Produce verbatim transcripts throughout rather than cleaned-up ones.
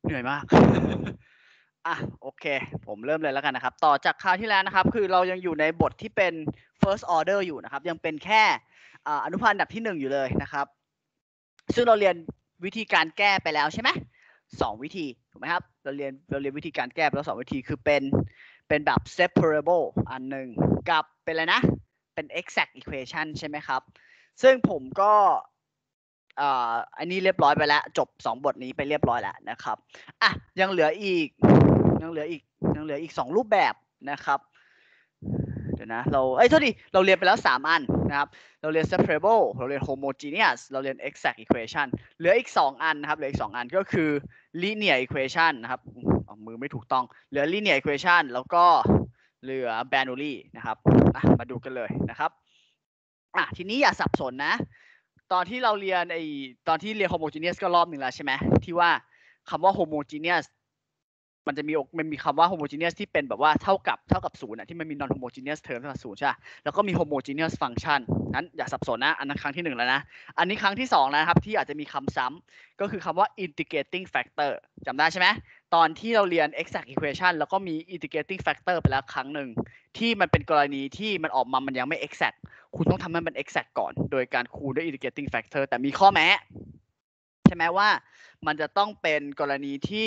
เหนื่อยมาก อ่ะโอเคผมเริ่มเลยแล้วกันนะครับต่อจากคราวที่แล้วนะครับคือเรายังอยู่ในบทที่เป็น first order อยู่นะครับยังเป็นแค่อนุพันธ์อันดับที่หนึ่งอยู่เลยนะครับซึ่งเราเรียนวิธีการแก้ไปแล้วใช่ไหมสองวิธีถูกไหมครับเราเรียนเราเรียนวิธีการแก้ไปแล้วสองวิธีคือเป็นเป็นแบบ separable อันหนึ่งกับเป็นอะไรนะเป็น exact equation ใช่ไหมครับซึ่งผมก็อ่าอันนี้เรียบร้อยไปแล้วจบสองบทนี้ไปเรียบร้อยแล้วนะครับอ่ะยังเหลืออีกยังเหลืออีกยังเหลืออีกสองรูปแบบนะครับเดี๋ยวนะเราเอ้ยโทษดีเราเรียนไปแล้วสามอันนะครับเราเรียน separable เราเรียน homogeneous เราเรียน exact equation เหลืออีกสองอันนะครับเหลืออีกสองอันก็คือ linear equation นะครับเอามือไม่ถูกต้องเหลือ linear equation แล้วก็เหลือ Bernoulli นะครับอ่ะมาดูกันเลยนะครับอ่ะทีนี้อย่าสับสนนะตอนที่เราเรียนไอตอนที่เรียน homogeneous ก็รอบหนึ่งแล้วใช่ไหมที่ว่าคำว่า homogeneous มันจะมีมันมีคำว่า homogeneous ที่เป็นแบบว่าเท่ากับเท่ากับศูนย์อ่ะที่มันมี non homogeneous term เท่ากับศูนย์ใช่ไหมแล้วก็มี homogeneous function นั้นอย่าสับสนนะอันนั้นครั้งที่หนึ่งแล้วนะอันนี้ครั้งที่สองนะครับที่อาจจะมีคำซ้ำก็คือคำว่า integrating factor จำได้ใช่ไหมตอนที่เราเรียน exact equation แล้วก็มี integrating factor ไปแล้วครั้งหนึ่งที่มันเป็นกรณีที่มันออกมามันยังไม่ exact คุณต้องทำให้มัน exact ก่อนโดยการคูณด้วย integrating factor แต่มีข้อแม้ใช่ไหมว่ามันจะต้องเป็นกรณีที่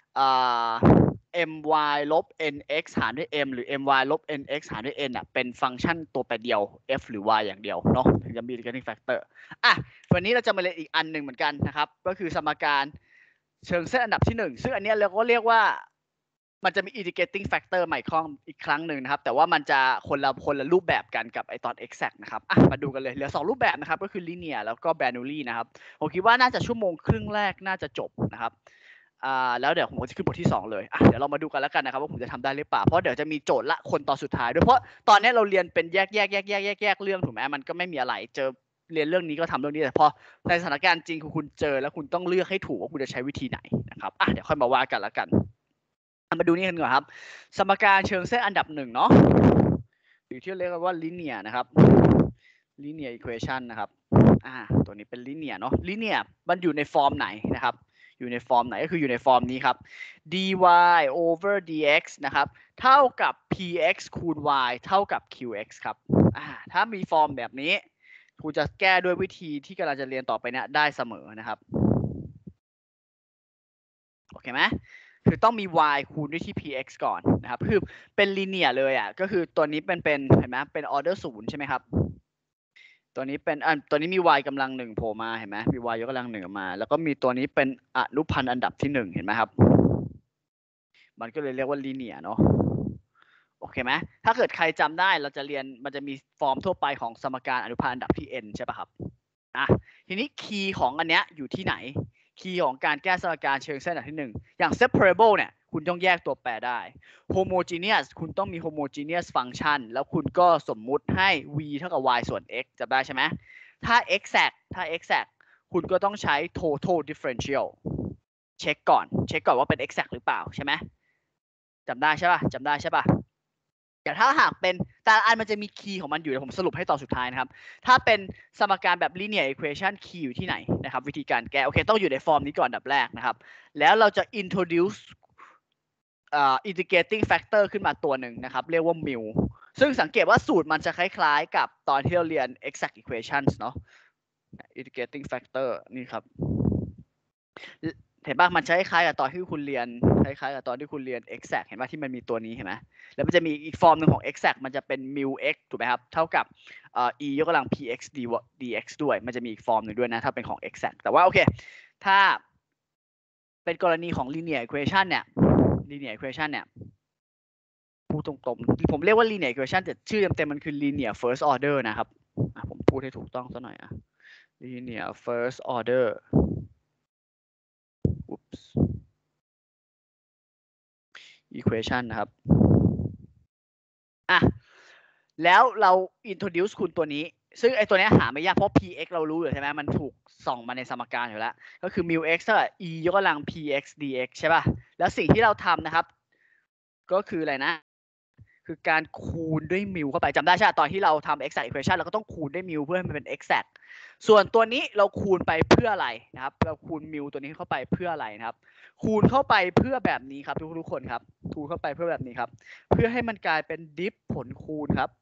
my ลบ nx หารด้วย m หรือ my ลบ nx หารด้วย n อ่ะเป็นฟังก์ชันตัวแปรเดียว f หรือ y อย่างเดียวเนาะถึงจะมี integrating factor อ่ะวันนี้เราจะมาเรียนอีกอันหนึ่งเหมือนกันนะครับก็คือสมการเชิงเส้นอันดับที่หนึ่งซึ่งอันนี้เราก็เรียกว่ามันจะมี integrating factor ใหม่ข้องอีกครั้งหนึ่งนะครับแต่ว่ามันจะคนละคนละรูปแบบกันกับไอตอน exact นะครับอ่ะมาดูกันเลยเหลือสองรูปแบบนะครับก็คือ linear แล้วก็ Bernoulli นะครับผมคิดว่าน่าจะชั่วโมงครึ่งแรกน่าจะจบนะครับอ่าแล้วเดี๋ยวผมจะขึ้นบทที่สองเลยอ่ะเดี๋ยวเรามาดูกันแล้วกันนะครับว่าผมจะทำได้หรือเปล่าเพราะเดี๋ยวจะมีโจทย์ละคนตอนสุดท้ายด้วยเพราะตอนนี้เราเรียนเป็นแยกแยกแยกแยกแยกแยกเรื่องถูกไหมมันก็ไม่มีอะไรเจอเรียนเรื่องนี้ก็ทำเรื่องนี้แต่พอในสถานการณ์จริงคือคุณเจอแล้วคุณต้องเลือกให้ถูกว่าคุณจะใช้วิธีไหนนะครับอ่ะเดี๋ยวค่อยมาว่ากันแล้วกันมาดูนี่กันก่อนครับสมการเชิงเส้นอันดับหนึ่งเนาะหรือที่เรียกว่า linear นะครับ linear equation นะครับอ่าตัวนี้เป็น linear เนาะ linear มันอยู่ในฟอร์มไหนนะครับอยู่ในฟอร์มไหนก็คืออยู่ในฟอร์มนี้ครับ dy over dx นะครับเท่ากับ px คูณ y เท่ากับ qx ครับอ่าถ้ามีฟอร์มแบบนี้คุณจะแก้ด้วยวิธีที่กำลังจะเรียนต่อไปเนี่ยได้เสมอนะครับโอเคไหมคือต้องมี y คูณด้วยที่ px ก่อนนะครับคือเป็น linear เลยอ่ะก็คือตัวนี้เป็นเป็นเห็นไหมเป็น order ศูนย์ใช่ไหมครับตัวนี้เป็นอ่าตัวนี้มี y กำลังหนึ่งโผล่มาเห็นไหมมี y ยกกำลังหนึ่งออกมาแล้วก็มีตัวนี้เป็นอนุพันธ์อันดับที่หนึ่งเห็นไหมครับมันก็เลยเรียกว่า linear เนาะโอเคไหมถ้าเกิดใครจำได้เราจะเรียนมันจะมีฟอร์มทั่วไปของสมการอนุพันธ์อันดับที่ n ใช่ป่ะครับอ่ะทีนี้คีย์ของอันเนี้ยอยู่ที่ไหนคีย์ของการแก้สมการเชิงเส้นอันดับที่หนึ่งอย่าง separable เนี่ยคุณต้องแยกตัวแปรได้ homogeneous คุณต้องมี homogeneous function แล้วคุณก็สมมุติให้ v เท่ากับ y ส่วน x จำได้ใช่ไหมถ้า exact ถ้า exact คุณก็ต้องใช้ total differential เช็คก่อนเช็คก่อนว่าเป็น exact หรือเปล่าใช่ไหมจำได้ใช่ป่ะจำได้ใช่ป่ะแต่ถ้าหากเป็นแต่อันมันจะมีคีย์ของมันอยู่เดี๋ยวผมสรุปให้ตอนสุดท้ายนะครับถ้าเป็นสมการแบบ linear equation คีย์อยู่ที่ไหนนะครับวิธีการแก้โอเคต้องอยู่ในฟอร์มนี้ก่อนอันดับแรกนะครับแล้วเราจะ introduce อ่า integrating factor ขึ้นมาตัวหนึ่งนะครับเรียกว่า mu ซึ่งสังเกตว่าสูตรมันจะคล้ายๆกับตอนที่เราเรียน exact equations เนาะ integrating factor นี่ครับเห็นป่ะมันใช้คล้ายกับตอนที่คุณเรียนคล้ายๆกับตอนที่คุณเรียน exact เห็นป่ะที่มันมีตัวนี้เห็นไหมแล้วมันจะมีอีกฟอร์มหนึ่งของ exact มันจะเป็น mu x ถูกไหมครับเท่ากับ e ยกกำลัง px dx ด้วยมันจะมีอีกฟอร์มหนึ่งด้วยนะถ้าเป็นของ exact แต่ว่าโอเคถ้าเป็นกรณีของ linear equation เนี่ย linear equation เนี่ยพูดตรงๆผมเรียกว่า linear equation แต่ชื่อเต็มๆมันคือ linear first order นะครับผมพูดให้ถูกต้องซะหน่อยอ่ะ linear first order oops equation นะครับอ่ะแล้วเรา introduce คุณตัวนี้ซึ่งไอตัวนี้หาไม่ยากเพราะ px เรารู้อยู่ใช่ไหมมันถูกส่องมาในสมการอยู่แล้วก็คือ mu x เท่ากับ e ยกกำลัง px dx ใช่ป่ะแล้วสิ่งที่เราทำนะครับก็คืออะไรนะคือการคูณด้วยมิวเข้าไปจำได้ใช่ไหมตอนที่เราทำ exact equation เราก็ต้องคูณด้วยมิวเพื่อให้มันเป็น exact ส่วนตัวนี้เราคูณไปเพื่ออะไรนะครับเราคูณมิวตัวนี้เข้าไปเพื่ออะไรนะครับคูณเข้าไปเพื่อแบบนี้ครับทุกทุกคนครับคูณเข้าไปเพื่อแบบนี้ครับเพื่อให้มันกลายเป็นดิฟผลคูณครับ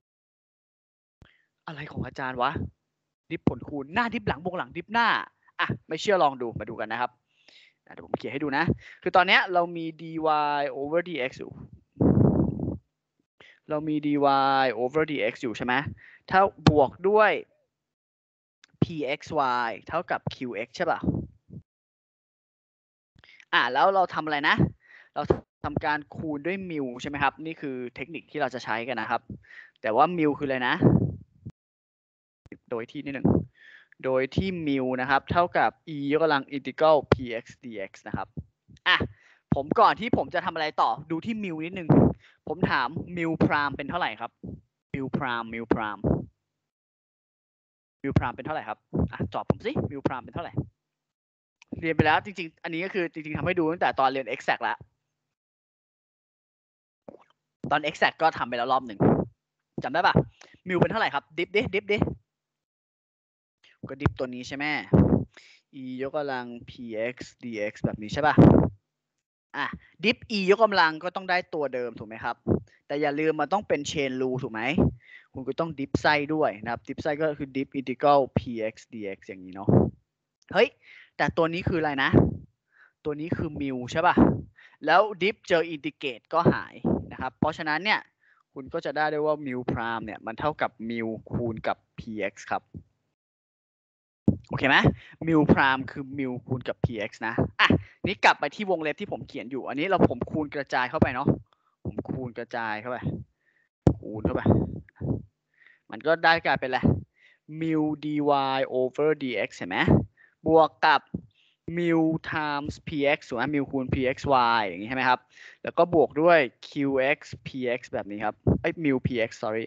อะไรของอาจารย์วะดิฟผลคูณหน้าดิฟหลังบวกหลังดิฟหน้าอ่ะไม่เชื่อลองดูมาดูกันนะครับเดี๋ยวผมเขียนให้ดูนะคือตอนนี้เรามี dy over dx อยู่เรามี dy over dx อยู่ใช่ไหมถ้าบวกด้วย pxy เท่ากับ qx ใช่ป่ะอ่ะแล้วเราทำอะไรนะเราทำการคูณด้วยมิวใช่ไหมครับนี่คือเทคนิคที่เราจะใช้กันนะครับแต่ว่ามิวคืออะไรนะโดยที่นิดหนึ่งโดยที่มิวนะครับเท่ากับ e ยกกำลัง integral px dx นะครับอ่ะผมก่อนที่ผมจะทำอะไรต่อดูที่มิวนิดนึงผมถามมิวพรามเป็นเท่าไหร่ครับมิวพรามมิวพรามมิวพรามเป็นเท่าไหร่ครับอ่ะตอบผมสิมิวพรามเป็นเท่าไหร่เรียนไปแล้วจริงๆอันนี้ก็คือจริงๆทำให้ดูตั้งแต่ตอนเรียน exact แล้วตอน exact ก็ทำไปแล้วรอบหนึ่งจำได้ป่ะมิวเป็นเท่าไหร่ครับดิฟดิดิฟดิก็ดิฟตัวนี้ใช่ไหม e ยกกำลัง px dx แบบนี้ใช่ป่ะอ่ะดิฟ e ยกกำลังก็ต้องได้ตัวเดิมถูกไหมครับแต่อย่าลืมมันต้องเป็นเชนรูถูกไหมคุณก็ต้องดิฟไส้ด้วยนะครับดิฟไส้ก็คือดิฟ integral px dx อย่างนี้เนาะเฮ้ยแต่ตัวนี้คืออะไรนะตัวนี้คือมิวใช่ป่ะแล้วดิฟเจออินทิเกรตก็หายนะครับเพราะฉะนั้นเนี่ยคุณก็จะได้ด้วยว่ามิวพรามเนี่ยมันเท่ากับมิวคูณกับ px ครับโอเคไหมมิวพรามคือมิวคูณกับ px นะอ่ะนี่กลับไปที่วงเล็บที่ผมเขียนอยู่อันนี้เราผมคูณกระจายเข้าไปเนาะผมคูณกระจายเข้าไปคูณเข้าไปมันก็ได้กลายเป็นอะไรมิว dy over dx เห็นไหมบวกกับมิว times px ถูกไหมมิวคูณ pxy อย่างนี้ใช่ไหมครับแล้วก็บวกด้วย qx px แบบนี้ครับไอ้มิว px sorry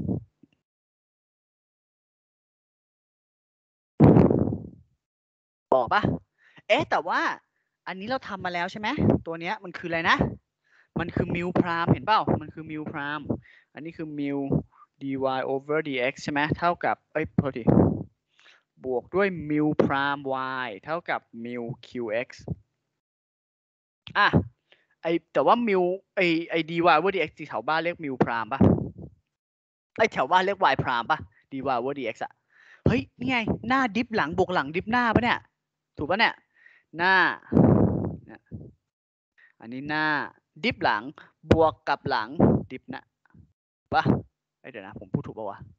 บอกปะเอ๊ะแต่ว่าอันนี้เราทำมาแล้วใช่ไหมตัวเนี้ยมันคืออะไรนะมันคือมิวพรามเห็นเปล่ามันคือมิวพรามอันนี้คือมิว dy over dx ใช่ไหมเท่ากับเอ้ยพอดีบวกด้วยมิวพราม y เท่ากับมิว qx อ่ะไอแต่ว่ามิวไอไอ dy over dx ที่แถวบ้านเรียกมิวพรามปะไอแถวบ้านเรียก y พรามปะ dy over dx อะเฮ้ยนี่ไงหน้าดิฟหลังบวกหลังดิฟหน้าปะเนี่ยถูกปะเนี่ยหน้าอันนี้หน้าดิฟหลังบวกกับหลังดิฟหน้าปะเดี๋ยวนะผมพูดถูกปะวะ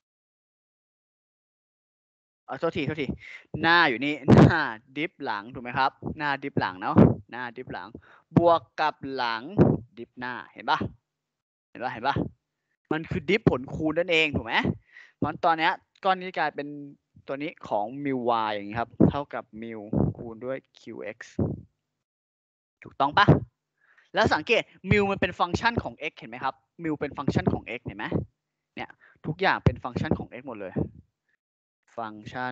เออโทษทีโทษทีหน้าอยู่นี่หน้าดิฟหลังถูกไหมครับหน้าดิฟหลังเนาะหน้าดิฟหลังบวกกับหลังดิฟหน้าเห็นปะเห็นปะเห็นปะมันคือดิฟผลคูณนั่นเองถูกไหมมันตอนนี้ก้อนนี้กลายเป็นตัวนี้ของมิว y อย่างนี้ครับเท่ากับมิวคูณด้วย qx ถูกต้องปะแล้วสังเกตมิวมันเป็นฟังก์ชันของ x เห็นไหมครับมิวเป็นฟังก์ชันของ x เห็นไหมเนี่ยทุกอย่างเป็นฟังก์ชันของ x หมดเลยฟังก์ชัน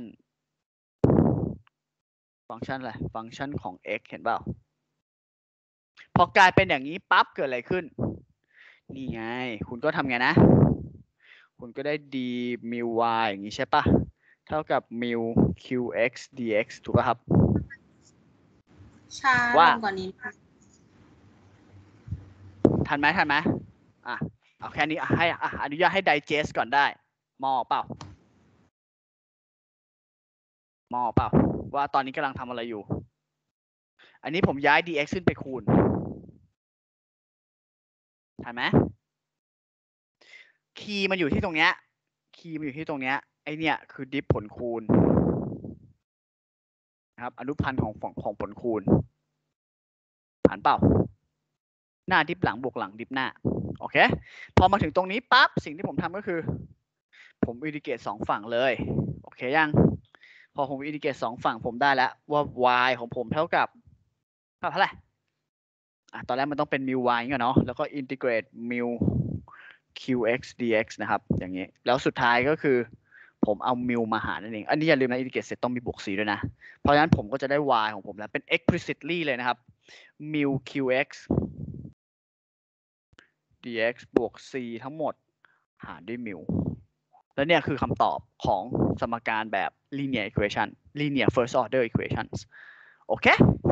ฟังก์ชันอะไรฟังก์ชันของ x เห็นเปล่าพอกลายเป็นอย่างนี้ปั๊บเกิดอะไรขึ้นนี่ไงคุณก็ทำไงนะคุณก็ได้ d mu y อย่างนี้ใช่ปะเท่ากับ mu qx dx ถูกป่ะครับช้าลงกว่านี้ทันไหมทันไหมอ่ะเอาแค่นี้ให้อ่ะอนุญาตให้ digest ก่อนได้มอเปล่ามอเปล่าว่าตอนนี้กำลังทำอะไรอยู่อันนี้ผมย้าย dx ขึ้นไปคูณทันไหมคีย์มันอยู่ที่ตรงเนี้ยคีย์มันอยู่ที่ตรงเนี้ยไอเนี่ยคือดิฟผลคูณนะครับอนุพันธ์ของของผลคูณผ่านเปล่าหน้าดิฟหลังบวกหลังดิฟหน้าโอเคพอมาถึงตรงนี้ปั๊บสิ่งที่ผมทำก็คือผมอินทิเกรตสองฝั่งเลยโอเคยังพอผมอินทิเกรตสองฝั่งผมได้แล้วว่า y ของผมเท่ากับเท่าไหร่อ่ะตอนแรกมันต้องเป็น mu y ก่อนเนาะแล้วก็อินทิเกรต mu qx dx นะครับอย่างนี้แล้วสุดท้ายก็คือผมเอา mu มาหารนั่นเองอันนี้อย่าลืมนะอินทิเกรตเสร็จต้องมีบวกสี่ด้วยนะเพราะฉะนั้นผมก็จะได้ y ของผมแล้วเป็น explicitly เลยนะครับ mu qx dx บวก c ทั้งหมดหารด้วยมิวแล้วเนี่ยคือคำตอบของสมการแบบ linear equation linear first order equations โอเค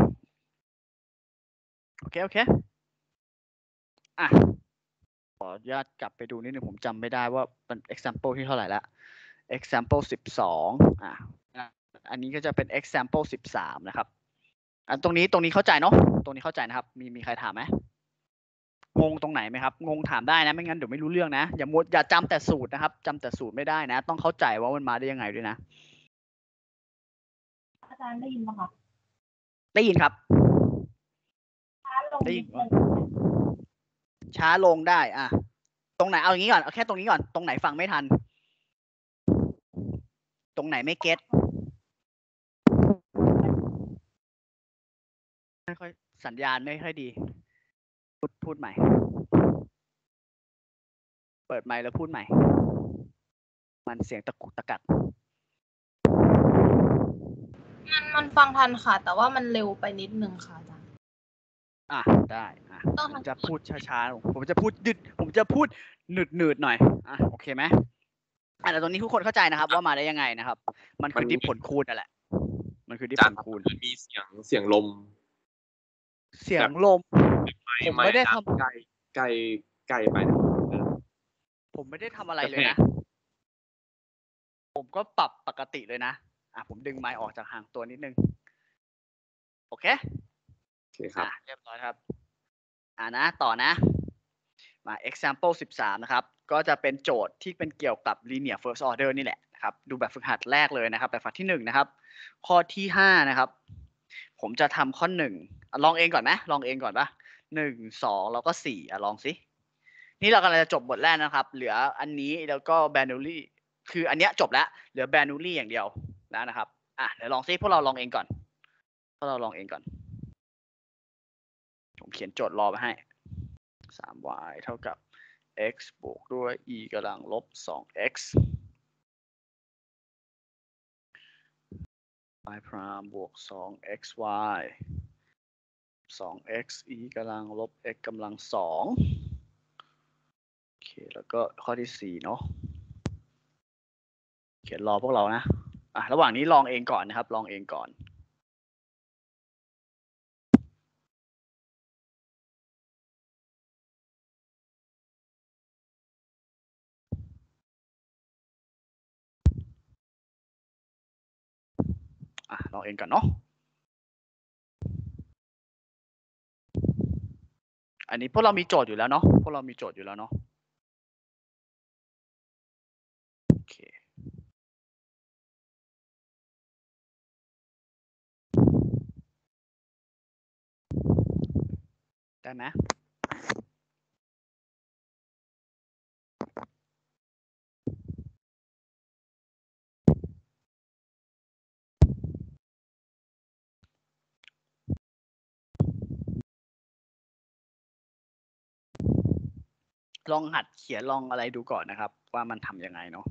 โอเคโอเคอ่ะขออนุญาตกลับไปดูนิดนึงผมจำไม่ได้ว่าเป็น example ที่เท่าไหร่ละ example สิบสองอ่ะอันนี้ก็จะเป็น example สิบสามนะครับอันตรงนี้ตรงนี้เข้าใจเนาะตรงนี้เข้าใจนะครับมีมีใครถามไหมงงตรงไหนไหมครับงงถามได้นะไม่งั้นเดี๋ยวไม่รู้เรื่องนะอย่ามัวอย่าจำแต่สูตรนะครับจำแต่สูตรไม่ได้นะต้องเข้าใจว่ามันมาได้ยังไงด้วยนะอาจารย์ได้ยินไหมคะได้ยินครับช้าลงได้ยินินดนึงช้าลงได้อ่ะตรงไหนเอาอย่างนี้ก่อนเอาแค่ตรงนี้ก่อนตรงไหนฟังไม่ทัน ตรงไหนไม่เก็ตไม่ค่อยสัญญาณไม่ค่อยดีพูดพูดใหม่ เปิดไมค์แล้วพูดใหม่ มันเสียงตะกุกตะกักมันมันฟังทันค่ะ แต่ว่ามันเร็วไปนิดนึงค่ะอาจารย์อ่ะได้อ่ะต้องผมจะพูดช้าๆผมจะพูดดึดผมจะพูดหนืดหนืดๆหน่อยอ่ะโอเคไหมอ่ะแต่ตรงนี้ทุกคนเข้าใจนะครับ ว่ามาได้ยังไงนะครับ มันคือดิฟผลคูณนั่นแหละ มันคือดิฟผลคูณมีเสียงเสียงลมเสียงลม ผมไม่ได้ทำไกลไกลไกลไปผมไม่ได้ทำอะไรเลยนะ ผมก็ปรับปกติเลยนะอ่ะผมดึงไมค์ออกจากห่างตัวนิดนึงโอเคโอเคครับอ่ะเรียบร้อยครับอ่านะต่อนะมา example สิบสามนะครับก็จะเป็นโจทย์ที่เป็นเกี่ยวกับ linear first order นี่แหละนะครับดูแบบฝึกหัดแรกเลยนะครับแบบฝึกหัดที่หนึ่งนะครับข้อที่ห้านะครับผมจะทำข้อหนึ่งอ่ะลองเองก่อนไหมลองเองก่อนปะหนึ่งสองแล้วก็สี่อ่ะลองสินี่เรากำลังจะจบบทแรกนะครับเหลืออันนี้แล้วก็ Bernoulli คืออันเนี้ยจบแล้วเหลือ Bernoulli อย่างเดียวแล้วนะครับอ่ะเดี๋ยวลองซิพวกเราลองเองก่อนพวกเราลองเองก่อนผมเขียนโจทย์รอไว้ให้ สาม y เท่ากับ x บวกด้วย e กำลังลบ สอง x y พรามบวก สอง xy สอง x e กำลังลบ x กำลังสองโอเคแล้วก็ข้อที่สี่เนาะเขียนรอพวกเรานะอ่ะระหว่างนี้ลองเองก่อนนะครับลองเองก่อนอ่ะลองเองก่อนเนาะอันนี้พวกเรามีโจทย์อยู่แล้วเนาะพวกเรามีโจทย์อยู่แล้วเนาะโอเคได้ไหมลองหัดเขียนลองอะไรดูก่อนนะครับว่ามันทำยังไงเนาะ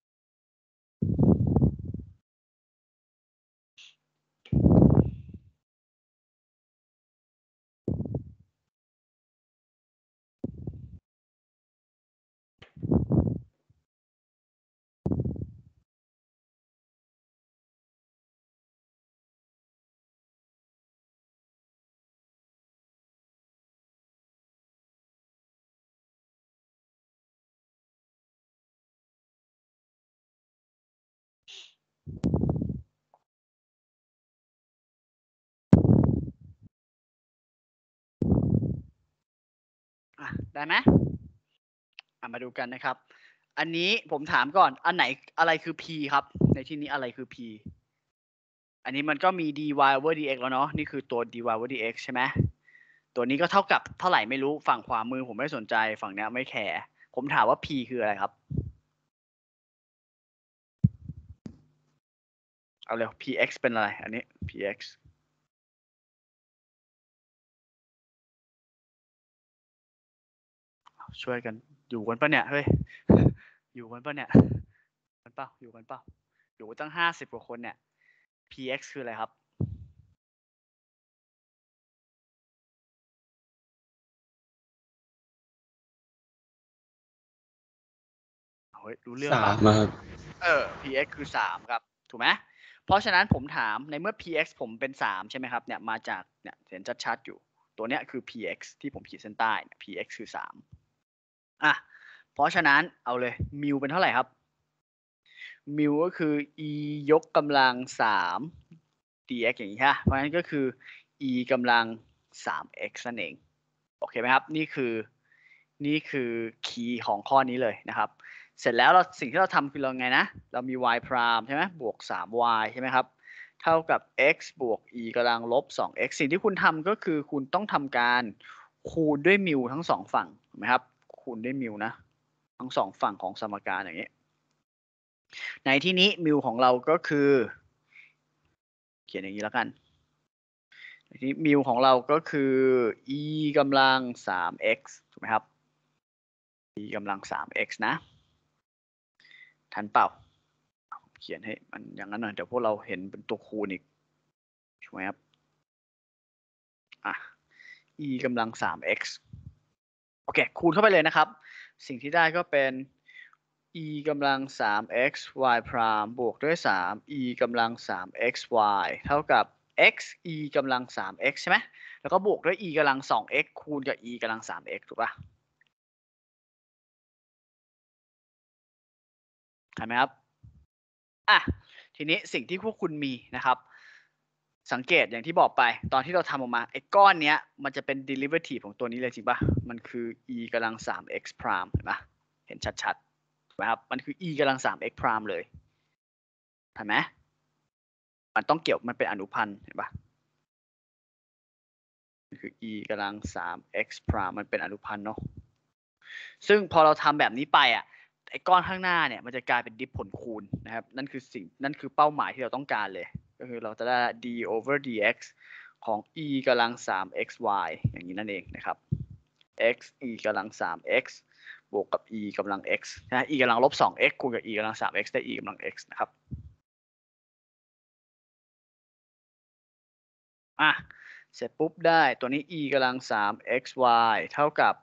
อ่ะได้ไหมอ่ะมาดูกันนะครับ อันนี้ผมถามก่อน อันไหนอะไรคือ p ครับ ในที่นี้อะไรคือ p อันนี้มันก็มี dy over dx แล้วเนาะ นี่คือตัว dy over dx ใช่ไหม ตัวนี้ก็เท่ากับเท่าไหร่ไม่รู้ ฝั่งขวามือผมไม่สนใจ ฝั่งเนี้ยไม่แคร์ ผมถามว่า p คืออะไรครับ เอาเร็ว px เป็นอะไร อันนี้ px ช่วยกันอยู่กันปะเนี่ย เฮ้ย อยู่กันปะเนี่ยกันเปล่าอยู่กันเปล่าอยู่ตั้งห้าสิบกว่าคนเนี่ย px คืออะไรครับฮ้ยรู้เรื่องสาป่ะมครับเออ พี เอ็กซ์ คือสามครับถูกไหมเพราะฉะนั้นผมถามในเมื่อ พี เอ็กซ์ ผมเป็นสามใช่ไหมครับเนี่ยมาจากเนี่ยเห็นชัดๆอยู่ตัวเนี้ยคือ พี เอ็กซ์ ที่ผมขีดเส้นใต้เนี่ย พี เอ็กซ์ คือสามอ่ะเพราะฉะนั้นเอาเลยมิวเป็นเท่าไหร่ครับมิวก็คือ e ยกกำลังสาม dx อย่างนี้ฮะเพราะฉะนั้นก็คือ e กำลัง สาม x นั่นเองโอเคไหมครับนี่คือนี่คือคีย์ของข้อนี้เลยนะครับเสร็จแล้วเราสิ่งที่เราทำคือเราไงนะเรามี y พรามใช่ไหมบวก สาม y ใช่ไหมครับเท่ากับ x บวก e กำลังลบ สอง x สิ่งที่คุณทำก็คือคุณต้องทำการคูณด้วยมิวทั้งสองฝั่งถูกไหมครับคูณด้วยมิวนะทั้งสองฝั่งของสมการอย่างนี้ในที่นี้มิวของเราก็คือเขียนอย่างนี้แล้วกันในที่มิวของเราก็คือ e กำลัง สาม x ถูกไหมครับ e กำลัง สาม x นะทันเปล่าเขียนให้มันอย่างนั้นหน่อยเดี๋ยวพวกเราเห็นเป็นตัวคูณอีกถูกไหมครับอ่ะ e กำลัง สาม x โอเคคูณเข้าไปเลยนะครับสิ่งที่ได้ก็เป็น e กำลัง สาม x y พรามบวกด้วย สาม e กำลัง สาม x y เท่ากับ x e กำลัง สาม x ใช่ไหมแล้วก็บวกด้วย e กำลัง สอง x คูณกับ e กำลัง สาม x ถูกป่ะเห็นไหมครับอ่ะทีนี้สิ่งที่พวกคุณมีนะครับสังเกตอย่างที่บอกไปตอนที่เราทำออกมาไอ้ก้อนเนี้ยมันจะเป็น derivative ของตัวนี้เลยจริงป่ะมันคือ e กำลัง สาม x พรามเห็นป่ะเห็นชัดๆถูกไหมครับมันคือ e กำลัง สาม x พรามเลยเห็นไหมมันต้องเกี่ยวมันเป็นอนุพันธ์เห็นป่ะมันคือ e กำลัง สาม x พรามมันเป็นอนุพันธ์เนาะซึ่งพอเราทำแบบนี้ไปอ่ะไอ้ก้อนข้างหน้าเนี่ยมันจะกลายเป็นดิฟผลคูณนะครับนั่นคือสิ่งนั่นคือเป้าหมายที่เราต้องการเลยก็คือเราจะได้ d over dx ของ e กำลัง สาม xy อย่างนี้นั่นเองนะครับ x e กำลัง สาม x บวกกับ e กำลัง x นะ e กำลังลบ สอง x คูณกับ e กำลัง สาม x ได้ e กำลัง x นะครับอ่ะเสร็จปุ๊บได้ตัวนี้ e กำลัง สาม xy เท่ากับ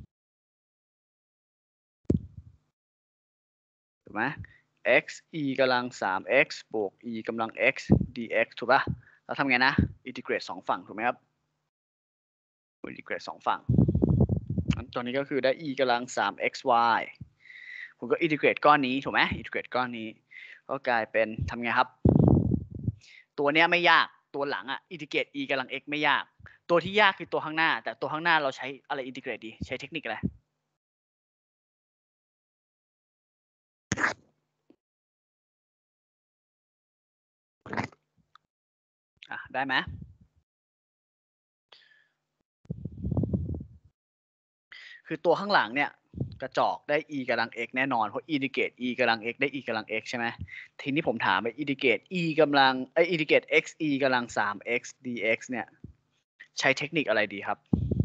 ถูกไหม x e กำลัง สาม x บวก e กำลัง x dx ถูกป่ะเราทำไงนะอินทิเกรตสองฝั่งถูกไหมครับอินทิเกรตสองฝั่งตัวนี้ก็คือได้ e กำลัง สาม xy คุณก็อินทิเกรตก้อนนี้ถูกไหมอินทิเกรตก้อนนี้ก็กลายเป็นทำไงครับตัวเนี้ยไม่ยากตัวหลังอ่ะอินทิเกรต e กำลัง x ไม่ยากตัวที่ยากคือตัวข้างหน้าแต่ตัวข้างหน้าเราใช้อะไรอินทิเกรตดีใช้เทคนิคอะไรอ่ะได้ไหมคือตัวข้างหลังเนี่ยกระจอกได้ e กำลัง x แน่นอนเพราะอินทิเกรต e กำลัง x ได้ e กำลัง x ใช่ไหมทีนี้ผมถามไปอินทิเกรต e กำลังไออินทิเกรต x e กำลัง สาม x dx เนี่ยใช้เทคนิคอะไรดีครับ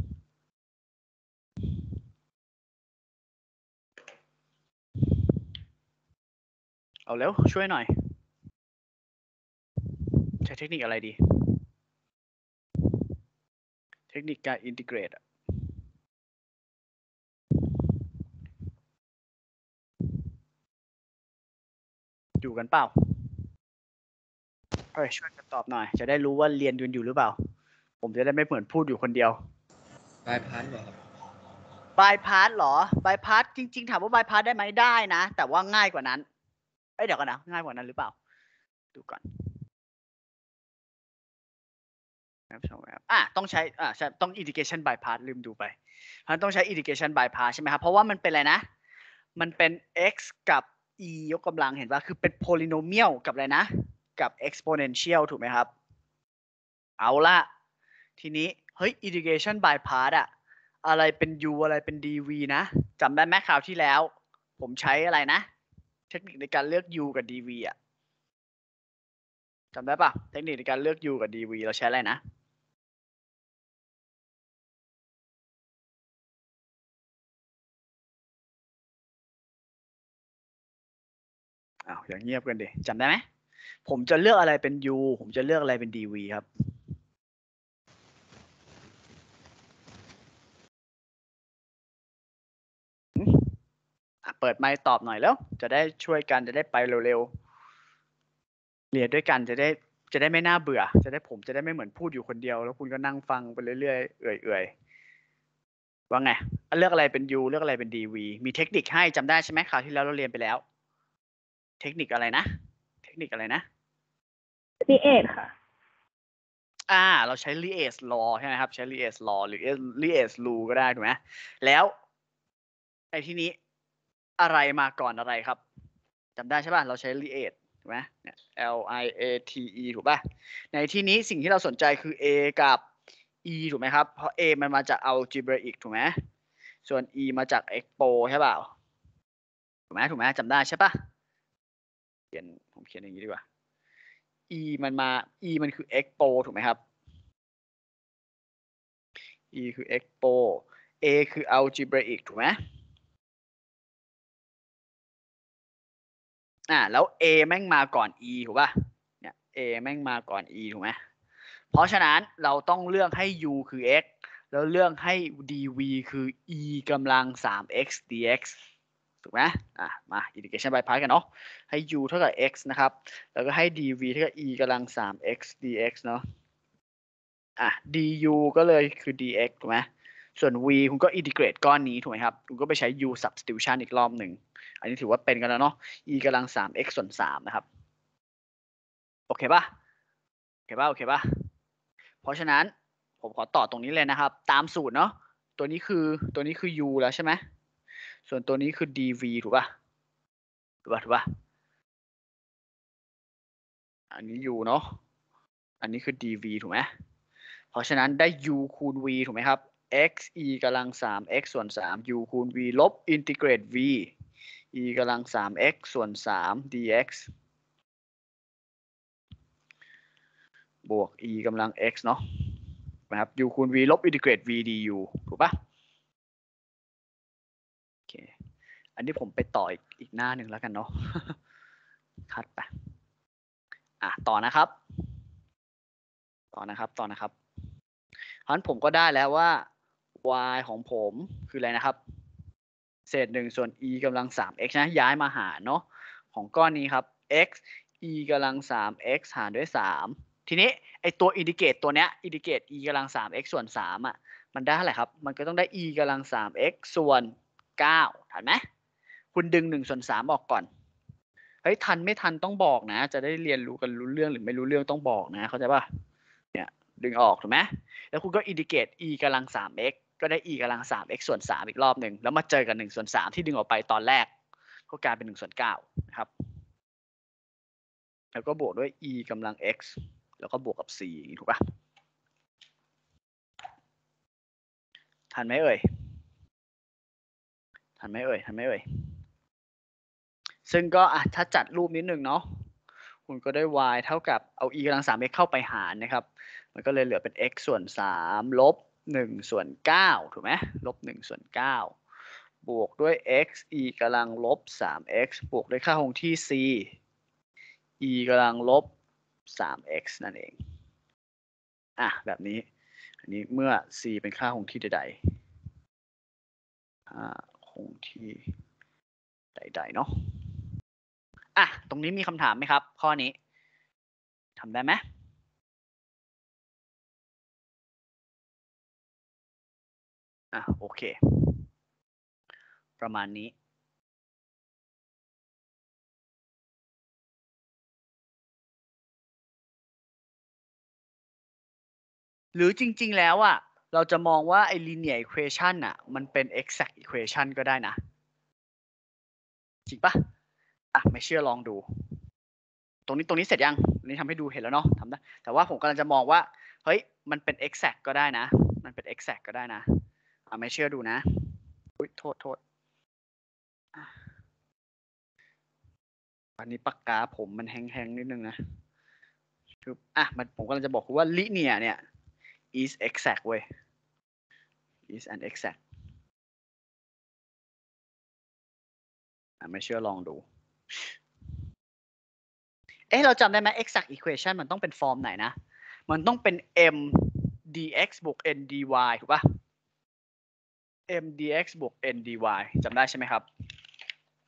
เอาเร็วช่วยหน่อยใช้เทคนิคอะไรดีเทคนิคการอินทิเกรตอะอยู่กันเปล่าเฮ้ยช่วยกันตอบหน่อยจะได้รู้ว่าเรียนกันอยู่หรือเปล่าผมจะได้ไม่เหมือนพูดอยู่คนเดียวบายพาสเหรอครับบายพาสเหรอบายพาสจริงๆถามว่าบายพาสได้ไหมได้นะแต่ว่าง่ายกว่านั้นเอ้ยเดี๋ยวกันนะง่ายกว่านั้นหรือเปล่าดูก่อนอ่ะต้องใช้อ่ะใช่ต้อง integration bypass ลืมดูไปเพราะต้องใช้ integration bypass ใช่ไหมครับเพราะว่ามันเป็นอะไรนะมันเป็น x กับ e ยกกำลังเห็นป่ะคือเป็น polynomial กับอะไรนะกับ exponential ถูกไหมครับเอาละทีนี้เฮ้ย integration bypass อะอะไรเป็น u อะไรเป็น dv นะจำได้ไหมคราวที่แล้วผมใช้อะไรนะเทคนิคในการเลือก u กับ dv อะจำได้ป่ะเทคนิคในการเลือก u กับ dv เราใช้อะไรนะอ้าวอย่างเงียบกันดิจำได้ไหมผมจะเลือกอะไรเป็น u ผมจะเลือกอะไรเป็น dv ครับเปิดปิดไมค์ตอบหน่อยแล้วจะได้ช่วยกันจะได้ไปเร็วๆเรียนด้วยกันจะได้จะได้ไม่น่าเบื่อจะได้ผมจะได้ไม่เหมือนพูดอยู่คนเดียวแล้วคุณก็นั่งฟังไปเรื่อยๆเอื่อยๆว่าไงเลือกอะไรเป็น U เลือกอะไรเป็น ดี วี มีเทคนิคให้จำได้ใช่ไหมคราวที่แล้วเราเรียนไปแล้วเทคนิคอะไรนะเทคนิคอะไรนะซีเอทค่ะอ่าเราใช้ Liège law ใช่ไหมครับใช้ Liège law หรือ Liège rule ก็ได้ถูกไหมแล้วในที่นี้อะไรมาก่อนอะไรครับจำได้ใช่ป่ะเราใช้ Liège ถูกไหม L I A T E ถูกป่ะในที่นี้สิ่งที่เราสนใจคือ A กับ E ถูกไหมครับเพราะ A มันมาจาก algebraic ถูกไหมส่วน E มาจาก expo ใช่เปล่าถูกไหมถูกไหมจำได้ใช่ป่ะเขียนผมเขียนอย่างนี้ดีกว่า E มันมา E มันคือ expo ถูกไหมครับ E คือ expo A คือ algebraic ถูกไหมอ่าแล้ว A แม่งมาก่อน E ถูกป่ะเนี่ย A แม่งมาก่อน E ถูกไหมเพราะฉะนั้นเราต้องเลือกให้ U คือ x แล้วเลือกให้ ดี วี คือ e กำลัง สาม x dx ถูกไหมอ่ะมา integration by part กันเนาะให้ U เท่ากับ x นะครับแล้วก็ให้ ดี วี เท่ากับ e กำลัง สาม x dx เนาะอ่ะ du ก็เลยคือ dx ถูกไหมส่วน v คุณก็ integrate ก้อนนี้ถูกไหมครับคุณก็ไปใช้ u substitution อีกรอบหนึ่งอันนี้ถือว่าเป็นกันแล้วเนาะ e กำลัง สาม x ส่วน สามนะครับโอเคป่ะโอเคป่ะโอเคป่ะเพราะฉะนั้นผมขอต่อตรงนี้เลยนะครับตามสูตรเนาะตัวนี้คือตัวนี้คือ u แล้วใช่ไหมส่วนตัวนี้คือ dv ถูกป่ะถูกป่ะถูกป่ะอันนี้ u เนาะอันนี้คือ dv ถูกไหมเพราะฉะนั้นได้ u คูณ v ถูกไหมครับ x e กำลัง สาม x ส่วน สาม u คูณ v ลบ integrate v e กำลัง สาม x ส่วน สาม dx บวก e กำลัง x เนาะนะครับ u คูณ v ลบ integrate v du ถูกปะโอเคอันนี้ผมไปต่ออีกอีกหน้าหนึ่งแล้วกันเนาะ คัดไปอ่ะต่อนะครับต่อนะครับต่อนะครับเพราะฉะนั้นผมก็ได้แล้วว่า y ของผมคืออะไรนะครับเศษหนึ่งส่วน e กำลัง สาม x นะย้ายมาหารเนาะของก้อนนี้ครับ x e กำลัง สาม x หารด้วยสามทีนี้ไอตัวอินดิเกตตัวเนี้ยอินดิเกต e กำลัง สาม x ส่วน สามอ่ะมันได้เท่าไหร่ครับมันก็ต้องได้ e กำลัง สาม x ส่วน เก้าทันไหมคุณดึงหนึ่งส่วนสามออกก่อนเฮ้ยทันไม่ทันต้องบอกนะจะได้เรียนรู้กันรู้เรื่องหรือไม่รู้เรื่องต้องบอกนะเข้าใจป่ะเนี่ยดึงออกถูกไหมแล้วคุณก็อินดิเกต e กำลัง สาม x ก็ได้ e กำลัง สาม x ส่วน สามอีกรอบหนึ่งแล้วมาเจอกันหนึ่งส่วนสามที่ดึงออกไปตอนแรกก็กลายเป็นหนึ่งส่วนเก้านะครับแล้วก็บวกด้วย e กำลัง x แล้วก็บวกกับสี่ถูกป่ะทันไหมเอ่ยทันไหมเอ่ยทันไหมเอ่ยซึ่งก็อ่ะถ้าจัดรูปนิดนึงเนาะคุณก็ได้ y เท่ากับเอา e กำลัง สาม x เข้าไปหารนะครับมันก็เลยเหลือเป็น x ส่วนสามลบหนึ่งส่วนเก้าถูกไหมลบหนึ่งส่วนเก้าบวกด้วย x e กำลังลบ สาม x บวกด้วยค่าคงที่ c e กำลังลบ สาม x นั่นเองอ่ะแบบนี้อันนี้เมื่อ c เป็นค่าคงที่ใดๆค่าคงที่ใดๆเนาะอ่ะตรงนี้มีคำถามไหมครับข้อนี้ทำได้ไหมอ่ะโอเคประมาณนี้หรือจริงๆแล้วอ่ะเราจะมองว่าไอ้ linear equation อ่ะมันเป็น exact equation ก็ได้นะจริงปะอ่ะไม่เชื่อลองดูตรงนี้ตรงนี้เสร็จยังอันนี้ทำให้ดูเห็นแล้วเนาะทำได้แต่ว่าผมกำลังจะมองว่าเฮ้ยมันเป็น exact ก็ได้นะมันเป็น exact ก็ได้นะอ่ะไม่เชื่อดูนะอุ๊ยโทษโทษอันนี้ปากกาผมมันแห้งๆนิดนึงนะคืออ่ะมันผมกำลังจะบอกว่า linear เนี่ย is exact เว้ย is an exact อ่ะไม่เชื่อลองดูเอ๊ะเราจำได้ไหม exact equation มันต้องเป็นฟอร์มไหนนะมันต้องเป็น m dx บวก n dy ถูกป่ะ m dx บวก n dy จำได้ใช่ไหมครับ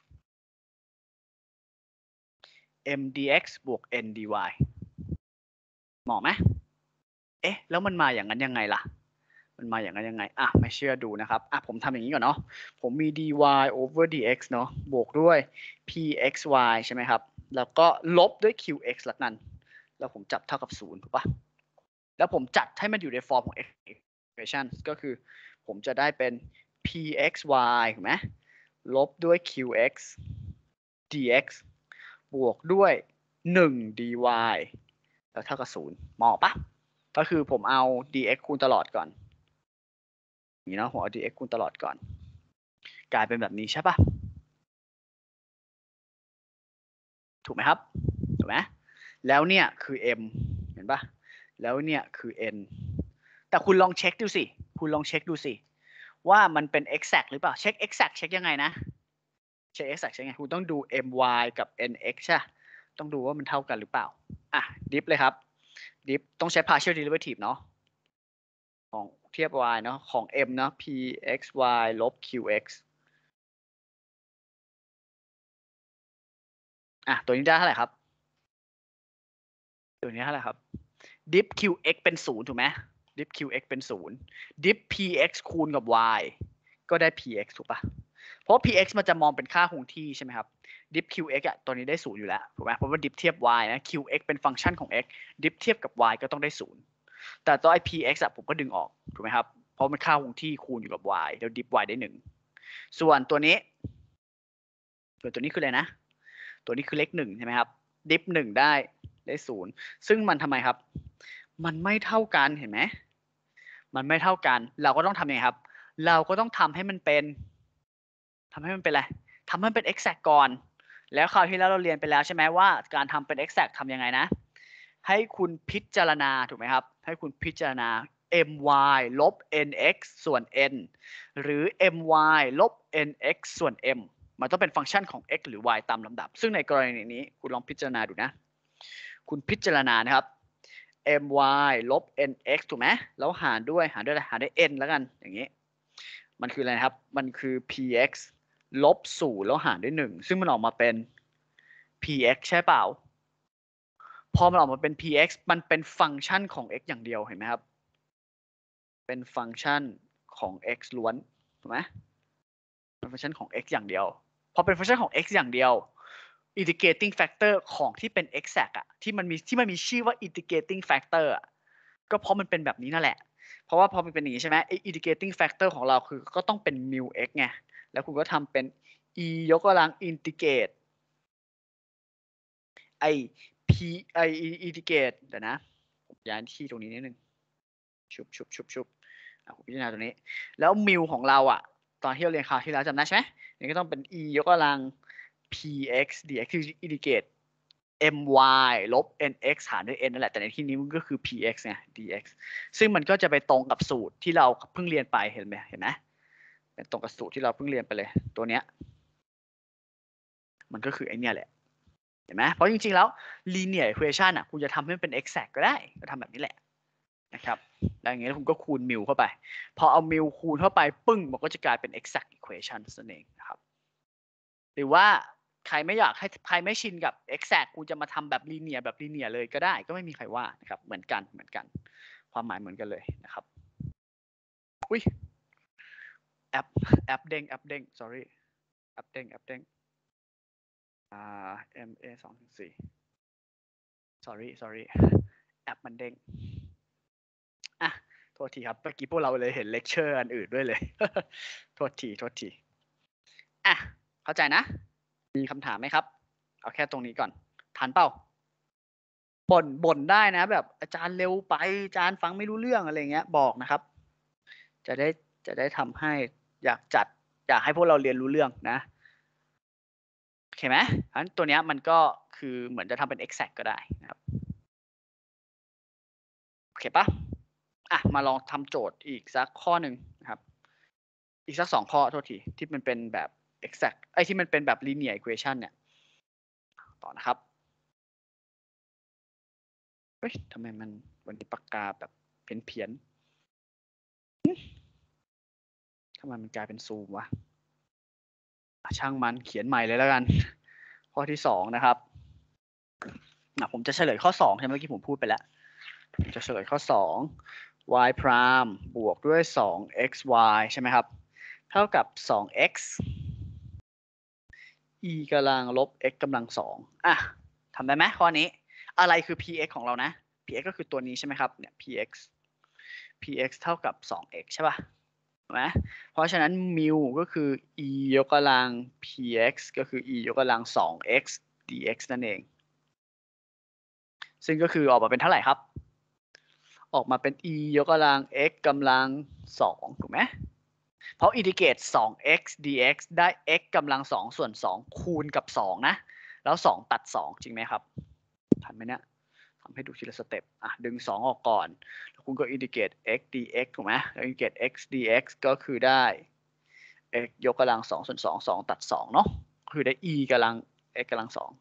m dx บวก n dy เหมาะไหมเอ๊ะแล้วมันมาอย่างนั้นยังไงล่ะมันมาอย่างนั้นยังไงอ่ะไม่เชื่อดูนะครับอ่ะผมทำอย่างนี้ก่อนเนาะผมมี dy over dx เนาะบวกด้วย pxy ใช่ไหมครับแล้วก็ลบด้วย qx ละกันแล้วผมจับเท่ากับศูนย์ถูกปะแล้วผมจัดให้มันอยู่ในฟอร์มของ equation ก็คือผมจะได้เป็น pxy ถูกไหมลบด้วย qx dx บวกด้วยหนึ่ง dy แล้วเท่ากับศูนย์มองปะก็คือผมเอา dx คูณตลอดก่อนอย่างนี้เนาะผมเอา dx คูณตลอดก่อนกลายเป็นแบบนี้ใช่ปะถูกไหมครับถูกไหมแล้วเนี่ยคือ m เห็นปะแล้วเนี่ยคือ n แต่คุณลองเช็คดูสิคุณลองเช็คดูสิว่ามันเป็น exact หรือเปล่าเช็ค exact เช็คยังไงนะเช็ค exact เช็คยังไงคุณต้องดู my กับ nx ใช่ต้องดูว่ามันเท่ากันหรือเปล่าอ่ะดิฟเลยครับดิฟต้องใช้ partial derivative เนาะของเทียบ y เนาะของ m เนาะ pxy ลบ qx อ่ะตัวนี้ได้เท่าไหร่ครับตัวนี้เท่าไหร่ครับดิฟ qx เป็นศูนย์ถูกไหมดิฟ qx เป็นศูนย์ดิฟ px คูณกับ y ก็ได้ px ถูกปะเพราะ px มันจะมองเป็นค่าคงที่ใช่ไหมครับดิฟ qx อ่ะตัวนี้ได้ศูนย์อยู่แล้วถูกไหมเพราะว่าดิฟเทียบ y นะ qx เป็นฟังก์ชันของ x ดิฟเทียบกับ y ก็ต้องได้ศูนย์แต่ตัวไอ้ px อ่ะผมก็ดึงออกถูกไหมครับเพราะมันค่าคงที่คูณอยู่กับ y แล้วดิฟ y ได้หนึ่งส่วนตัวนี้ส่วนตัวนี้คืออะไรนะตัวนี้คือเลขหนึ่งใช่ไหมครับดิฟหนึ่งได้ได้ศูนย์ซึ่งมันทำไมครับมันไม่เท่ากันเห็นไหมมันไม่เท่ากันเราก็ต้องทำยังไงครับเราก็ต้องทำให้มันเป็นทำให้มันเป็นอะไรทำให้มันเป็น exact ก่อนแล้วคราวที่แล้วเราเรียนไปแล้วใช่ไหมว่าการทำเป็น exact ทำยังไงนะให้คุณพิจารณาถูกไหมครับให้คุณพิจารณา my ลบ nx ส่วน n หรือ my ลบ nx ส่วน m มันต้องเป็นฟังก์ชันของ x หรือ y ตามลำดับซึ่งในกรณีนี้คุณลองพิจารณาดูนะคุณพิจารณานะครับ my ลบ nx ถูกไหมแล้วหารด้วยหารด้วยอะไรหารด้วย n แล้วกันอย่างนี้มันคืออะไรครับมันคือ px ลบศูนย์แล้วหารด้วยหนึ่งซึ่งมันออกมาเป็น px ใช่เปล่าพอมันออกมาเป็น px มันเป็นฟังก์ชันของ x อย่างเดียวเห็นไหมครับเป็นฟังก์ชันของ x ล้วนถูกไหมเป็นฟังก์ชันของ x อย่างเดียวพอเป็นฟังก์ชันของ x อย่างเดียว integrating factor ของที่เป็น exact อะที่มันมีที่มันมีชื่อว่า integrating factor อะก็เพราะมันเป็นแบบนี้นั่นแหละเพราะว่าพอมันเป็นอย่างนี้ใช่ไหม integrating factor ของเราคือก็ต้องเป็น mu x ไงแล้วคุณก็ทำเป็น e ยกกำลัง integrate ไอ p ไอ integrate เดี๋ยวนะผมย้ายที่ตรงนี้นิดนึงชุบชุบชุบชุบอ่ะผมพิจารณาตรงนี้แล้ว mu ของเราอ่ะตอนที่เราเรียนคราวที่แล้วจำได้ใช่ไหมนี่ก็ต้องเป็น e ยกกำลัง px dx คือ integrate my ลบ nx หารด้วย n นั่นแหละแต่ในที่นี้มันก็คือ px ไง dx ซึ่งมันก็จะไปตรงกับสูตรที่เราเพิ่งเรียนไปเห็นไหมเห็นไหมเป็นตรงกับสูตรที่เราเพิ่งเรียนไปเลยตัวเนี้ยมันก็คือไอเนี้ยแหละเห็นไหมเพราะจริงๆแล้ว linear equation อ่ะคุณจะทำให้มันเป็น exact ก็ได้ก็ทำแบบนี้แหละนะครับแล้วอย่างเงี้ยคุณก็คูณ mu เข้าไปพอเอา mu คูณเข้าไปปึ้งมันก็จะกลายเป็น exact equation นั่นเองนะครับหรือว่าใครไม่อยากให้ใครไม่ชินกับ exact คุณจะมาทำแบบ linear แบบ linear เลยก็ได้ก็ไม่มีใครว่านะครับเหมือนกันเหมือนกันความหมายเหมือนกันเลยนะครับอุ้ยแอปแอปเด้งแอปเด้ง sorry แอปเด้งแอปเด้งอ่า เอ็ม เอ สองถึงสี่ sorry sorry แอปมันเด้งอ่ะโทษทีครับเมื่อกี้พวกเราเลยเห็นเลคเชอร์อันอื่นด้วยเลย โทษทีโทษทีอ่ะเข้าใจนะมีคำถามไหมครับเอาแค่ตรงนี้ก่อนทันเปล่าบ่นบ่นได้นะแบบอาจารย์เร็วไปอาจารย์ฟังไม่รู้เรื่องอะไรเงี้ยบอกนะครับจะได้จะได้ทำให้อยากจัดอยากให้พวกเราเรียนรู้เรื่องนะโอเคไหมเพราะฉะนั้นตัวเนี้ยมันก็คือเหมือนจะทำเป็น exact ก็ได้นะครับโอเคปะอ่ะมาลองทำโจทย์อีกสักข้อหนึ่งนะครับอีกสักสองข้อโทษทีที่มันเป็นแบบ exact ไอ้ที่มันเป็นแบบ linear equation เนี่ยต่อนะครับเฮ้ยทำไมมันวันนี้ปากกาแบบเพี้ยนเพี้ยนทำไมมันกลายเป็นซูมวะช่างมันเขียนใหม่เลยแล้วกันข้อที่สองนะครับนะผมจะเฉลยข้อสองใช่ไหมเมื่อกี้ผมพูดไปแล้วผมจะเฉลยข้อสอง y prime บวกด้วย สอง xy ใช่ไหมครับเท่ากับ สอง x e กำลังลบ x กำลังสองอ่ะทำได้ไหมข้อนี้อะไรคือ px ของเรานะ px ก็คือตัวนี้ใช่ไหมครับเนี่ย px px เท่ากับ สอง x ใช่ป่ะถูกไหมเพราะฉะนั้นมิวก็คือ e ยกกำลัง px ก็คือ e ยกกำลัง สอง x dx นั่นเองซึ่งก็คือออกมาเป็นเท่าไหร่ครับออกมาเป็น e ยกกำลัง x กำลังสองถูกไหมเพราะอินทิเกรต สอง x dx ได้ x กำลังสองส่วนสองคูณกับสองนะแล้วสองตัดสองจริงไหมครับทันไหมเนี่ยทำให้ดูทีละสเต็ปอ่ะดึงสองออกก่อนแล้วคุณก็อินทิเกรต x dx ถูกไหมแล้วอินทิเกรต x dx ก็คือได้ x ยกกำลังสองส่วนสอง สองตัดสองเนาะคือได้ e กำลัง x กำลังสอง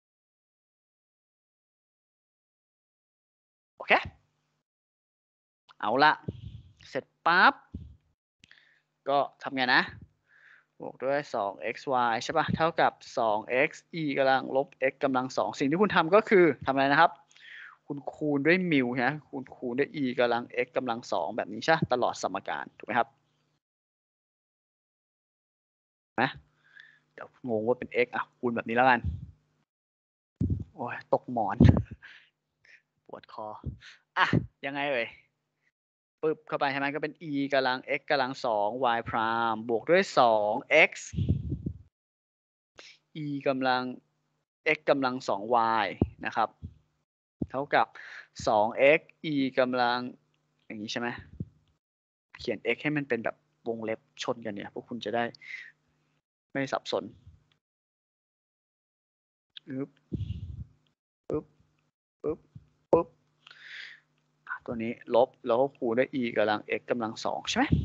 โอเคเอาละเสร็จปั๊บก็ทำไงนะบวกด้วย สอง xy ใช่ป่ะเท่ากับ สอง x e กำลังลบ x กำลังสองสิ่งที่คุณทำก็คือทำอะไรนะครับคุณคูณด้วยมิวนะคุณคูณด้วย e กำลัง x กำลังสองแบบนี้ใช่ตลอดสมการถูกไหมครับนะเดี๋ยวงงว่าเป็น x อ่ะคูณแบบนี้แล้วกันโอ้ยตกหมอนปวดคออ่ะยังไงเอ่ยปึ๊บเข้าไปใช่ไหมก็เป็น e กำลัง x กำลังสอง y prime บวกด้วย สอง x e กำลัง x กำลังสอง y นะครับเท่ากับ สอง x e กำลังอย่างนี้ใช่ไหมเขียน x ให้มันเป็นแบบวงเล็บชนกันเนี่ยพวกคุณจะได้ไม่สับสนปึ๊บปึ๊บปึ๊บปึ๊บตัวนี้ลบแล้วก็คูณด้วย e กำลัง x กำลังสองใช่ไหม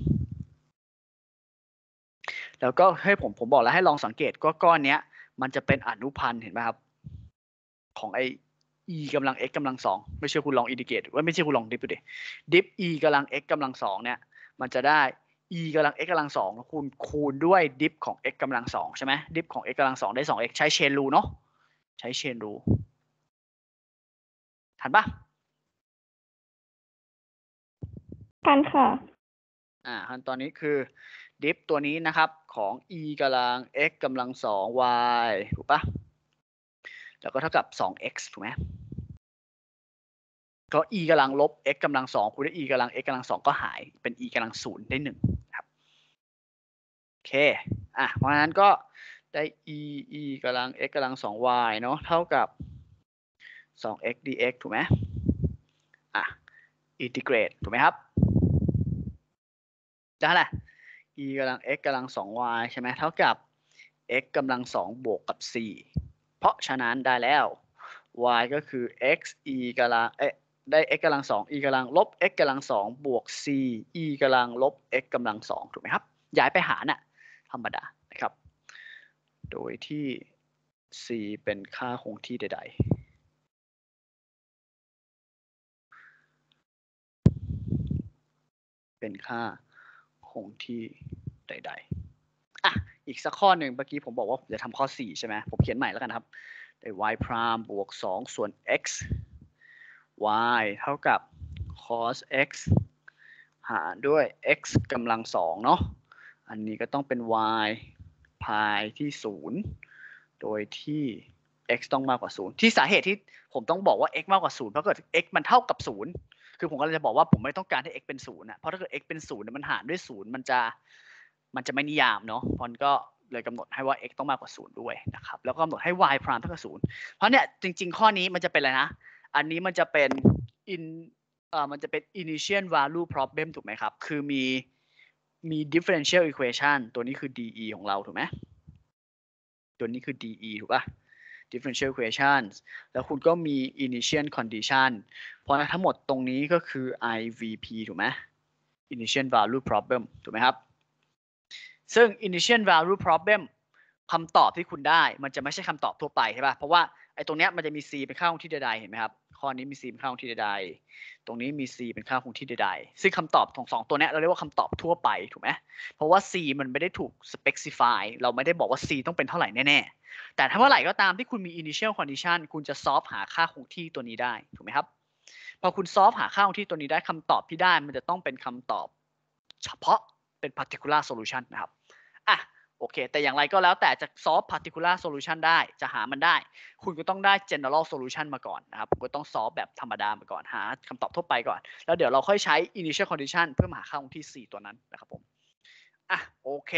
แล้วก็ให้ผมผมบอกแล้วให้ลองสังเกตก็ก้อนเนี้ยมันจะเป็นอนุพันธ์เห็นไหมครับของไอ e กำลัง x กำลังสองไม่ใช่คุณลองอินดิเกตว่าไม่ใช่คุณลองดิฟดูดิดิฟ e กำลัง x กำลังสองเนี่ยมันจะได้ e กำลัง x กำลังสองคูณคูณด้วยดิฟของ x กำลังสองใช่ไหมดิฟของ x กำลังสองได้ สอง x ใช้เชนรูเนาะใช้เชนรูทันปะทันค่ะอ่าขั้นตอนนี้คือดิฟตัวนี้นะครับของ e กำลัง x กำลังสอง y ถูกปะแล้วก็เท่ากับ สอง x ถูกไหมก็ e กำลังลบ x กำลังสองคูณด้วย e กำลัง x กำลังสองก็หายเป็น e กำลังศูนย์ได้หนึ่งครับโอเคอ่ะเพราะฉะนั้นก็ได้ e e กำลัง x กำลังสอง y เนาะเท่ากับ สอง x dx ถูกไหมอ่ะอินทิเกรตถูกไหมครับได้แหละ e กำลัง x กำลังสอง y ใช่ไหมเท่ากับ x กำลังสองบวกกับสี่เพราะฉะนั้นได้แล้ว y ก็คือ x e กำลังเอ๊ะได้ x กำลังสอง e กำลังลบ x กำลังสองบวก c e กำลังลบ x กำลังสองถูกไหมครับย้ายไปหารน่ะธรรมดานะครับโดยที่ c เป็นค่าคงที่ใดๆเป็นค่าคงที่ใดๆอ่ะอีกสักข้อหนึ่งเมื่อกี้ผมบอกว่าผมจะทำข้อสี่ใช่ไหมผมเขียนใหม่แล้วกันครับได้ y prime บวกสองส่วน x y เท่ากับ cos x หารด้วย x กำลังสองเนาะอันนี้ก็ต้องเป็น y พายที่ศูนย์โดยที่ x ต้องมากกว่าศูนย์ที่สาเหตุที่ผมต้องบอกว่า x มากกว่าศูนย์เพราะเกิด x มันเท่ากับศูนย์คือผมก็เลยจะบอกว่าผมไม่ต้องการให้ x เป็นศูนย์นะเพราะถ้าเกิด x เป็นศูนย์มันหารด้วยศูนย์มันจะมันจะไม่นิยามเนาะมันก็เลยกำหนดให้ว่า x ต้องมากกว่าศูนย์ด้วยนะครับแล้วก็กำหนดให้ y prime เท่ากับศูนย์เพราะเนี่ยจริงๆข้อนี้มันจะเป็นอะไรนะอันนี้มันจะเป็น in เอ่อมันจะเป็น initial value problem ถูกไหมครับคือมีมี differential equation ตัวนี้คือ de ของเราถูกไหมตัวนี้คือ de ถูกป่ะ differential equations แล้วคุณก็มี initial condition เพราะทั้งหมดตรงนี้ก็คือ I V P ถูกไหม initial value problem ถูกไหมครับซึ่ง initial value problem คำตอบที่คุณได้มันจะไม่ใช่คำตอบทั่วไปใช่ป่ะเพราะว่าไอ้ตรงเนี้ยมันจะมี c เป็นค่าคงที่ใดๆเห็นไหมครับข้อนี้มี c เป็นค่าคงที่ใดๆตรงนี้มี c เป็นค่าคงที่ใดๆซึ่งคำตอบของสองตัวนี้เราเรียกว่าคำตอบทั่วไปถูกไหมเพราะว่า c มันไม่ได้ถูก specify เราไม่ได้บอกว่า c ต้องเป็นเท่าไหร่แน่ๆแต่ถ้าเมื่อไหร่ก็ตามที่คุณมี initial condition คุณจะ solve หาค่าคงที่ตัวนี้ได้ถูกไหมครับพอคุณ solve หาค่าคงที่ตัวนี้ได้คำตอบที่ได้มันจะต้องเป็นคำตอบเฉพาะเป็น particular solution นะครับอ่ะโอเคแต่อย่างไรก็แล้วแต่จะ solve particular solution ได้จะหามันได้คุณก็ต้องได้ general solution มาก่อนนะครับคุณก็ต้อง solve แบบธรรมดามาก่อนหาคำตอบทั่วไปก่อนแล้วเดี๋ยวเราค่อยใช้ initial condition เพื่อหาค่าคงที่สี่ตัวนั้นนะครับผมอ่ะโอเค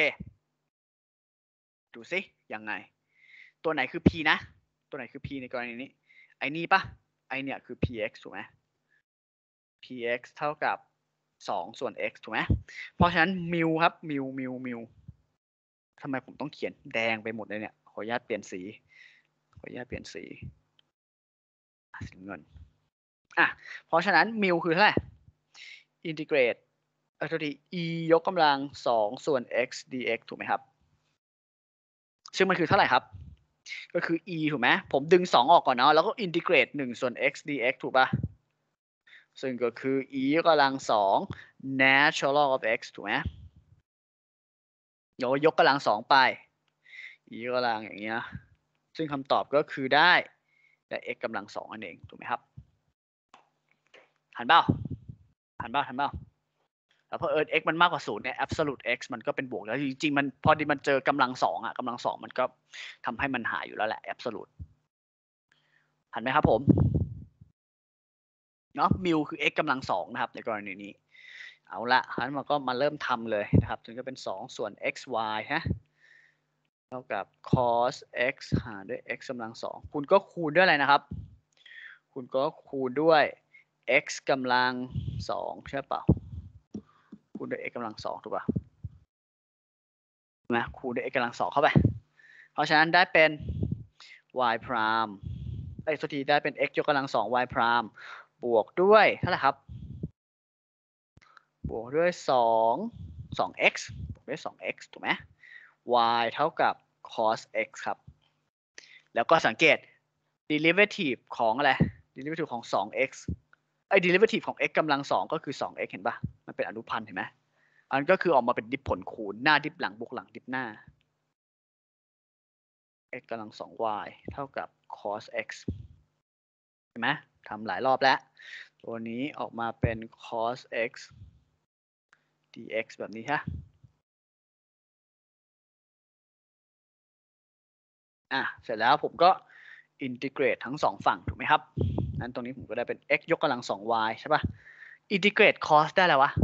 ดูซิยังไงตัวไหนคือ p นะตัวไหนคือ p ในกรณีนี้ไอ้นี่ปะไอเนี่ยคือ px ถูกไหม px เท่ากับสองส่วน x ถูกไหมเพราะฉะนั้นมิวครับมิวมิวมิวทำไมผมต้องเขียนแดงไปหมดเลยเนี่ยขออนุญาตเปลี่ยนสีขออนุญาตเปลี่ยนสีสีเงินอ่ะเพราะฉะนั้นมิวคือเท่าไหร่อินทิเกรตเออโทษที e ยกกำลังสองส่วน x dx ถูกไหมครับซึ่งมันคือเท่าไหร่ครับก็คือ e ถูกไหมผมดึงสองออกก่อนเนาะแล้วก็อินทิเกรตหนึ่งส่วน x dx ถูกป่ะซึ่งก็คือ e ยกกำลังสอง natural of x ถูกไหมยกยกกำลังสองไป e ยกกำลังอย่างเงี้ยซึ่งคำตอบก็คือได้ได้ x กำลังสองนั่นเองถูกไหมครับหันเปล่าหันเปล่าหันเปล่าแล้วพอเอิร์ x มันมากกว่าศูนย์เนี่ย absolute x มันก็เป็นบวกแล้วจริงๆมันพอดีมันเจอกำลังสองอ่ะกำลังสองมันก็ทำให้มันหายอยู่แล้วแหละ absolute หันไหมครับผมเนาะมิวคือ x กำลังสองนะครับในกรณีนี้เอาละหันมาก็มาเริ่มทำเลยนะครับถึงจะเป็นสองส่วน xy ฮะเท่ากับ cos x หารด้วย x กำลังสองคุณก็คูณด้วยอะไรนะครับคุณก็คูณด้วย x กำลังสองใช่เปล่าคูณด้วย x กำลังสองถูกป่ะนะคูณด้วย x กำลังสองเข้าไปเพราะฉะนั้นได้เป็น y prime ไอ้สุดทีได้เป็น x ยกกำลังสอง y prime บวกด้วยเท่าไหร่ครับบวกด้วยสอง สอง x บวกด้วยสอง x ถูกไหม y เท่ากับ cos x ครับแล้วก็สังเกต derivative ของอะไร derivative ของ สอง x ไอ้ derivative ของ x กำลังสองก็คือ สอง x เห็นปะมันเป็นอนุพันธ์เห็นไหมอันก็คือออกมาเป็นดิฟผลคูณหน้าดิฟหลังบวกหลังดิฟหน้า x กำลังสอง y เท่ากับ cos x เห็นไหมทำหลายรอบแล้วตัวนี้ออกมาเป็น cos x dx แบบนี้ฮะอ่ะเสร็จแล้วผมก็อินทิเกรตทั้งสองฝั่งถูกไหมครับนั้นตรงนี้ผมก็ได้เป็น x ยกกำลังสอง y ใช่ป่ะอินทิเกรต cos ได้แล้ววะ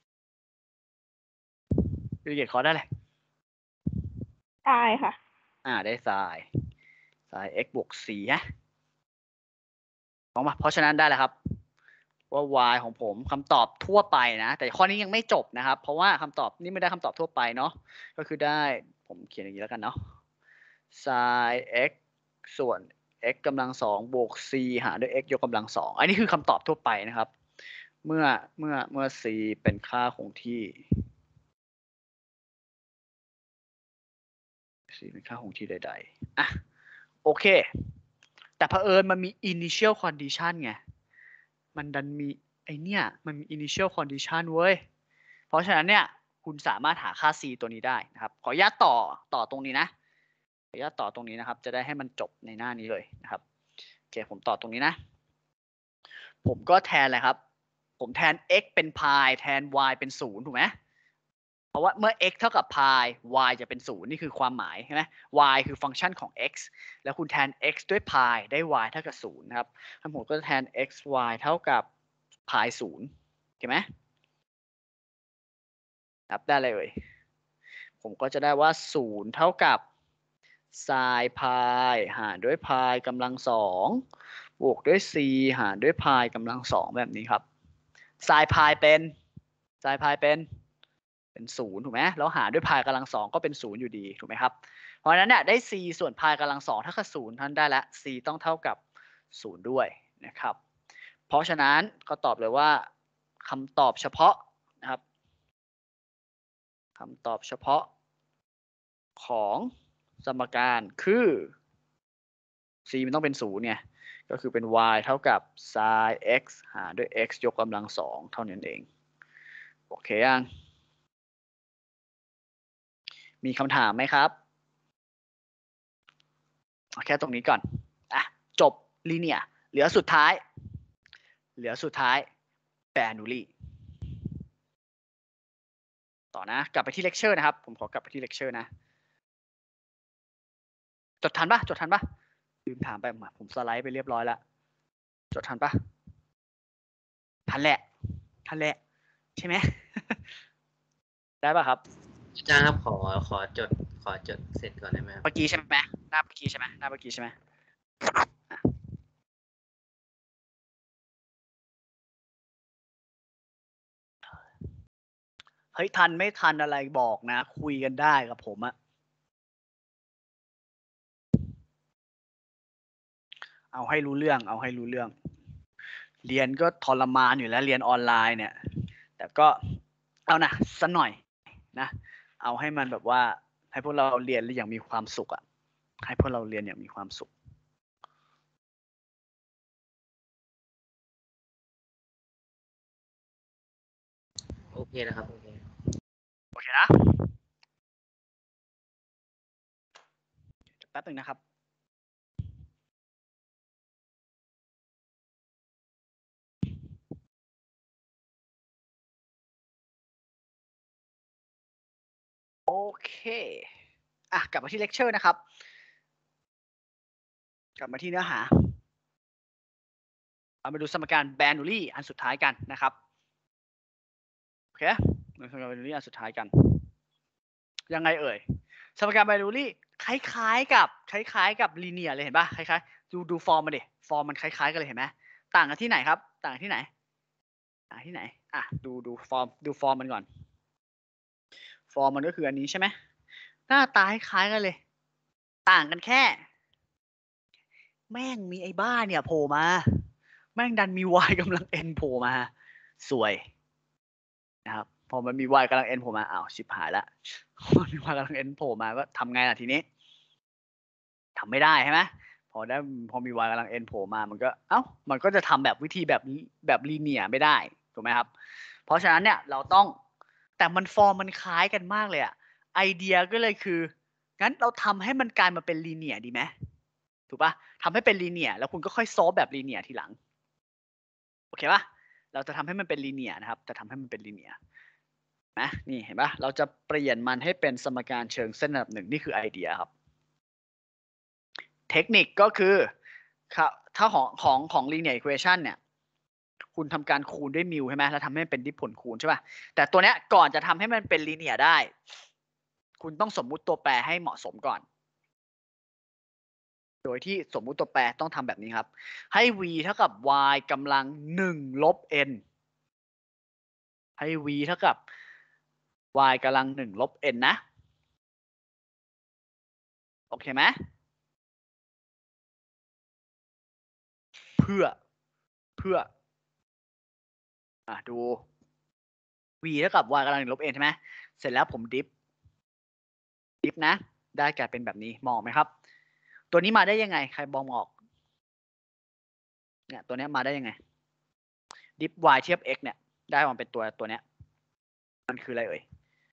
อินทิเกรต cos ได้เลยตายค่ะอ่าได้ sin sin x บวกสี่ฮะลองมาเพราะฉะนั้นได้แล้วครับว่า y ของผมคำตอบทั่วไปนะแต่ข้อนี้ยังไม่จบนะครับเพราะว่าคำตอบนี่ไม่ได้คำตอบทั่วไปเนาะก็คือได้ผมเขียนอย่างนี้แล้วกันเนาะ sin x ส่วน x กำลังสองบวก c หารด้วย x ยกกำลังสองอันนี้คือคำตอบทั่วไปนะครับเมื่อเมื่อเมื่อ c เป็นค่าคงที่ c เป็นค่าคงที่ใดๆอ่ะโอเคแต่เผอิญมันมี initial condition ไงมันดันมีไอเนี่ยมันมี initial condition เว้ยเพราะฉะนั้นเนี่ยคุณสามารถหาค่า c ตัวนี้ได้นะครับขออนุญาตต่อต่อตรงนี้นะขออนุญาตต่อตรงนี้นะครับจะได้ให้มันจบในหน้านี้เลยนะครับโอเคผมต่อตรงนี้นะผมก็แทนอะไรครับผมแทน x เป็น pi แทน y เป็นศูนย์ถูกไหมเพราะว่าเมื่อ x เท่ากับ pi y จะเป็นศูนย์นี่คือความหมายใช่ไหม y คือฟังก์ชันของ x แล้วคุณแทน x ด้วย pi ได้ y เท่ากับศูนย์นะครับทั้งหมดก็จะแทน x y เท่ากับ pi ศูนย์เห็นไหมนับได้เลยผมก็จะได้ว่าศูนย์เท่ากับ sin pi หารด้วย pi กำลังสองบวกด้วย c หารด้วย pi กำลังสองแบบนี้ครับ sin pi เป็น sin pi เป็นเป็นศูนย์ถูกไหมแล้วหารด้วย pi กำลังสองก็เป็นศูนย์อยู่ดีถูกไหมครับเพราะฉะนั้นเนี่ยได้ c ส่วน pi กำลังสองเท่ากับศูนย์ท่านได้แล้ว c ต้องเท่ากับศูนย์ด้วยนะครับเพราะฉะนั้นก็ตอบเลยว่าคำตอบเฉพาะนะครับคำตอบเฉพาะของสมการคือ c มันต้องเป็นศูนย์ไงก็คือเป็น y เท่ากับ sin x หารด้วย x ยกกำลังสองเท่านั้นเองโอเคยังมีคำถามไหมครับเอาแค่ตรงนี้ก่อนอ่ะจบลีเนียร์เหลือสุดท้ายเหลือสุดท้ายแบรนูลีต่อนะกลับไปที่เลคเชอร์นะครับผมขอกลับไปที่เลคเชอร์นะจดทันปะจดทันปะลืมถามไปผมสไลด์ไปเรียบร้อยแล้วจดทันปะทันแหละทันแหละใช่ไหม ได้ปะครับอาจารย์ครับขอขอจดขอจดเสร็จก่อนได้ไหมครับเมื่อกี้ใช่ไหมหน้าเมื่อกี้ใช่ไหมหน้าเมื่อกี้ใช่ไหมอ่ะเฮ้ยทันไม่ทันอะไรบอกนะคุยกันได้กับผมอะเอาให้รู้เรื่องเอาให้รู้เรื่อง เรียนก็ทรมานอยู่แล้วเรียนออนไลน์เนี่ยแต่ก็เอานะสักหน่อยนะเอาให้มันแบบว่าให้พวกเราเรียนอย่างมีความสุขอะให้พวกเราเรียนอย่างมีความสุขโอเคนะครับโอเคโอเคนะแป๊บนึงนะครับโอเคอ่ะกลับมาที่เลคเชอร์นะครับกลับมาที่เนื้อหาเอามาดูสมการแบรนูลีอันสุดท้ายกันนะครับโอเคดูสมการแบรนูลีอันสุดท้ายกันยังไงเอ่ยสมการแบรนูลีคล้ายๆกับคล้ายๆกับลีเนียร์เลยเห็นป่ะคล้ายๆดูดูฟอร์มมันดิฟอร์มมันคล้ายๆกันเลยเห็นไหมต่างกันที่ไหนครับต่างกันที่ไหนต่างที่ไหนอ่ะดูดูฟอร์มดูฟอร์มมันก่อนฟอร์มมันก็คืออันนี้ใช่ไหมหน้าตาคล้ายๆกันเลยต่างกันแค่แม่งมีไอ้บ้าเนี่ยโผล่มาแม่งดันมี y กำลัง n โผล่มาสวยนะครับพอมันมี y กำลัง n โผล่มาอ้าวชิบหายละมันมี y กำลัง n โผล่มาก็ทำไงล่ะทีนี้ทำไม่ได้ใช่ไหมพอได้พอมี y กำลัง n โผล่มามันก็เอ้ามันก็จะทำแบบวิธีแบบแบบลีเนียร์ไม่ได้ถูกไหมครับเพราะฉะนั้นเนี่ยเราต้องแต่มันฟอร์มมันคล้ายกันมากเลยอะไอเดียก็เลยคืองั้นเราทำให้มันกลายมาเป็นลีเนียร์ดีไหมถูกปะทำให้เป็นลีเนียร์แล้วคุณก็ค่อยโซฟแบบลีเนียร์ทีหลังโอเคปะเราจะทำให้มันเป็นลีเนียร์นะครับจะทำให้มันเป็นลีเนียร์นะนี่เห็นปะเราจะเปลี่ยนมันให้เป็นสมการเชิงเส้นระดับหนึ่งนี่คือไอเดียครับเทคนิคก็คือถ้าของของของ linear equation เนี่ยคุณทำการคูณด้วยมิวใช่ไหมแล้วทำให้มันเป็นดิฟผลคูณใช่ป่ะแต่ตัวเนี้ยก่อนจะทำให้มันเป็น linear ได้คุณต้องสมมุติตัวแปรให้เหมาะสมก่อนโดยที่สมมุติตัวแปรต้องทำแบบนี้ครับให้ v เท่ากับ y กำลังหนึ่งลบ n ให้ v เท่ากับ y กำลังหนึ่งลบ n นะโอเคไหมเพื่อเพื่ออ่ะดู v เท่ากับ y กำลังหนึ่งลบ n ใช่ไหมเสร็จแล้วผมดิฟดิฟนะได้กลายเป็นแบบนี้มองไหมครับตัวนี้มาได้ยังไงใครบองออกเนี่ยตัวนี้มาได้ยังไงดิฟ y เทียบ x เนี่ยได้มาเป็นตัวตัวเนี้ยมันคืออะไรเอ่ย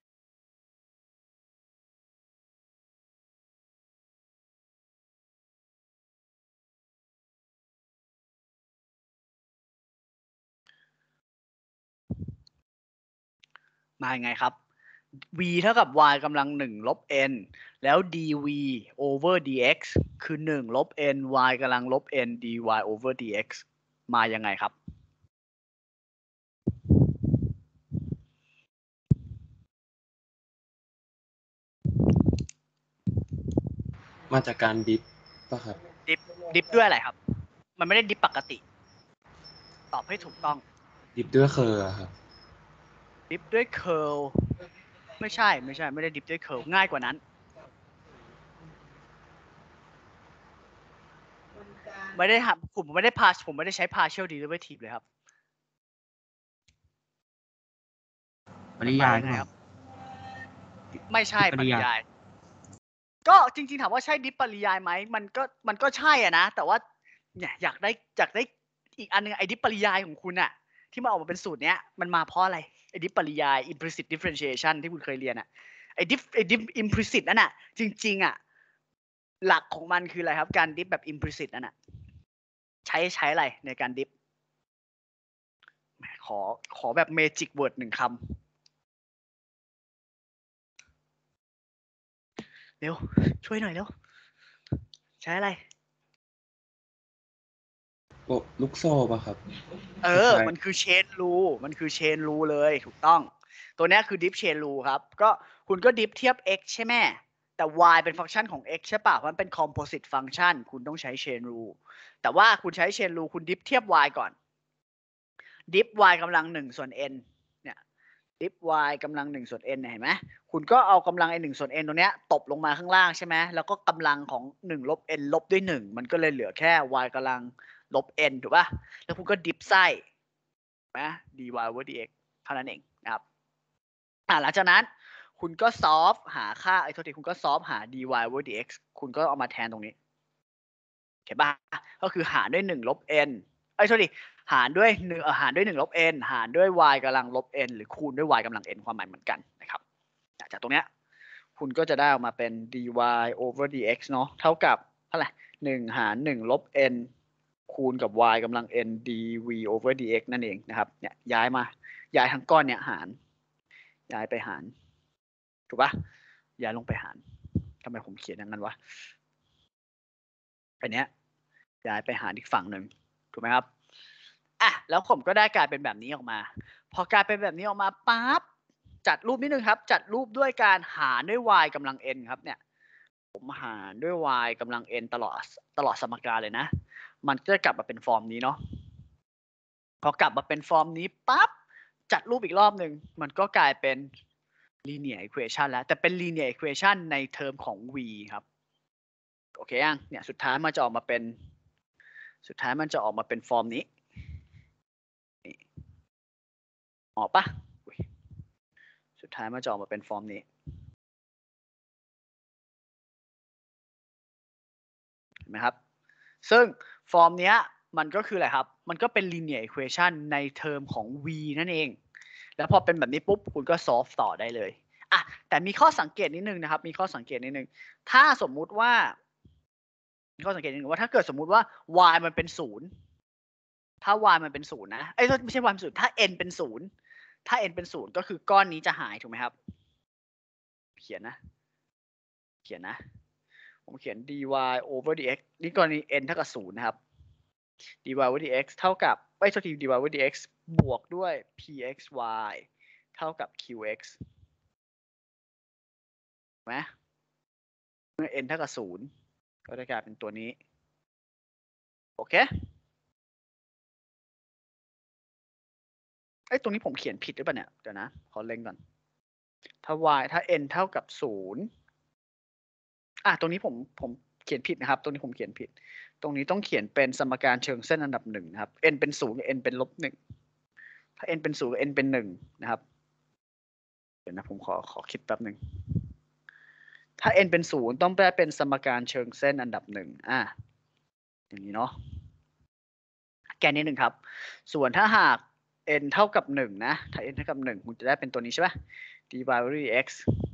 มายังไงครับ v เท่ากับ y กำลังหนึ่งลบ n แล้ว dv over dx คือหนึ่งลบ n y กำลังลบ n dy over dx มายังไงครับมาจากการดิฟป่ะครับดิฟดิฟด้วยอะไรครับมันไม่ได้ดิฟปกติตอบให้ถูกต้องดิฟด้วยเคอร์ครับดิฟด้วยเคิร์ลไม่ใช่ไม่ใช่ไม่ได้ดิฟด้วยเคิร์ลง่ายกว่านั้นไม่ได้ผมไม่ได้พาผมไม่ได้ใช้ partial derivative เลยครับปริยายครับไม่ใช่ปริยายก็จริงๆถามว่าใช่ดิฟปริยายไหมมันก็มันก็ใช่อ่ะนะแต่ว่าเนี่ยอยากได้อยากได้อีกอันนึงไอ้ดิฟปริยายของคุณอะที่มาออกมาเป็นสูตรเนี้ยมันมาเพราะอะไรไอ้ดิฟปริยาย implicit differentiation ที่คุณเคยเรียนอะไอ้ดิฟไอ้ดิฟ implicit นั่นอะจริงๆอะหลักของมันคืออะไรครับการดิฟแบบ implicit นั่นอะใช้ใช้อะไรในการดิฟขอขอแบบ magic word หนึ่งคำเร็วช่วยหน่อยเร็วใช้อะไรโอ้ลูกโซ่ป่ะครับเออ มันคือเชนรูมันคือเชนรูเลยถูกต้องตัวนี้คือดิฟเชนรูครับก็คุณก็ดิฟเทียบ x ใช่ไหมแต่ y เป็นฟังก์ชันของ x ใช่ป่ะมันเป็น composite function คุณต้องใช้เชนรูแต่ว่าคุณใช้เชนรูคุณดิฟเทียบ y ก่อนดิฟ y กำลังหนึ่งส่วน n เนี่ยดิฟ y กำลังหนึ่งส่วน n เนี่ยเห็นไหมคุณก็เอากำลังไอ้หนึ่งส่วน n ตัวเนี้ยตบลงมาข้างล่างใช่ไหมแล้วก็กำลังของหนึ่งลบ n ลบด้วยหนึ่งมันก็เลยเหลือแค่ y กำลังลบ n ถูกป่ะแล้วคุณก็ดิฟไส้นะ dy over dx เท่านั้นเองนะครับอ่าหลังจากนั้นคุณก็ซอฟหาค่าไอ้โทษทีคุณก็ซอฟหา dy over dx คุณก็เอามาแทนตรงนี้เห็นป่ะก็คือหารด้วยหนึ่งลบ n ไอ้โทษทีหารด้วยหนึ่งหารด้วยหนึ่งลบ n หารด้วย y กำลังลบ n หรือคูณด้วย y กำลัง n ความหมายเหมือนกันนะครับจากตรงเนี้ยคุณก็จะได้ออกมาเป็น dy over dx เนาะเท่ากับเท่าไหร่หนึ่งหารหนึ่งลบ n คูณกับ y กำลัง n dv over dx นั่นเองนะครับเนี่ยย้ายมาย้ายทั้งก้อนเนี่ยหารย้ายไปหารถูกปะย้ายลงไปหารทำไมผมเขียนอย่างนั้นวะอันเนี้ยย้ายไปหารอีกฝั่งหนึ่งถูกไหมครับอ่ะแล้วผมก็ได้กลายเป็นแบบนี้ออกมาพอกลายเป็นแบบนี้ออกมาปั๊บจัดรูปนิดนึงครับจัดรูปด้วยการหารด้วย y กำลัง n ครับเนี่ยผมหารด้วย y กำลัง n ตลอดตลอดสมการเลยนะมันก็จะกลับมาเป็นฟอร์มนี้เนาะพอกลับมาเป็นฟอร์มนี้ปั๊บจัดรูปอีกรอบหนึ่งมันก็กลายเป็น linear equation แล้วแต่เป็น linear equation ในเทอมของ v ครับโอเคยังเนี่ยสุดท้ายมันจะออกมาเป็นสุดท้ายมันจะออกมาเป็นฟอร์มนี้ออกปะสุดท้ายมันจะออกมาเป็นฟอร์มนี้เห็นไหมครับซึ่งฟอร์มเนี้ยมันก็คืออะไรครับมันก็เป็น linear equation ในเทอมของ v นั่นเองแล้วพอเป็นแบบนี้ปุ๊บคุณก็ solve ต่อได้เลยอ่ะแต่มีข้อสังเกตนิดนึงนะครับมีข้อสังเกตนิดนึงถ้าสมมุติว่ามีข้อสังเกตนิดนึงว่าถ้าเกิดสมมุติว่า y มันเป็นศูนย์ถ้า y มันเป็นศูนย์นะเอ้ยไม่ใช่ y เป็นศูนย์ถ้า n เป็นศูนย์ถ้า n เป็นศูนย์ก็คือก้อนนี้จะหายถูกไหมครับเขียนนะเขียนนะผมเขียน dy over dx นี่กรณี n เท่ากับศูนย์นะครับ dy over dx เท่ากับไม่ใช่ dy over dx บวกด้วย pxy เท่ากับ qx ถูกไหมเมื่อ n เท่ากับศูนย์ก็จะกลายเป็นตัวนี้โอเคไอ้ตรงนี้ผมเขียนผิดหรือเปล่าเนี่ยเดี๋ยวนะขอเล็งก่อนถ้า y ถ้า n เท่ากับศูนย์อ่ะตรงนี้ผมผมเขียนผิดนะครับตรงนี้ผมเขียนผิดตรงนี้ต้องเขียนเป็นสมการเชิงเส้นอันดับหนึ่งนะครับ n เป็นศูนย์ n เป็นลบหนึ่งถ้า n เป็นศูนย์ n เป็นหนึ่งนะครับเดี๋ยวนะผมขอขอคิดแป๊บหนึ่งถ้า n เป็นศูนย์ต้องแปลเป็นสมการเชิงเส้นอันดับหนึ่งอ่ะอย่างนี้เนาะแกนนี้หนึ่งครับส่วนถ้าหาก n เท่ากับหนึ่งนะถ้า n เท่ากับหนึ่งคุณจะได้เป็นตัวนี้ใช่ไหม dy over dx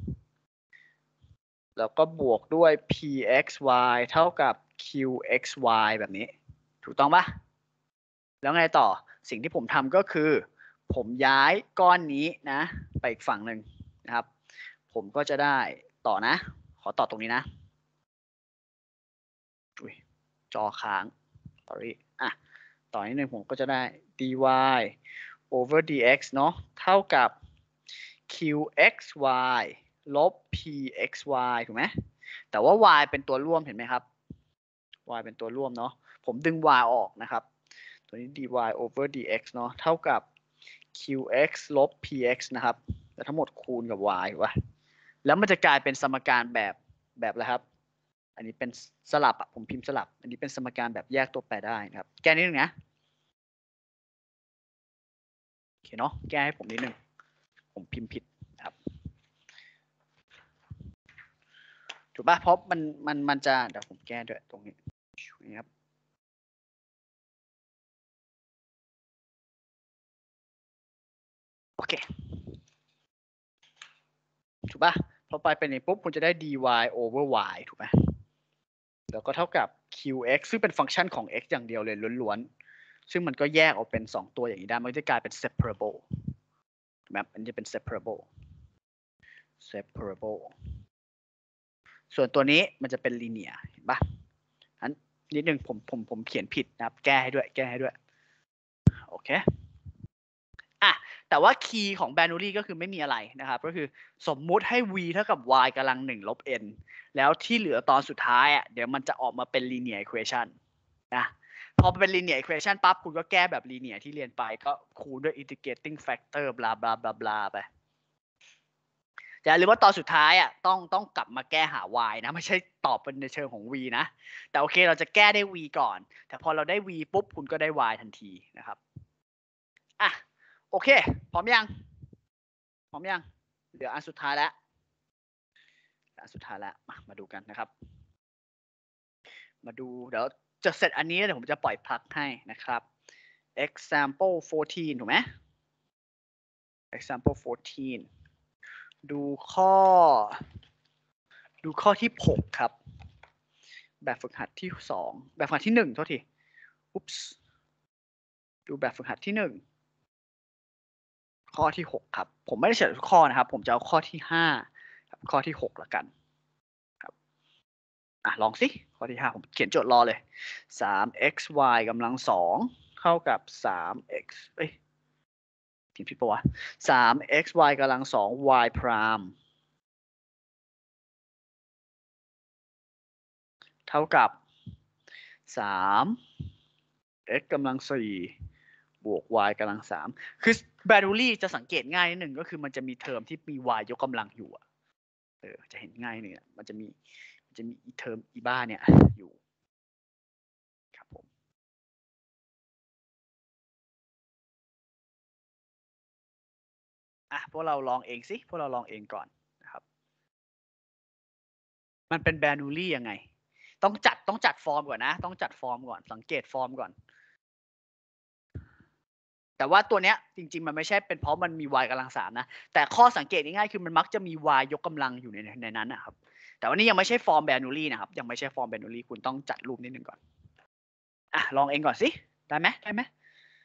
แล้วก็บวกด้วย pxy เท่ากับ qxy แบบนี้ถูกต้องปะแล้วไงต่อสิ่งที่ผมทำก็คือผมย้ายก้อนนี้นะไปอีกฝั่งหนึ่งนะครับผมก็จะได้ต่อนะขอต่อตรงนี้นะอุ้ยจอค้าง sorry อ่ะต่อนิดนึงผมก็จะได้ dy over dx เนาะเท่ากับ qxy ลบ pxy ถูกไหมแต่ว่า y เป็นตัวร่วมเห็นไหมครับ y เป็นตัวร่วมเนาะผมดึง y ออกนะครับตัวนี้ dy over dx เนาะเท่ากับ qx ลบ px นะครับแล้วทั้งหมดคูณกับ y ถูกป่ะแล้วมันจะกลายเป็นสมการแบบแบบอะไรครับอันนี้เป็นสลับอ่ะผมพิมพ์สลับอันนี้เป็นสมการแบบแยกตัวแปรได้นะครับแก้นิดนึงนะโอเคเนาะแก้ให้ผมนิดนึงผมพิมพ์ผิดนะครับถูกป่ะเพราะมันมันมันจะเดี๋ยวผมแก้ด้วยตรงนี้นี่ครับโอเคถูกป่ะพอไปเป็นอย่างปุ๊บคุณจะได้ dy over y ถูกไหมแล้วก็เท่ากับ qx ซึ่งเป็นฟังก์ชันของ x อย่างเดียวเลยล้วนๆซึ่งมันก็แยกออกเป็นสองตัวอย่างนี้ได้มันจะกลายเป็น separable ถูกไหมมันจะเป็น separable separable ส่วนตัวนี้มันจะเป็น linear เห็นป่ะอันนิดนึงผมผมผมเขียนผิดนะครับแก้ให้ด้วยแก้ให้ด้วยโอเคอ่ะแต่ว่าคีย์ของ Bernoulli ก็คือไม่มีอะไรนะครับก็คือสมมุติให้ v เท่ากับ y กำลังหนึ่งลบ n แล้วที่เหลือตอนสุดท้ายอ่ะเดี๋ยวมันจะออกมาเป็น linear equation นะพอเป็น linear equation ปั๊บคุณก็แก้แบบ linear ที่เรียนไปก็คูณด้วย integrating factor บลาบลาบลาบลาไปอย่าลืมว่าตอนสุดท้ายอ่ะต้องต้องกลับมาแก้หา y นะไม่ใช่ตอบเป็นในเชิงของ v นะแต่โอเคเราจะแก้ได้ v ก่อนแต่พอเราได้ v ปุ๊บคุณก็ได้ y ทันทีนะครับอ่ะโอเคพร้อมยังพร้อมยังเดี๋ยวอันสุดท้ายแล้วอันสุดท้ายแล้วมามาดูกันนะครับมาดูเดี๋ยวจะเสร็จอันนี้เดี๋ยวผมจะปล่อยพักให้นะครับ example สิบสี่ถูกไหม example สิบสี่ดูข้อดูข้อที่หกครับแบบฝึกหัดที่สองแบบฝึกหัดที่หนึ่งโทษทีอุ๊ปส์ดูแบบฝึกหัดที่หนึ่งข้อที่หกครับผมไม่ได้เฉลยทุกข้อนะครับผมจะเอาข้อที่ห้าข้อที่หกละกันครับอ่ะลองสิข้อที่ห้าผมเขียนโจทย์รอเลย สาม xy กำลังสองเท่ากับ สาม x เอ้ยเขียนผิดปะวะ สาม xy กำลังสอง y พรามเท่ากับ สาม x กำลังสี่บวก y กำลังสามคือ Bernoulli จะสังเกตง่ายนิดหนึ่งก็คือมันจะมีเทอมที่มี y ยกกำลังอยู่อะเออจะเห็นง่ายเนี่ยมันจะมีมันจะมีอีเทอมอีบ้าเนี่ยอยู่ครับผมอ่ะพวกเราลองเองสิพวกเราลองเองก่อนนะครับมันเป็น Bernoulli ยังไงต้องจัดต้องจัดฟอร์มก่อนนะต้องจัดฟอร์มก่อนสังเกตฟอร์มก่อนแต่ว่าตัวเนี้ยจริงๆมันไม่ใช่เป็นเพราะมันมี y กำลังสามนะแต่ข้อสังเกตง่ายๆคือมันมักจะมี y ยกกำลังอยู่ในในนั้นนะครับแต่ว่านี่ยังไม่ใช่ฟอร์ม Bernoulli นะครับยังไม่ใช่ฟอร์ม Bernoulli คุณต้องจัดรูปนิดนึงก่อนอ่ะลองเองก่อนสิได้ไหมได้ไหม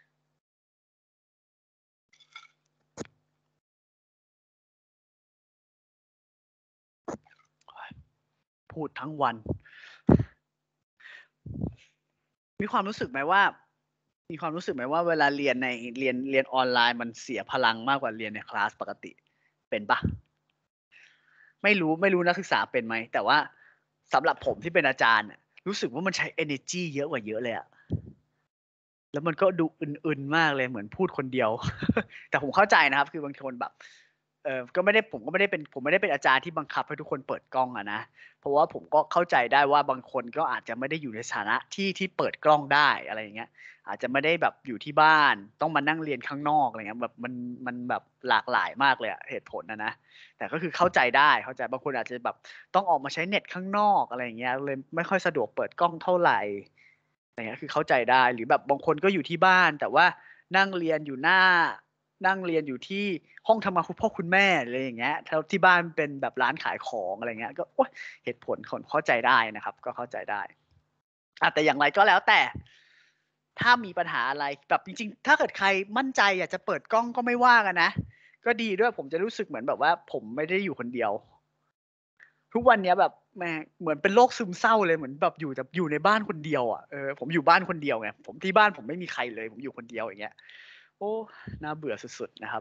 พูดทั้งวันมีความรู้สึกไหมว่ามีความรู้สึกไหมว่าเวลาเรียนในเรียนเรียนออนไลน์มันเสียพลังมากกว่าเรียนในคลาสปกติเป็นปะไม่รู้ไม่รู้นักศึกษาเป็นไหมแต่ว่าสำหรับผมที่เป็นอาจารย์รู้สึกว่ามันใช้ energy เยอะกว่าเยอะเลยอะแล้วมันก็ดูอึนๆมากเลยเหมือนพูดคนเดียว แต่ผมเข้าใจนะครับคือบางคนแบบเออก็ไม่ได้ผมก็ไม่ได้เป็นผมไม่ได้เป็นอาจารย์ที่บังคับให้ทุกคนเปิดกล้องอะนะเพราะว่าผมก็เข้าใจได้ว่าบางคนก็อาจจะไม่ได้อยู่ในสถานะที่ที่เปิดกล้องได้อะไรอย่างเงี้ยอาจจะไม่ได้แบบอยู่ที่บ้านต้องมานั่งเรียนข้างนอกอะไรเงี้ยแบบมันมันแบบหลากหลายมากเลยอะเหตุผลนะนะแต่ก็คือเข้าใจได้เข้าใจบางคนอาจจะแบบต้องออกมาใช้เน็ตข้างนอกอะไรอย่างเงี้ยเลยไม่ค่อยสะดวกเปิดกล้องเท่าไหร่อะไรเงี้ยคือเข้าใจได้หรือแบบบางคนก็อยู่ที่บ้านแต่ว่านั่งเรียนอยู่หน้านั่งเรียนอยู่ที่ห้องทำงานคุณพ่อคุณแม่อะไรอย่างเงี้ยแล้วที่บ้านเป็นแบบร้านขายของอะไรเงี้ยก็โอ๊ยเหตุผลคนเข้าใจได้นะครับก็เข้าใจได้อ่ะแต่อย่างไรก็แล้วแต่ถ้ามีปัญหาอะไรแบบจริงๆถ้าเกิดใครมั่นใจอยากจะเปิดกล้องก็ไม่ว่ากันนะก็ดีด้วยผมจะรู้สึกเหมือนแบบว่าผมไม่ได้อยู่คนเดียวทุกวันนี้แบบแม่เหมือนเป็นโรคซึมเศร้าเลยเหมือนแบบอยู่แต่อยู่ในบ้านคนเดียวอ่ะเออผมอยู่บ้านคนเดียวไงผมที่บ้านผมไม่มีใครเลยผมอยู่คนเดียวอย่างเงี้ยโอ้น่าเบื่อสุดๆนะครับ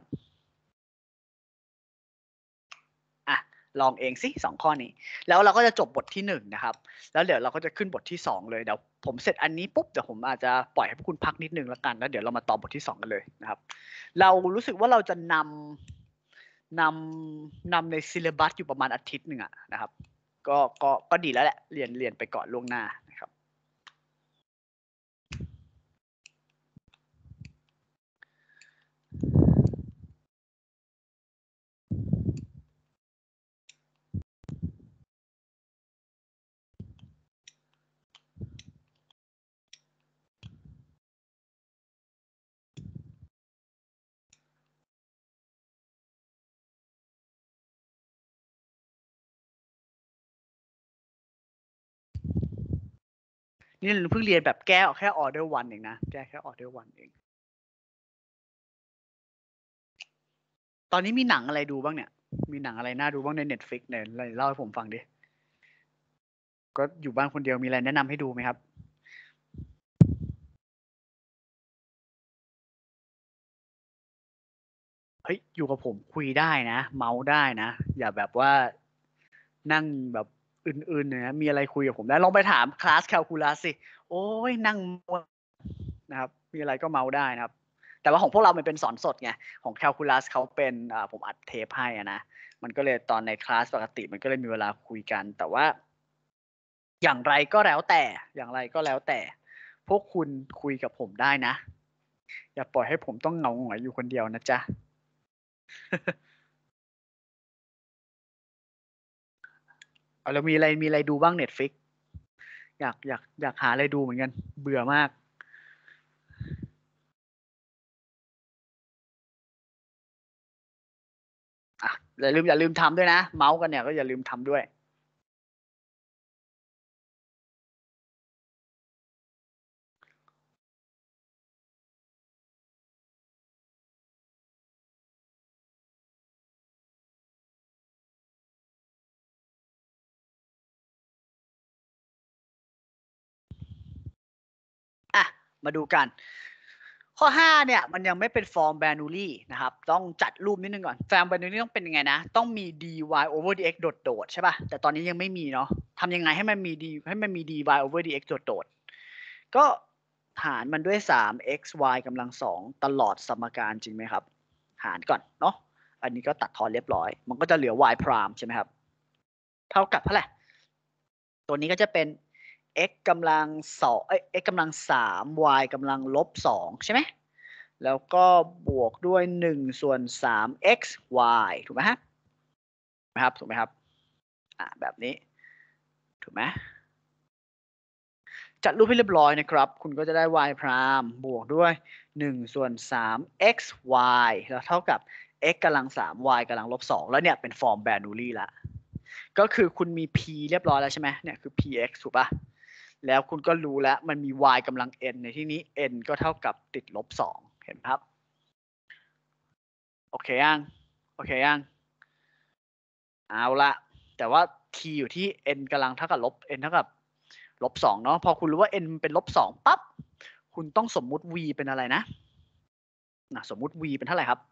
อ่ะลองเองสิสองข้อนี้แล้วเราก็จะจบบทที่หนึ่งนะครับแล้วเดี๋ยวเราก็จะขึ้นบทที่สองเลยเดี๋ยวผมเสร็จอันนี้ปุ๊บเดี๋ยวผมอาจจะปล่อยให้พวกคุณพักนิดนึงแล้วกันแล้วเดี๋ยวเรามาต่อบทที่สองกันเลยนะครับเรารู้สึกว่าเราจะนำนำนำในซิลเลบัสอยู่ประมาณอาทิตย์หนึ่งอะนะครับก็ก็ก็ดีแล้วแหละเรียนเรียนไปก่อนล่วงหน้านะครับนี่เพิ่งเรียนแบบแก้แค่ order one เองนะแก้แค่ order one เองตอนนี้มีหนังอะไรดูบ้างเนี่ยมีหนังอะไรน่าดูบ้างใน Netflix เนี่ยเล่าให้ผมฟังดิก็อยู่บ้านคนเดียวมีอะไรแนะนำให้ดูไหมครับเฮ้ยอยู่กับผมคุยได้นะเมาส์ได้นะอย่าแบบว่านั่งแบบอื่นๆนะมีอะไรคุยกับผมได้ลองไปถามคลาสแคลคูลัสสิโอ้ยนั่งนะครับมีอะไรก็เมาส์ได้นะครับแต่ว่าของพวกเรามันเป็นสอนสดไงของแคลคูลัสเขาเป็นอ่าผมอัดเทปให้อะนะมันก็เลยตอนในคลาสปกติมันก็เลยมีเวลาคุยกันแต่ว่าอย่างไรก็แล้วแต่อย่างไรก็แล้วแต่พวกคุณคุยกับผมได้นะอย่าปล่อยให้ผมต้องเหงาหงอยอยู่คนเดียวนะจ๊ะ เอาแล้วมีอะไรมีอะไรดูบ้าง Netflix อยากอยากอยากหาอะไรดูเหมือนกันเบื่อมากอ่ะอย่าลืมอย่าลืมทำด้วยนะเมาส์กันเนี่ยก็อย่าลืมทำด้วยอ่ะมาดูกันข้อห้าเนี่ยมันยังไม่เป็นฟอร์มแบรนูลี่นะครับต้องจัดรูปนิดนึงก่อนฟอร์มแบรนูลี่ต้องเป็นยังไงนะต้องมี dy over dx โดดๆใช่ป่ะแต่ตอนนี้ยังไม่มีเนาะทำยังไงให้มันมี d ให้มันมี dy over dx โดดๆก็หารมันด้วย สาม xy กำลังสองตลอดสมการจริงไหมครับหารก่อนเนาะอันนี้ก็ตัดทอนเรียบร้อยมันก็จะเหลือ y prime ใช่ไหมครับเท่ากับเท่าไหร่ตัวนี้ก็จะเป็น x กำลังสองเอ้ย x กำลังสาม y กำลังลบสองใช่ไหมแล้วก็บวกด้วยหนึ่งส่วนสาม x y ถูกไหมฮะถูกไหมครับถูกไหมครับอ่าแบบนี้ถูกไหมจัดรูปให้เรียบร้อยนะครับคุณก็จะได้ y พรามบวกด้วยหนึ่งส่วนสาม x y แล้วเท่ากับ x กำลังสาม y กำลังลบสองแล้วเนี่ยเป็นฟอร์มแบรนูลี่ละก็คือคุณมี p เรียบร้อยแล้วใช่ไหมเนี่ยคือ px ถูกปะแล้วคุณก็รู้แล้วมันมี y กำลัง n ในที่นี้ n ก็เท่ากับติดลบสองเห็นไหมครับโอเคยังโอเคยังเอาละแต่ว่า t อยู่ที่ n กำลังเท่ากับลบ n เท่ากับลบสองเนาะพอคุณรู้ว่า n เป็นลบสองปั๊บคุณต้องสมมุติ v เป็นอะไรนะนะสมมุติ v เป็นเท่าไหร่ครับ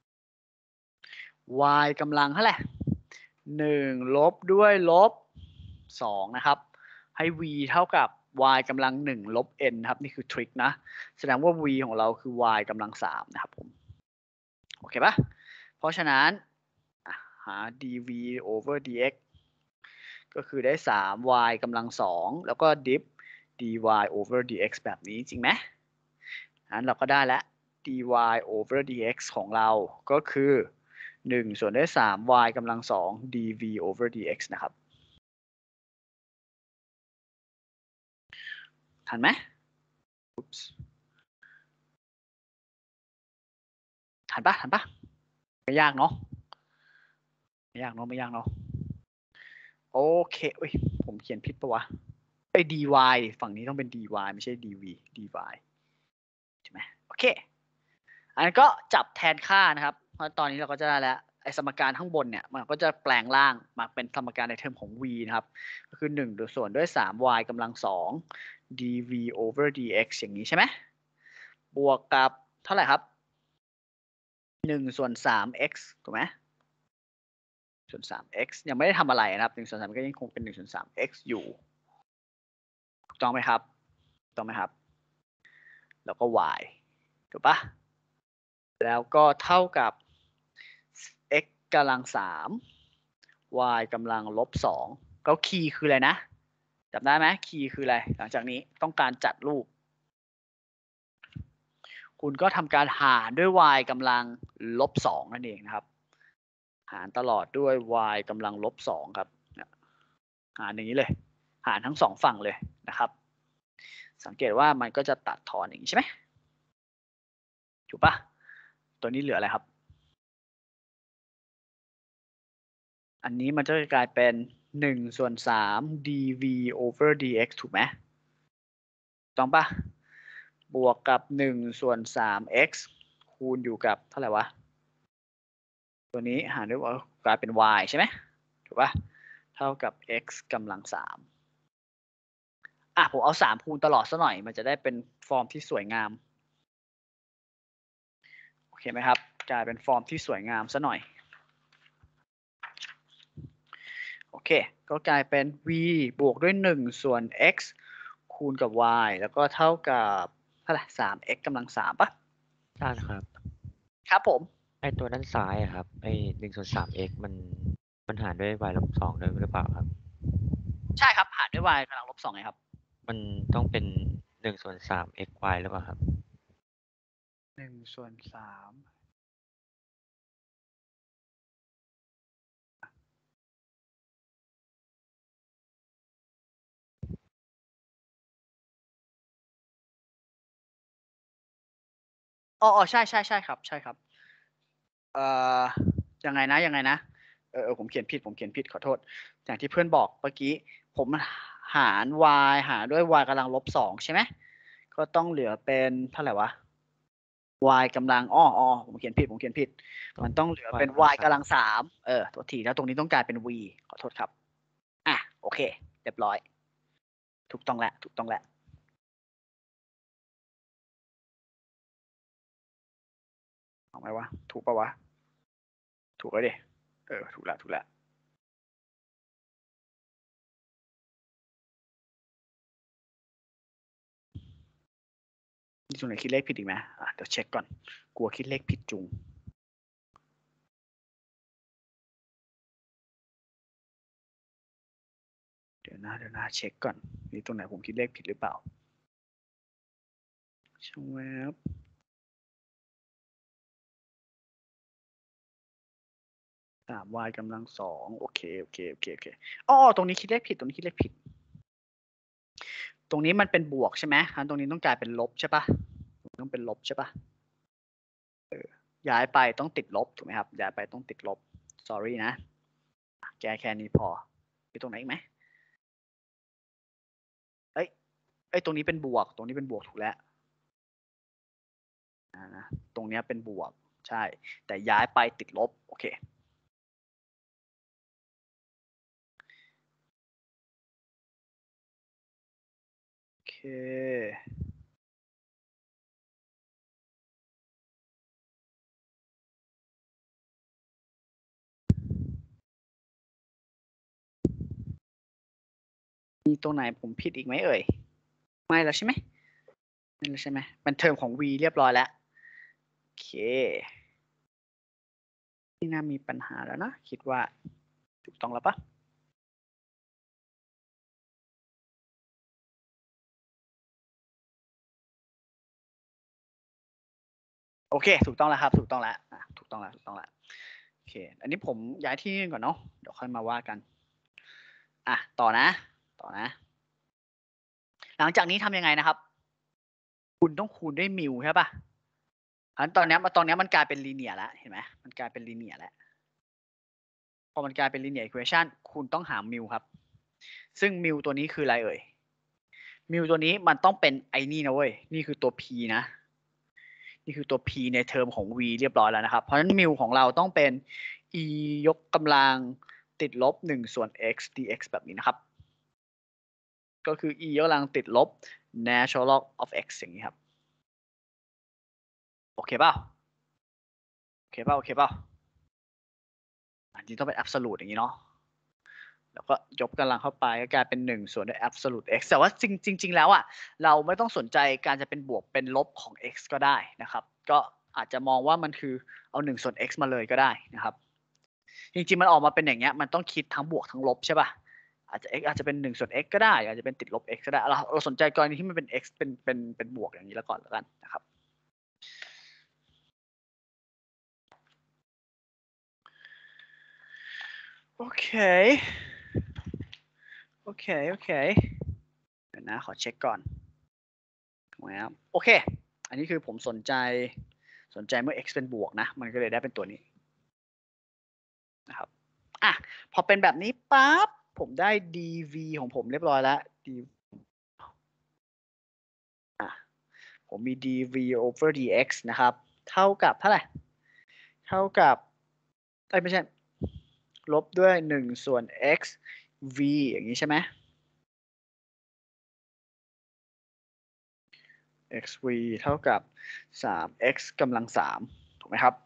y กำลังเท่าไหร่หนึ่งลบด้วยลบสองนะครับให้ v เท่ากับ y กำลังหนึ่งลบ n ครับนี่คือทริคนะแสดงว่า v ของเราคือ y กำลังสามนะครับผมโอเคปะเพราะฉะนั้นหา dv over dx ก็คือได้ สาม y กำลังสองแล้วก็ diff dy over dx แบบนี้จริงไหมนั้นเราก็ได้แล้ว dy over dx ของเราก็คือหนึ่งส่วนด้วย สาม y กำลังสอง dv over dx นะครับทันไหมทันปะทันปะไม่ยากเนาะไม่ยากเนาะไม่ยากเนาะโอเคเอ้ยผมเขียนผิดปะวะไอ้ dy ฝั่งนี้ต้องเป็น dy ไม่ใช่ dv dy ใช่ไหมโอเคอันนั้นก็จับแทนค่านะครับเพราะตอนนี้เราก็จะได้แล้วไอ้สมการข้างบนเนี่ยมันก็จะแปลงร่างมาเป็นสมการในเทอมของ v นะครับก็คือหนึ่งส่วนด้วย สาม y กำลังสอง dv over dx อย่างนี้ใช่ไหมบวกกับเท่าไหร่ครับหนึ่งส่วนสาม x ถูกไหมส่วน สาม x ยังไม่ได้ทำอะไรนะครับหนึ่งส่วนสามก็ยังคงเป็นหนึ่งส่วนสาม x อยู่ถูกต้องไหมครับถูกต้องไหมครับแล้วก็ y ถูกปะแล้วก็เท่ากับ x กำลังสาม y กำลังลบสองแล้วคีย์คืออะไรนะจำได้ไหมคีย์คืออะไรหลังจากนี้ต้องการจัดรูปคุณก็ทำการหารด้วย y กำลังลบสองนั่นเองนะครับหารตลอดด้วย y กำลังลบสองครับหารอย่างนี้เลยหารทั้งสองฝั่งเลยนะครับสังเกตว่ามันก็จะตัดทอนอย่างนี้ใช่ไหมถูกปะตัวนี้เหลืออะไรครับอันนี้มันจะกลายเป็นหนึ่งส่วนสาม dv over dx ถูกไหมต้องปะบวกกับหนึ่งส่วนสาม x คูณอยู่กับเท่าไหร่วะตัวนี้หารด้วยกลายเป็น y ใช่ไหมถูกปะเท่ากับ x กำลังสามอ่ะผมเอาสามคูณตลอดซะหน่อยมันจะได้เป็นฟอร์มที่สวยงามโอเคไหมครับกลายเป็นฟอร์มที่สวยงามซะหน่อยโอเคก็กลายเป็น v บวกด้วยหนึ่งส่วน x คูณกับ y แล้วก็เท่ากับเท่าไหร่สาม x กำลังสามปะใช่ครับครับผมไอตัวด้านซ้ายอะครับไอหนึ่งส่วนสาม x มันมันหารด้วย y ลบสองด้วยหรือเปล่าครับใช่ครับหารด้วย y กำลังลบสองไงครับมันต้องเป็นหนึ่งส่วนสาม x y หรือเปล่าครับหนึ่งส่วนสามอ๋ออ๋อใช่ใช่ใช่ครับใช่ครับเอ่อยังไงนะยังไงนะเออเออผมเขียนผิดผมเขียนผิดขอโทษอย่างที่เพื่อนบอกเมื่อกี้ผมหาร y หารด้วย y กำลังลบสองใช่ไหมก็ต้องเหลือเป็นเท่าไหร่วะ y กำลังอ้ออ๋อผมเขียนผิดผมเขียนผิดมันต้องเหลือเป็น y กำลังสามเออตัวทีแล้วตรงนี้ต้องกลายเป็น v ขอโทษครับอ่ะโอเคเรียบร้อยถูกต้องแล้วถูกต้องแล้วเอาไหมวะถูกปะวะถูกแล้วดิเออถูกแล้วถูกแล้วนี่ตรงไหนคิดเลขผิดอีกไหมอ่ะเดี๋ยวเช็คก่อนกลัวคิดเลขผิดจุงเดี๋ยวนะเดี๋ยวนะเช็คก่อนนี่ตรงไหนผมคิดเลขผิดหรือเปล่าช่องแวบสาม y กำลังสองโอเคโอเคโอเคโอเคอ๋อตรงนี้คิดเลขผิดตรงนี้คิดเลขผิดตรงนี้มันเป็นบวกใช่ไหมตรงนี้ต้องกลายเป็นลบใช่ปะต้องเป็นลบใช่ปะเออย้ายไปต้องติดลบถูกไหมครับย้ายไปต้องติดลบ sorry นะแก้แค่นี้พอมีตรงไหนอีกไหมเอ้ยเอ้ยตรงนี้เป็นบวกตรงนี้เป็นบวกถูกแล้วนะตรงนี้เป็นบวกใช่แต่ย้ายไปติดลบโอเคโอเคมีตรงไหนผมผิดอีกไหมเอ่ยไม่แล้วใช่ไหมไม่แล้วใช่ไหมมันเทอมของ v เรียบร้อยแล้วโอเคนี่น่ามีปัญหาแล้วนะคิดว่าถูกต้องแล้วปะโอเคถูกต้องแล้วครับถูกต้องแล้วอ่ะถูกต้องแล้วถูกต้องแล้วโอเคอันนี้ผมย้ายที่นี่ก่อนเนาะเดี๋ยวค่อยมาว่ากันอ่ะต่อนะต่อนะหลังจากนี้ทำยังไงนะครับคุณต้องคูณด้วยมิวใช่ปะอันตอนนี้ตอนนี้มันกลายเป็นลีเนียร์แล้วเห็นไหมมันกลายเป็นลีเนียร์แล้วพอมันกลายเป็นลีเนียร์อีควอชันคุณต้องหามิวครับซึ่งมิวตัวนี้คืออะไรเอ่ยมิวตัวนี้มันต้องเป็นไอ้นี่นะเว้ยนี่คือตัว p นะนี่คือตัว p ในเทอมของ v เรียบร้อยแล้วนะครับเพราะฉะนั้นมิวของเราต้องเป็น e ยกกำลังติดลบหนึ่งส่วน x dx แบบนี้นะครับก็คือ e ยกกำลังติดลบ natural log of x อย่างนี้ครับโอเคเปล่าโอเคเปล่าโอเคเปล่าอันนี้ต้องเป็น absolute อย่างนี้เนาะแล้วก็ยกกำลังเข้าไปก็กลายเป็นหนึ่งส่วนด้วย absolute x แต่ว่าจริงจริงๆแล้วอ่ะเราไม่ต้องสนใจการจะเป็นบวกเป็นลบของ x ก็ได้นะครับก็อาจจะมองว่ามันคือเอาหนึ่งส่วน x มาเลยก็ได้นะครับจริงๆมันออกมาเป็นอย่างเงี้ยมันต้องคิดทั้งบวกทั้งลบใช่ป่ะอาจจะ x อาจจะเป็นหนึ่งส่วน x ก็ได้อาจจะเป็นติดลบ x ก็ได้เราเราสนใจกรณีที่มันเป็น x เป็นเป็นเป็นบวกอย่างนี้แล้วก่อนแล้วกันนะครับโอเคโอเคโอเคเดี๋ยวนะขอเช็คก่อนนะครับโอเคอันนี้คือผมสนใจสนใจเมื่อ x เป็นบวกนะมันก็เลยได้เป็นตัวนี้นะครับอ่ะพอเป็นแบบนี้ปั๊บผมได้ dv ของผมเรียบร้อยแล้ว d ผมมี dv over dx นะครับ เท่ากับเท่าไหร่ เท่ากับเอ้ยไม่ใช่ ลบด้วยหนึ่งส่วน x v อย่างนี้ใช่ไหม xv เท่ากับ สาม x กำลังสามถูกไหมครับ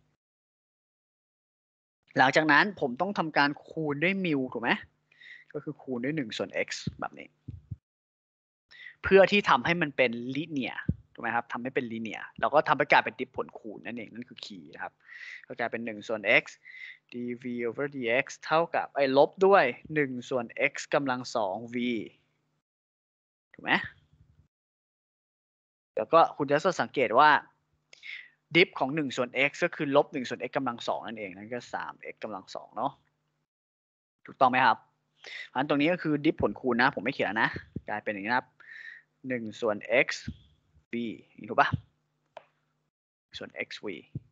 หลังจากนั้นผมต้องทำการคูณด้วยมิวถูกไหม ก็คือคูณด้วยหนึ่งส่วน x แบบนี้ เพื่อที่ทำให้มันเป็นลิเนียร์ถูกไหมครับทำให้เป็นลิเนียร์เราก็ทำให้กลายเป็นดิฟผลคูณนั่นเองนั่นคือคีย์นะครับก็กลายเป็นหนึ่งส่วน x dv over dx เท่ากับไอ้ลบด้วยหนึ่งส่วน x กำลังสอง v ถูกไหมแล้วก็คุณจะสังเกตว่าดิฟของหนึ่งส่วน x ก็คือลบหนึ่งส่วน x กำลังสองนั่นเองนั่นก็ สาม x กำลังสองเนาะถูกต้องไหมครับอันตรงนี้ก็คือดิฟผลคูณนะผมไม่เขียนนะกลายเป็นอย่างนี้นะครับหนึ่งส่วน x v นี่ถูกปะส่วน xv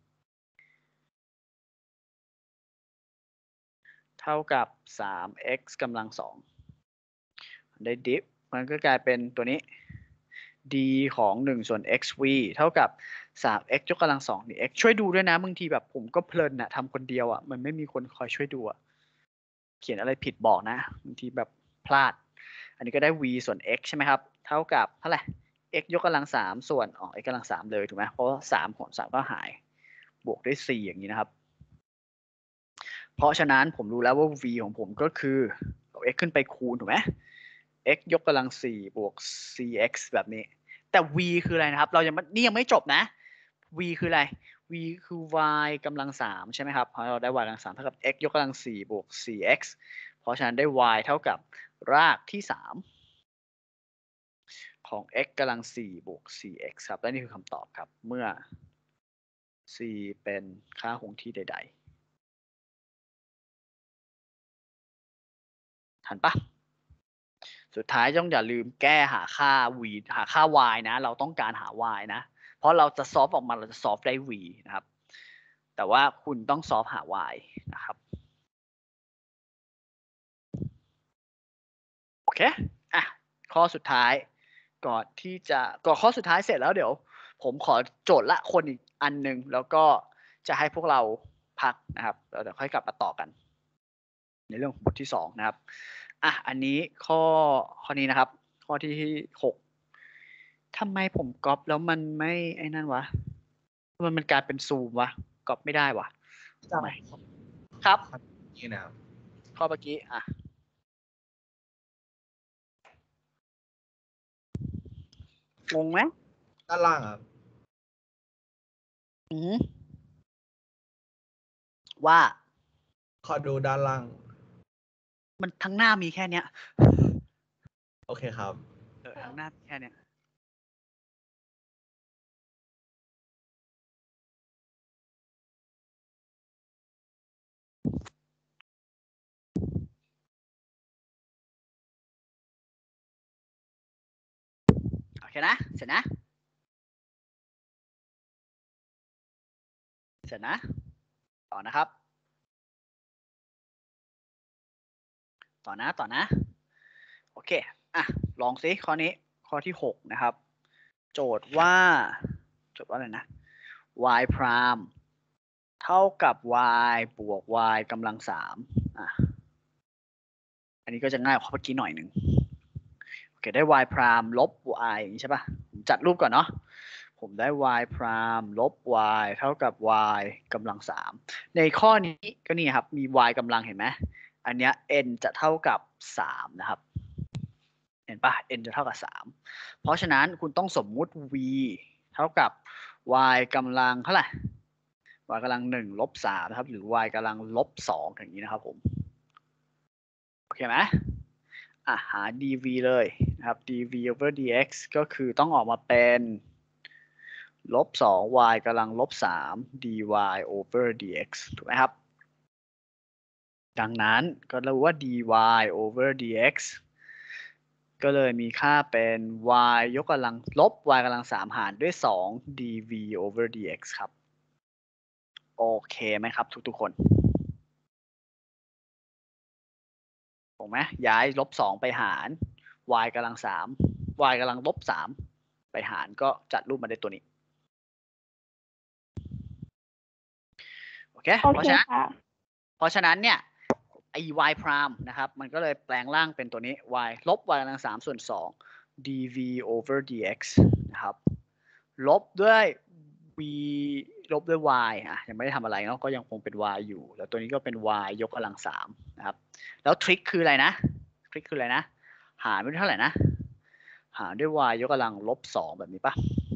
เท่ากับ สาม x กำลังสองได้ดิฟมันก็กลายเป็นตัวนี้ d ของหนึ่งส่วน xv เท่ากับ สาม x ยกกำลังสอง dx ช่วยดูด้วยนะบางทีแบบผมก็เพลินนะทำคนเดียวอ่ะมันไม่มีคนคอยช่วยดูอ่ะเขียนอะไรผิดบอกนะบางทีแบบพลาดอันนี้ก็ได้ v ส่วน x ใช่ไหมครับเท่ากับเท่าไหร่ x ยกกำลังสามส่วนอ๋อ x กำลังสามเลยถูกไหมเพราะว่าสามของสามก็หายบวกด้วยสี่อย่างนี้นะครับเพราะฉะนั้นผมรู้แล้วว่า v ของผมก็คือเอา x ขึ้นไปคูณถูกไหม x ยกกำลังสี่บวก cx แบบนี้แต่ v คืออะไรนะครับเรายังนี่ยังไม่จบนะ v คืออะไร v คือ y กำลังสามใช่ไหมครับเพราะเราได้ y กำลังสามเท่ากับ x ยกกำลังสี่บวก cx เพราะฉะนั้นได้ y เท่ากับรากที่สามของ x กำลังสี่บวก cx ครับและนี่คือคำตอบครับเมื่อ c เป็นค่าคงที่ใดๆทันปะสุดท้ายต้องอย่าลืมแก้หาค่า v หาค่า y นะเราต้องการหา y นะเพราะเราจะซอฟออกมาเราจะซอฟได้ v นะครับแต่ว่าคุณต้องซอฟหา y นะครับโอเคอ่ะข้อสุดท้ายก่อนที่จะก่อนข้อสุดท้ายเสร็จแล้วเดี๋ยวผมขอโจทย์ละคนอีกอันหนึ่งแล้วก็จะให้พวกเราพักนะครับแล้วเดี๋ยวค่อยกลับมาต่อกันในเรื่องของบทที่สองนะครับอ่ะอันนี้ข้อข้อนี้นะครับข้อที่หกทำไมผมก๊อปแล้วมันไม่ไอ้นั่นวะมันมันกลายเป็นซูมวะก๊อปไม่ได้วะทำไมครับนี่นะครับข้อเมื่อกี้อ่ะงงไหมด้านล่างครับอืมว่าขอดูด้านล่างมันทั้งหน้ามีแค่เนี้ยโอเคครับเออทั้งหน้ามีแค่เนี้ยโอเคนะเสร็จนะเสร็จนะต่อนะครับต่อนะต่อนะโอเคอ่ะลองซิข้อนี้ข้อที่หกนะครับโจทย์ว่าโจทย์ว่าอะไรนะ y พรามเท่ากับ y บวก y กำลังสามอ่ะอันนี้ก็จะง่ายกว่าข้อเมื่อกี้หน่อยหนึ่งโอเคได้ y พรามลบ y อย่างนี้ใช่ป่ะผมจัดรูปก่อนเนาะผมได้ y พรามลบ y เท่ากับ y กำลังสามในข้อนี้ก็นี่ครับมี y กำลังเห็นไหมอันเนี้ย n จะเท่ากับสามนะครับเห็นปะ n จะเท่ากับสามเพราะฉะนั้นคุณต้องสมมุติ v เท่ากับ y กำลังเท่าไหร่ y กำลังหนึ่งลบสามนะครับหรือ y กำลังลบสองอย่างนี้นะครับผมโอเคไหมอ่ะหา dv เลยนะครับ dv over dx ก็คือต้องออกมาเป็นลบสอง y กำลังลบสาม dy over dx ถูกไหมครับดังนั้นก็รู้ว่า dy over dx ก็เลยมีค่าเป็น y ยกกำลังลบ y กำลังสามหารด้วยสอง dv over dx ครับโอเคไหมครับทุกๆคนถูกไหมย้ายลบสองไปหาร y กำลังสาม y กำลังลบสามไปหารก็จัดรูปมาได้ตัวนี้โอเคโอเพราะเคฉะนั้นค่ะเพราะฉะนั้นเนี่ยไอ้ y prime นะครับมันก็เลยแปลงร่างเป็นตัวนี้ y ลบ y กำลังสามส่วนสอง dv over dx นะครับลบด้วย v ลบด้วย y อ่ะยังไม่ได้ทำอะไรเนาะก็ยังคงเป็น y อยู่แล้วตัวนี้ก็เป็น y ยกกำลังสามนะครับแล้วทริคคืออะไรนะทริคคืออะไรนะหารด้วยเท่าไหร่นะหารด้วย y ยกกำลังลบสองแบบนี้ปะ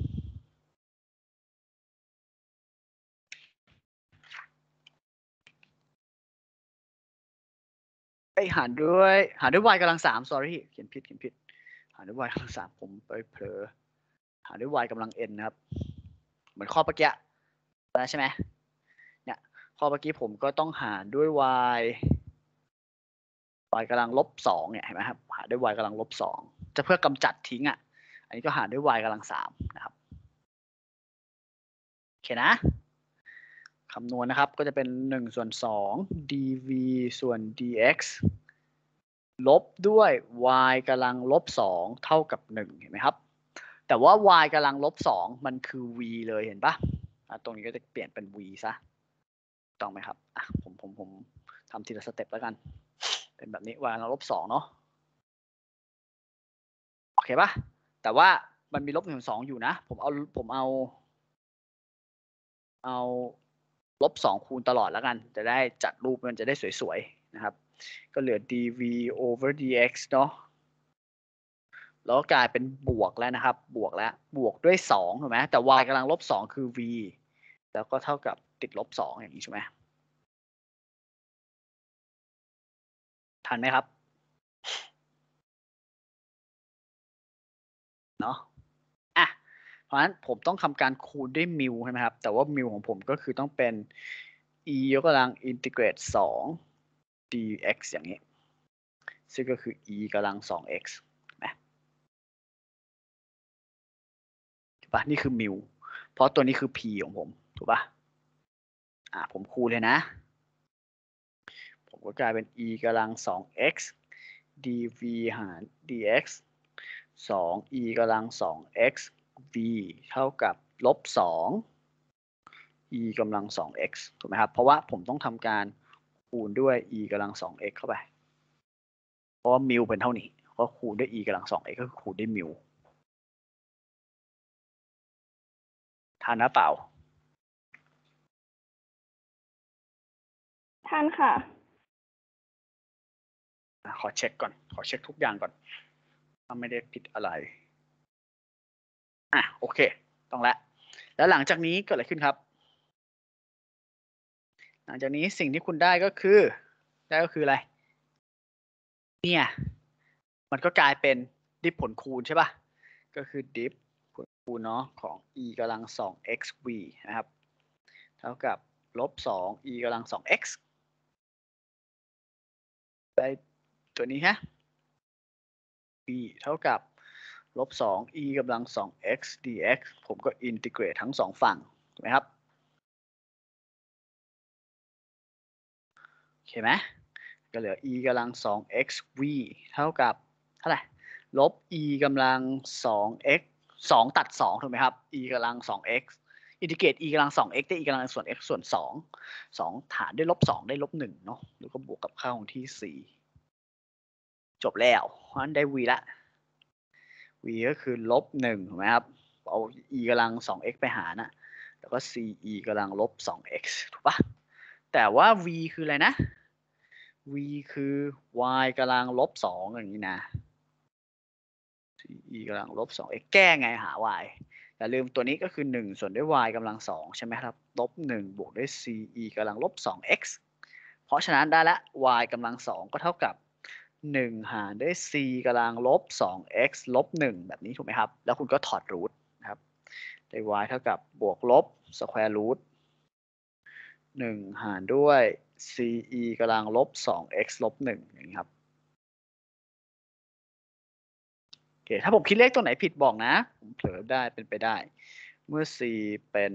ไอหารด้วยหารด้วย y กำลังสาม sorry เขียนผิดเขียนผิดหารด้วย y กำลังสามผมไปเผลอหารด้วย y กำลัง n นะครับเหมือนข้อเมื่อกี้ใช่ไหมเนี่ยข้อเมื่อกี้ผมก็ต้องหารด้วย y y กำลังลบสองเนี่ยเห็นไหมครับหารด้วย y กำลังลบสองจะเพื่อกำจัดทิ้งอ่ะอันนี้ก็หารด้วย y กำลังสามนะครับโอเคนะคำนวณนะครับก็จะเป็นหนึ่งส่วนสอง dv ส่วน dx ลบด้วย y กำลังลบสองเท่ากับหนึ่งเห็นไหมครับแต่ว่า y กำลังลบสองมันคือ v เลยเห็นปะตรงนี้ก็จะเปลี่ยนเป็น v ซะต้องไหมครับอ่ะผมผมผมทำทีละสเต็ปแล้วกันเป็นแบบนี้ y กำลังลบสองเนาะโอเคปะแต่ว่ามันมีลบหนึ่งสองอยู่นะผมเอาผมเอาเอาลบสองคูณตลอดแล้วกันจะได้จัดรูปมันจะได้สวยๆนะครับก็เหลือ dv over dx เนาะแล้วก็กลายเป็นบวกแล้วนะครับบวกแล้วบวกด้วยสองถูกไหมแต่ y กำลังลบสองคือ v แล้วก็เท่ากับติดลบสองอย่างนี้ใช่ไหมทันไหมครับเนาะอ่ะเพราะฉะนั้นผมต้องทำการคูณด้วยมิวใช่ไหมครับแต่ว่ามิวของผมก็คือต้องเป็น e ยกกำลังอินทิเกรตสอง dx อย่างนี้ซึ่งก็คือ e กำลังสอง x นะถูกปะนี่คือมิวเพราะตัวนี้คือ p ของผมถูกปะอ่ะผมคูณเลยนะผมก็กลายเป็น e กำลังสอง x dv หาร dx สอง e กำลังสอง x v เท่ากับลบสอง e กำลังสอง x ถูกไหมครับเพราะว่าผมต้องทำการคูณด้วย e กำลังสอง x เข้าไปเพราะว่ามิวเป็นเท่านี้ก็คูณด้วย e กำลังสอง x ก็คือคูณด้วยมิวทันนะเปล่าทันค่ะขอเช็คก่อนขอเช็คทุกอย่างก่อนถ้าไม่ได้ผิดอะไรอ่ะโอเคต้องแล้วแล้วหลังจากนี้เกิดอะไรขึ้นครับหลังจากนี้สิ่งที่คุณได้ก็คือได้ก็คืออะไรเนี่ยมันก็กลายเป็นดิฟผลคูณใช่ป่ะก็คือดิฟผลคูณเนาะของ e กำลังสอง xv นะครับเท่ากับลบสอง e กำลังสอง x ได้ตัวนี้ฮะ b เท่ากับลบสอง e กำลังสอง x dx ผมก็อินทิเกรตทั้งสองฝั่งถูกไหมครับโอเคไหมก็เหลือ e กำลังสอง xv เท่ากับเท่าไหร่ลบ e กำลังสอง x สองตัดสองถูกไหมครับ e กำลังสอง x อินทิเกรต e กำลังสอง x ได้ e กำลังส่วน x ส่วนสอง สองหารด้วยลบสองได้ลบหนึ่งเนาะแล้วก็บวกกับค่าของที่สี่จบแล้วเพราะฉะนั้นได้ v ละ v ก็คือลบหนึ่งถูกไหมครับเอา e กำลังสอง x ไปหารนะแล้วก็ ce กำลังลบสอง x ถูกปะแต่ว่า v คืออะไรนะ v คือ y กำลังลบสองอย่างนี้นะ ce กำลังลบสอง x แก้ไงหา y อย่าลืมตัวนี้ก็คือหนึ่งส่วนด้วย y กำลังสองใช่ไหมครับลบหนึ่งบวกด้วย ce กำลังลบสอง x เพราะฉะนั้นได้ละ y กำลังสองก็เท่ากับหนึ่งหารด้วย c กำลังลบสอง x ลบหนึ่งแบบนี้ถูกไหมครับแล้วคุณก็ถอดรูทนะครับได้ y เท่ากับบวกลบสแควร์รูทหนึ่งหารด้วย ce กำลังลบสอง x ลบหนึ่งอย่างนี้ครับโอเคถ้าผมคิดเลขตัวไหนผิดบอกนะผมเผลอได้เป็นไปได้เมื่อ c เป็น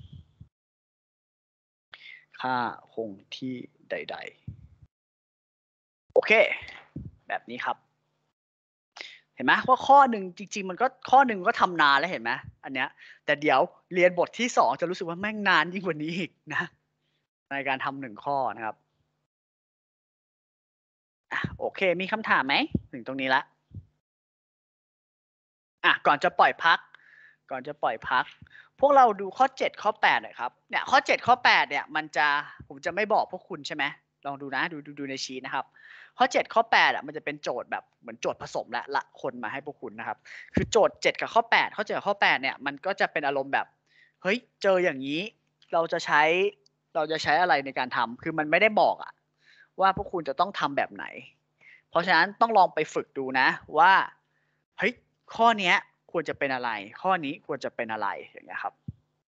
ค่าคงที่ใดๆโอเคแบบนี้ครับห็นไหมว่าข้อหนึ่งจริงๆมันก็ข้อหนึ่งก็ทำนานแล้วเห็นไหมอันเนี้ยแต่เดี๋ยวเรียนบทที่สองจะรู้สึกว่าแม่งนานยิ่งกว่านี้อีกนะในการทำหนึ่งข้อนะครับอ่ะโอเคมีคำถามไหมถึงตรงนี้ละอ่ะก่อนจะปล่อยพัก ก่อนจะปล่อยพัก พวกเราดูข้อเจ็ดข้อแปดหน่อยครับเนี่ยข้อเจ็ดข้อแปดเนี่ยมันจะผมจะไม่บอกพวกคุณใช่ไหมลองดูนะดูดูดูในชีทนะครับข้อเจ็ดข้อแปดอ่ะมันจะเป็นโจทย์แบบเหมือนโจทย์ผสมและละคนมาให้พวกคุณนะครับคือโจทย์เจ็ดกับข้อแปดข้อเจ็ดกับข้อแปดเนี่ยมันก็จะเป็นอารมณ์แบบเฮ้ยเจออย่างนี้เราจะใช้เราจะใช้อะไรในการทำคือมันไม่ได้บอกอ่ะว่าพวกคุณจะต้องทำแบบไหนเพราะฉะนั้นต้องลองไปฝึกดูนะว่าเฮ้ยข้อเนี้ยควรจะเป็นอะไร ข้อนี้ควรจะเป็นอะไรอย่างเงี้ยครับ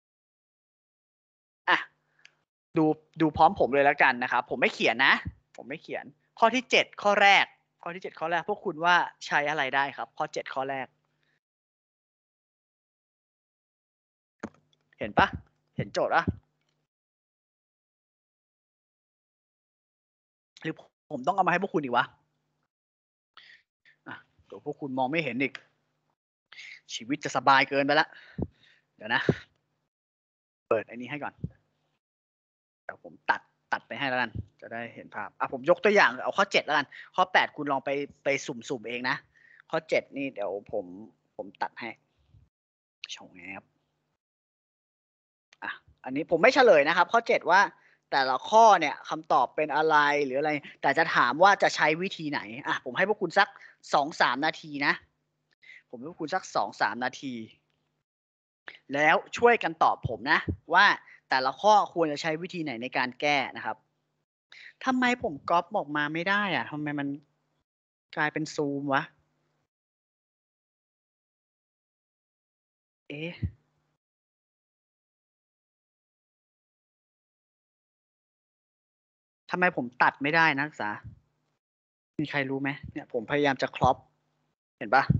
อ่ะดูดูพร้อมผมเลยแล้วกันนะครับผมไม่เขียนนะผมไม่เขียนข้อที่เจ็ดข้อแรกข้อที่เจ็ดข้อแรกพวกคุณว่าใช้อะไรได้ครับข้อเจ็ดข้อแรกเห็นปะเห็นโจทย์ปะหรือผมต้องเอามาให้พวกคุณอีกวะอ่ะเดี๋ยวพวกคุณมองไม่เห็นอีกชีวิตจะสบายเกินไปละเดี๋ยวนะเปิดไอ้นี้ให้ก่อนเดี๋ยวผมตัดตัดไปให้แล้วกันจะได้เห็นภาพอ่ะผมยกตัวอย่างเอาข้อเจ็ดแล้วกันข้อแปดคุณลองไปไปสุ่มๆเองนะข้อเจ็ดนี่เดี๋ยวผมผมตัดให้ช่องแอบอ่ะอันนี้ผมไม่เฉลยนะครับข้อเจ็ดว่าแต่ละข้อเนี่ยคำตอบเป็นอะไรหรืออะไรแต่จะถามว่าจะใช้วิธีไหนอ่ะผมให้พวกคุณสักสองสามนาทีนะผมให้พวกคุณสักสองสามนาทีแล้วช่วยกันตอบผมนะว่าแต่ละข้อควรจะใช้วิธีไหนในการแก้นะครับทำไมผมก๊อปออกมาไม่ได้อะทำไมมันกลายเป็นซูมวะเอ๊ะทำไมผมตัดไม่ได้นักศึกษามีใครรู้ไหมเนี่ยผมพยายามจะครอปเห็นปะ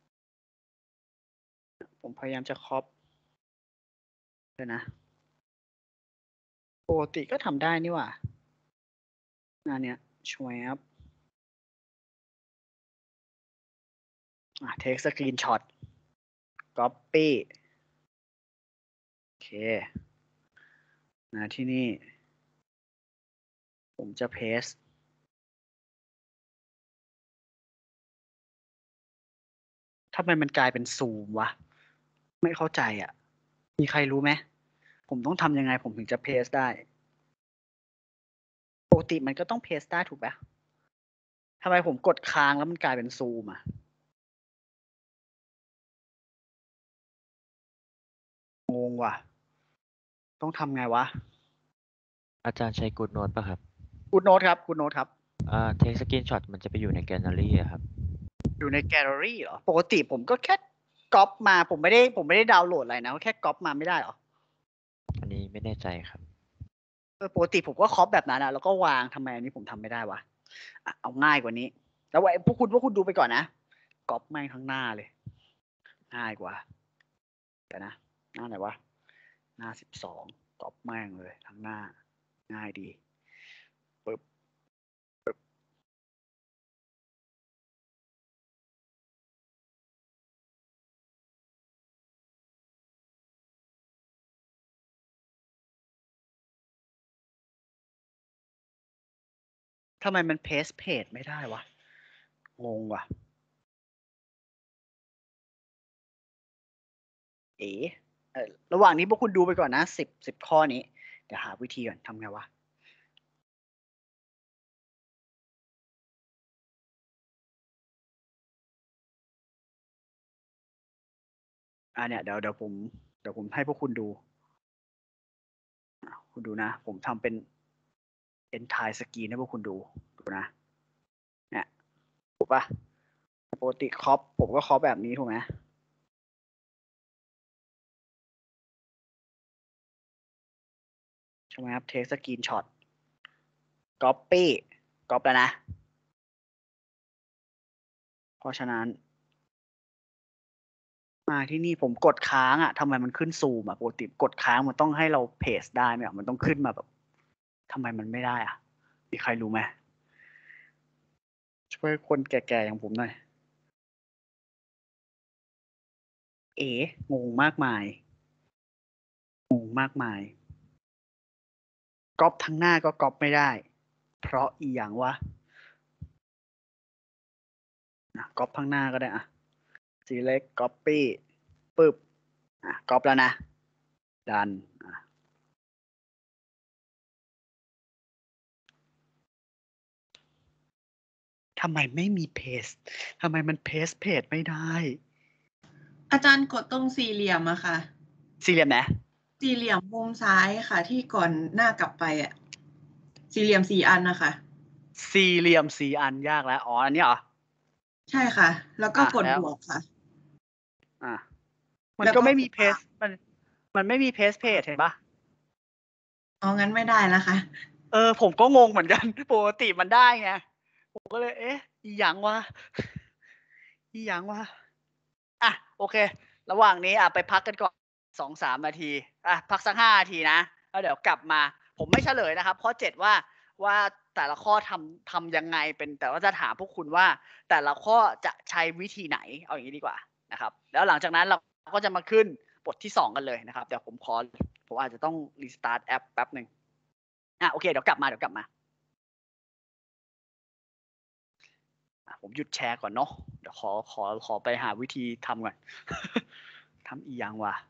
ผมพยายามจะครอปเลยนะปกติก็ทำได้นี่หว่างานเนี้ยช่วยครับอ่ะเทคสกรีนช็อตก๊อปปี้โอเคนะที่นี่ผมจะเพสทำไมมันกลายเป็นซูมวะไม่เข้าใจอ่ะมีใครรู้ไหมผมต้องทำยังไงผมถึงจะเพสได้ปกติมันก็ต้องเพสได้ถูกปะทำไมผมกดค้างแล้วมันกลายเป็นซูมอ่ะงงว่ะต้องทำไงวะอาจารย์ใช้ Good Note ป่ะครับกูดโน้ตครับกูดโน้ตครับอ่า Take Screenshot มันจะไปอยู่ใน Gallery อะครับอยู่ในแกลเลอรี่เหรอปกติผมก็แค่ก๊อปมาผมไม่ได้ผมไม่ได้ดาวน์โหลดอะไรนะแค่ก๊อปมาไม่ได้เหรออันนี้ไม่แน่ใจครับเออปกติผมก็คอปแบบนั้นนะแล้วก็วางทำไมอันนี้ผมทำไม่ได้วะอ่ะเอาง่ายกว่านี้ แล้วไอ้พวกคุณพวกคุณดูไปก่อนนะก๊อปแม่งทั้งหน้าเลยง่ายกว่าเดี๋ยวนะหน้าไหนวะหน้าสิบสองก๊อปแม่งเลยทั้งหน้าง่ายดีปึ๊บปึ๊บทำไมมันเพสเพจไม่ได้วะงงว่ะเอ๋เออระหว่างนี้พวกคุณดูไปก่อนนะสิบสิบข้อนี้เดี๋ยวหาวิธีก่อนทำไงวะอ่าเนี่ยเดี๋ยวเดี๋ยวผมเดี๋ยวผมให้พวกคุณดูอ่ะคุณดูนะ ผมทำเป็น entire screen ให้พวกคุณดูดูนะเนี่ยถูกปะปกติครอปผมก็ครอปแบบนี้ถูกไหมใช่ไหมครับ take screenshot copy ก๊อปแล้วนะ เพราะฉะนั้น มาที่นี่ผมกดค้างอ่ะทำไมมันขึ้นซูมอ่ะปกติกดค้างมันต้องให้เราเพจได้ไหมอ่ะมันต้องขึ้นมาแบบทำไมมันไม่ได้อ่ะมีใครรู้ไหมช่วยคนแก่ๆอย่างผมหน่อยเอ๋งงมากมายงงมากมายก๊อปทั้งหน้าก็ก๊อปไม่ได้ เพราะอีหยังวะนะก๊อปข้างหน้าก็ได้อะ select copy ปึ๊บอ่ะก๊อปแล้วนะ ดันอ่ะทำไมไม่มีเพจทำไมมันเพจเพจไม่ได้อาจารย์กดตรงสี่เหลี่ยมอะค่ะสี่เหลี่ยมนะสี่เหลี่ยมมุมซ้ายค่ะ ที่ก่อนหน้ากลับไปอะสี่เหลี่ยมสี่อันนะคะสี่เหลี่ยมสี่อันยากแล้ว อ๋อ อันนี้เหรอใช่ค่ะ แล้วก็อ่ะกดแล้วบวกค่ะอ่ะมันแล้วก็ก็ไม่มีกดเพจมัน มันไม่มีเพจเพจเห็นปะอ๋องั้นไม่ได้แล้วค่ะเออ ผมก็งงเหมือนกัน ปกติมันได้ไง ผมก็เลย เอ๊ะ อีหยังวะ อีหยังวะ อ่ะ โอเค ระหว่างนี้อ่ะไปพักกันก่อนสองสามนาที อ่ะ พักสักห้านาทีนะ แล้วเดี๋ยวกลับมา ผมไม่เฉลยนะครับ ข้อเจ็ดว่า ว่าแต่ละข้อทำทำยังไงเป็น แต่ว่าจะถามพวกคุณว่า แต่ละข้อจะใช้วิธีไหน เอาอย่างนี้ดีกว่านะครับ แล้วหลังจากนั้นเราก็จะมาขึ้นบทที่สองกันเลยนะครับ เดี๋ยวผมขอ ผมอาจจะต้องรีสตาร์ทแอปแป๊บหนึ่งอ่ะ โอเค เดี๋ยวกลับมา เดี๋ยวกลับมา อ่ะผมหยุดแชร์ก่อนเนาะ เดี๋ยวขอ ขอ ขอไปหาวิธีทำก่อน ทำอีหยังวะ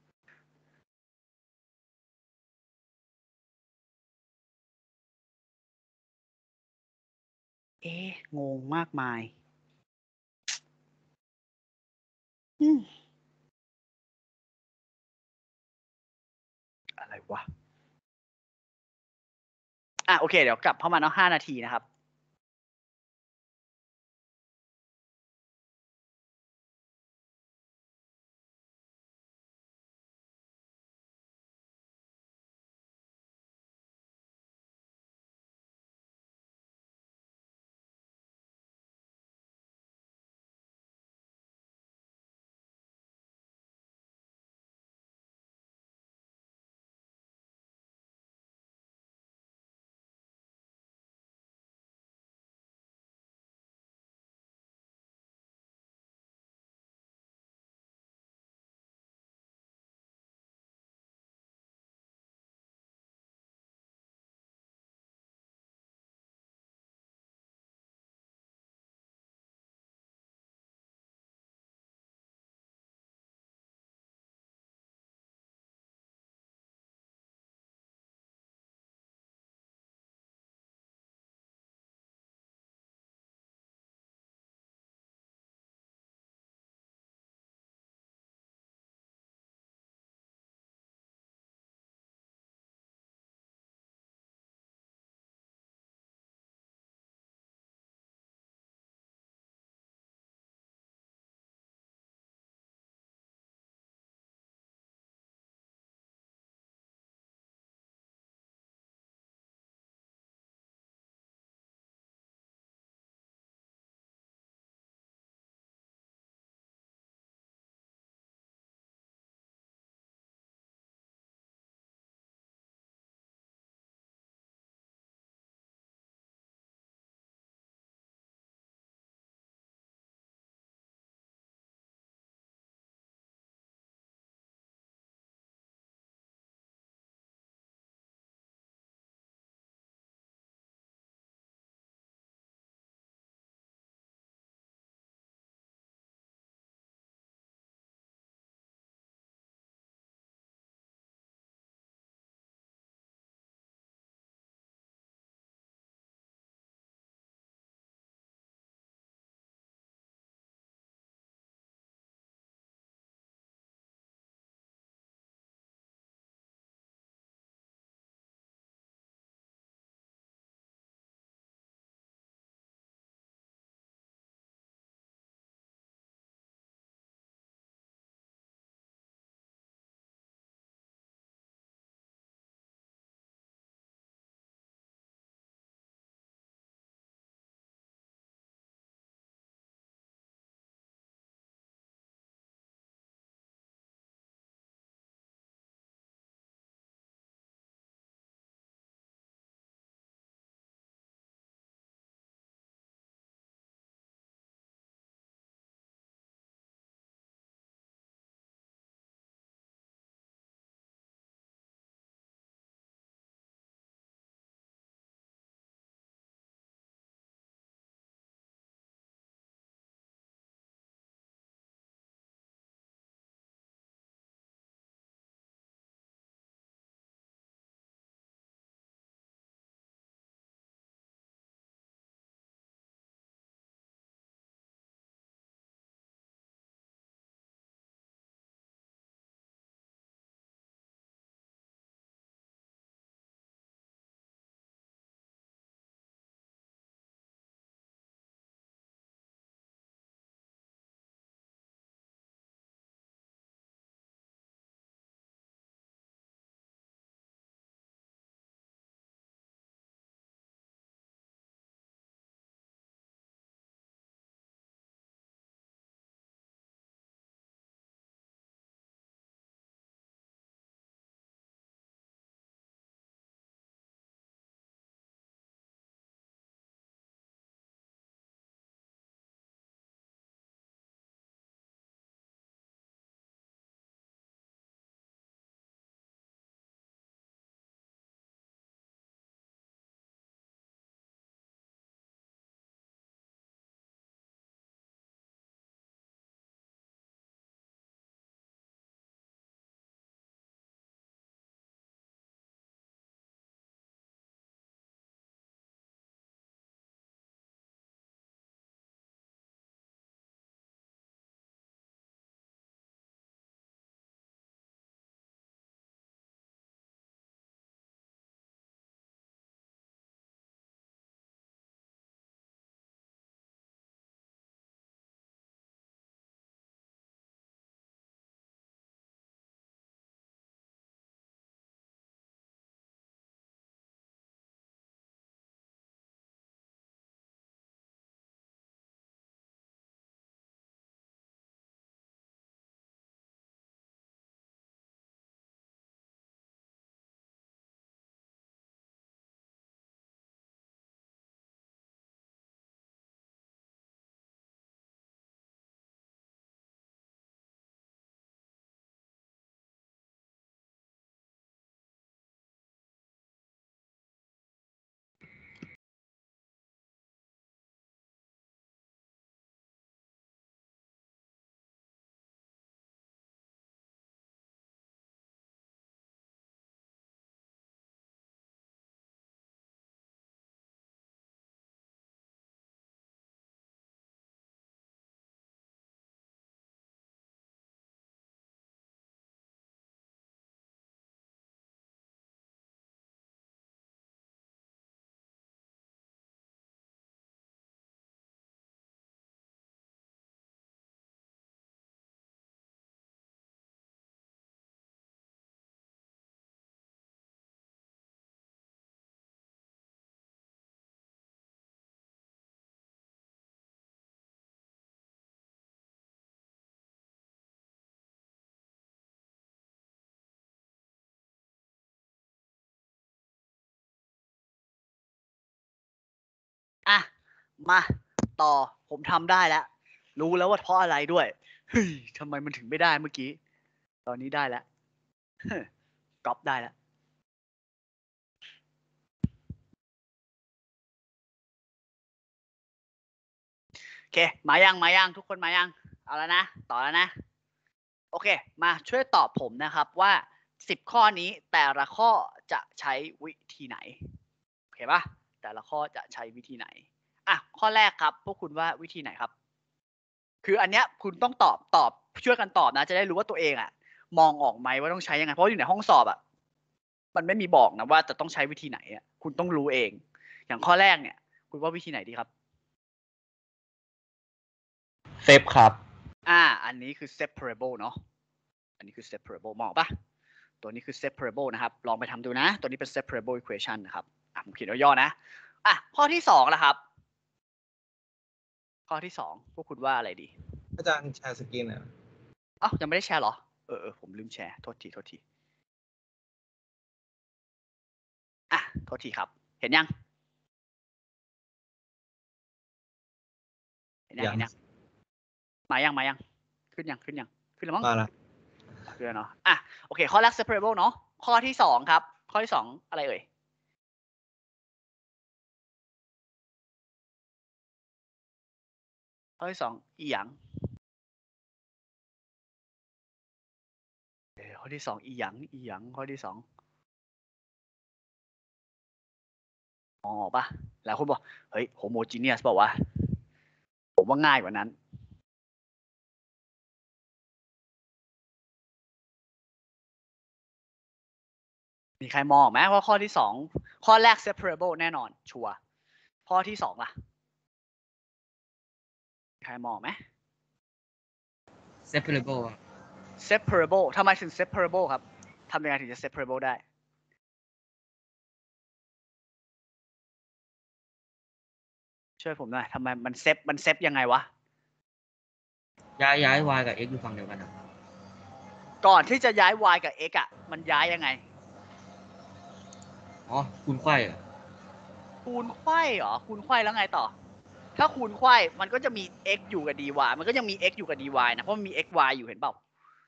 เอ๊ะ งงมากมาย อืม อะไรวะ อ่ะ โอเค เดี๋ยวกลับเข้ามาเนาะห้านาทีนะครับอ่ะมาต่อผมทำได้แล้วรู้แล้วว่าเพราะอะไรด้วยเฮ้ยทำไมมันถึงไม่ได้เมื่อกี้ตอนนี้ได้แล้วก๊อปได้แล้วโอเคมายังมายังทุกคนมายังเอาแล้วนะต่อแล้วนะโอเคมาช่วยตอบผมนะครับว่าสิบข้อนี้แต่ละข้อจะใช้วิธีไหนโอเคปะแต่ละข้อจะใช้วิธีไหนอ่ะข้อแรกครับพวกคุณว่าวิธีไหนครับคืออันเนี้ยคุณต้องตอบตอบช่วยกันตอบนะจะได้รู้ว่าตัวเองอ่ะมองออกไหมว่าต้องใช้ยังไงเพราะอยู่ในห้องสอบอ่ะมันไม่มีบอกนะว่าจะต้องใช้วิธีไหนอ่ะคุณต้องรู้เองอย่างข้อแรกเนี่ยคุณว่าวิธีไหนดีครับเซฟครับอ่าอันนี้คือ separable เนาะอันนี้คือ separable มองปะตัวนี้คือ separable นะครับลองไปทำดูนะตัวนี้เป็น separable equation นะครับอ่ะผมเขียนย่อๆนะอ่ะข้อที่สองล่ะครับข้อที่สองพวกคุณว่าอะไรดีอาจารย์แชร์สกรีนหน่อยเอ้ายังไม่ได้แชร์เหรอเออเออผมลืมแชร์โทษทีโทษทีอ่ะโทษทีครับเห็นยังเห็นยังเห็นยังมายังมายังขึ้นยังขึ้นยังขึ้นแล้วมั้งมาละขึ้นแล้วเนาะอ่ะโอเคข้อแรก separable เนาะข้อที่สองครับข้อที่สองอะไรเอ่ยข้อที่สองอีหยังเออข้อที่สองอีหยังอีหยังข้อที่สองอ๋อป่ะหลายคนบอกเฮ้ย homogeneous บอกว่าผมว่าง่ายกว่านั้นมีใครมองไหมว่าข้อที่สองข้อแรก separable แน่นอนชัวร์ข้อที่สองล่ะมีใครมองไหม separable separable ทำไมถึง separable ครับทำยังไงถึงจะ separable ได้ช่วยผมหน่อยทำไมมันเซฟมันเซฟยังไงวะย้ายย้าย y กับ x อยู่ฝั่งเดียวกันนะก่อนที่จะย้าย y กับ x อ่ะมันย้ายยังไงอ๋อคูณไขว้อะคูณไขว้เหรอคูณไขว้แล้วไงต่อถ้าคูณไขว้มันก็จะมี x อยู่กับ dy มันก็ยังมี x อยู่กับ dy นะเพราะมันมี x y อยู่เห็นเปล่า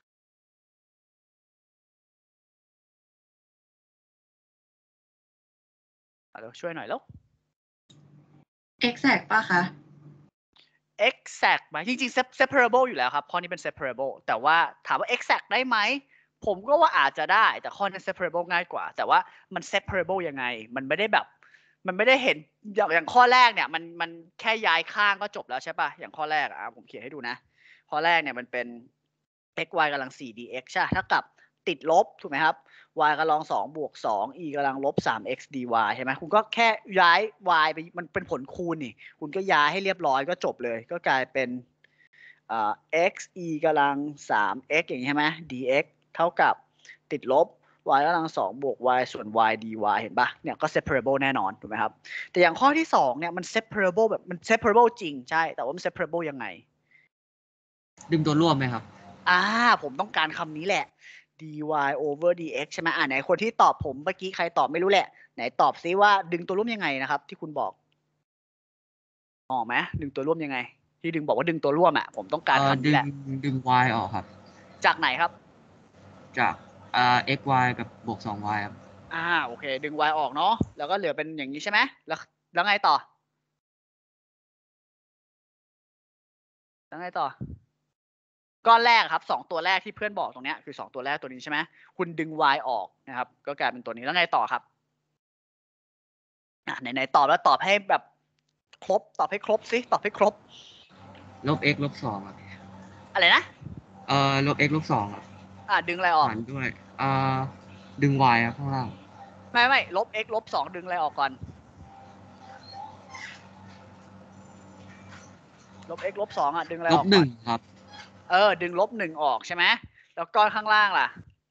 เดี๋ยวช่วยหน่อยแล้ว exact ป่ะคะ exact ไหมจริงๆ separable อยู่แล้วครับข้อนี้เป็น separable แต่ว่าถามว่า exact ได้ไหมผมก็ว่าอาจจะได้แต่ข้อนี้ separable ง่ายกว่าแต่ว่ามัน separable ยังไงมันไม่ได้แบบมันไม่ได้เห็นอย่างอย่างข้อแรกเนี่ยมันมันแค่ย้ายข้างก็จบแล้วใช่ป่ะอย่างข้อแรกอ่ะผมเขียนให้ดูนะข้อแรกเนี่ยมันเป็น x y กำลัง สี่ dx ใช่เท่ากับติดลบถูกไหมครับ y กำลังสองบวกสอง e กำลังลบสาม x dy ใช่ไหมคุณก็แค่ย้าย y ไปมันเป็นผลคูณนี่คุณก็ย้ายให้เรียบร้อยก็จบเลยก็กลายเป็นอ่า x e กำลังสาม x อย่างนี้ใช่ไหม dx เท่ากับติดลบ y กำลังสองบวก y ส่วน y dy เห็นปะเนี่ยก็ separable แน่นอนถูกไหมครับแต่อย่างข้อที่สองเนี่ยมัน separable แบบมัน separable จริงใช่แต่ว่ามัน separable ยังไงดึงตัวร่วมไหมครับอ่าผมต้องการคำนี้แหละ dy over dx ใช่ไหมอ่าไหนคนที่ตอบผมเมื่อกี้ใครตอบไม่รู้แหละไหนตอบซิว่าดึงตัวร่วมยังไงนะครับที่คุณบอกออกไหมดึงตัวร่วมยังไงที่ดึงบอกว่าดึงตัวร่วมอ่ะผมต้องการคำนี้แหละดึง y ออกครับจากไหนครับจากอ่า x y กับบวกสอง y ครับอ่าโอเคดึง y ออกเนาะแล้วก็เหลือเป็นอย่างนี้ใช่ไหมแล้วแล้วไงต่อแล้วไงต่อก้อนแรกครับสองตัวแรกที่เพื่อนบอกตรงนี้คือสองตัวแรกตัวนี้ใช่ไหมคุณดึง y ออกนะครับก็กลายเป็นตัวนี้แล้วไงต่อครับอ่ะไหนๆตอบแล้วตอบให้แบบครบตอบให้ครบสิตอบให้ครบลบ x ลบสองครับอะไรนะเอ่อลบ x ลบสองครับอ่าดึงอะไรออกหารด้วยอ่าดึง y ครับข้างล่างไม่ไม่ลบ x ลบสองดึงอะไรออกก่อนลบ x ลบสองอ่ะดึงอะไรออกลบหนึ่งครับเออดึงลบหนึ่งออกใช่ไหมแล้วก้อนข้างล่างล่ะ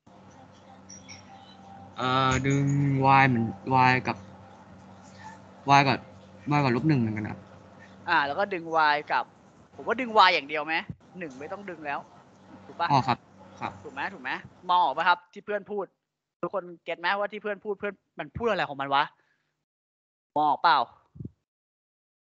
เอ่อดึง y เหมือน y กับ y กับ y กับลบหนึ่งเหมือนกันครับอ่าแล้วก็ดึง y กับผมว่าดึง y อย่างเดียวไหมหนึ่งไม่ต้องดึงแล้วถูกปะอ๋อครับครับถูกไหมถูกไหมมองออกปะครับที่เพื่อนพูดทุกคนเก็ตไหมว่าที่เพื่อนพูดเพื่อนมันพูดอะไรของมันวะมองออกเปล่า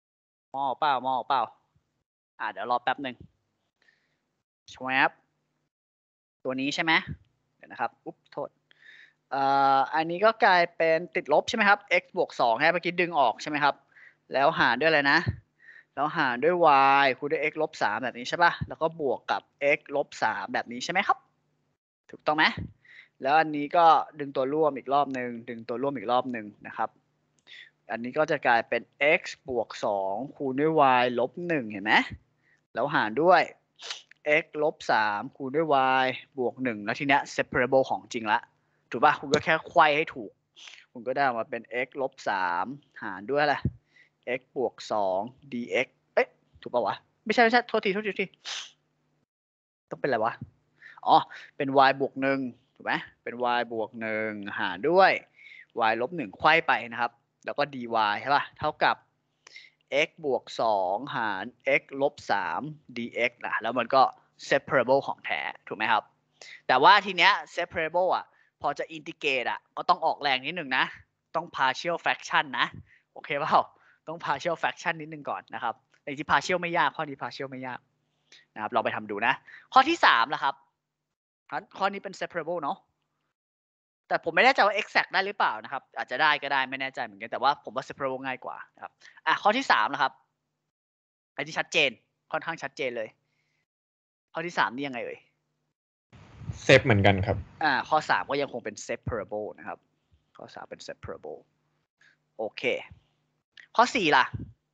มองออกเปล่ามองออกเปล่าอ่าเดี๋ยวรอแป๊บหนึ่งชวบตัวนี้ใช่ไหมเดี๋ยวนะครับอุ๊บโทษเอ่ออันนี้ก็กลายเป็นติดลบใช่ไหมครับ x บวกสองให้เมื่อกี้ดึงออกใช่ไหมครับแล้วหารด้วยอะไรนะแล้วหารด้วย y คูณด้วย x ลบสามแบบนี้ใช่ป่ะแล้วก็บวกกับ x ลบสามแบบนี้ใช่ไหมครับถูกต้องไหมแล้วอันนี้ก็ดึงตัวร่วมอีกรอบหนึ่งดึงตัวร่วมอีกรอบหนึ่งนะครับอันนี้ก็จะกลายเป็น x บวกสองคูณด้วย y ลบหนึ่งเห็นไหมแล้วหารด้วย x ลบสามคูณด้วย y บวกหนึ่งแล้วทีเนี้ย separable ของจริงละถูกป่ะคุณก็แค่ไขว้ให้ถูกคุณก็ได้ออกมาเป็น x ลบสามหารด้วยอะไร x บวกสอง dx เอ๊ะถูกป่ะวะไม่ใช่ไม่ใช่โทษทีโทษทีโทษทีต้องเป็นอะไรวะอ๋อเป็น y บวกหนึ่งถูกไหมเป็น y บวกหนึ่งหารด้วย y ลบหนึ่งไขว้ไปนะครับแล้วก็ dy ใช่ป่ะเท่ากับ x บวกสองหาร x ลบสาม dx นะแล้วมันก็ separable ของแท้ถูกไหมครับแต่ว่าทีเนี้ย separable อ่ะพอจะ integrate อ่ะก็ต้องออกแรงนิดหนึ่งนะต้อง partial fraction นะโอเคเปล่าต้อง partial fraction นิดนึงก่อนนะครับในที่ partial ไม่ยากข้อนี้ partial ไม่ยากนะครับเราไปทำดูนะข้อที่สามล่ะครับข้อนี้เป็น separable เนาะแต่ผมไม่แน่ใจว่า exact ได้หรือเปล่านะครับอาจจะได้ก็ได้ไม่แน่ใจเหมือนกันแต่ว่าผมว่า separable ง่ายกว่านะครับอ่ะข้อที่สามนะครับอันที่ชัดเจนค่อนข้างชัดเจนเลยข้อที่สามนี่ยังไงเอ่ยเซฟเหมือนกันครับอ่าข้อสามก็ยังคงเป็น separable นะครับข้อสามเป็น separable โอเคข้อสี่ล่ะ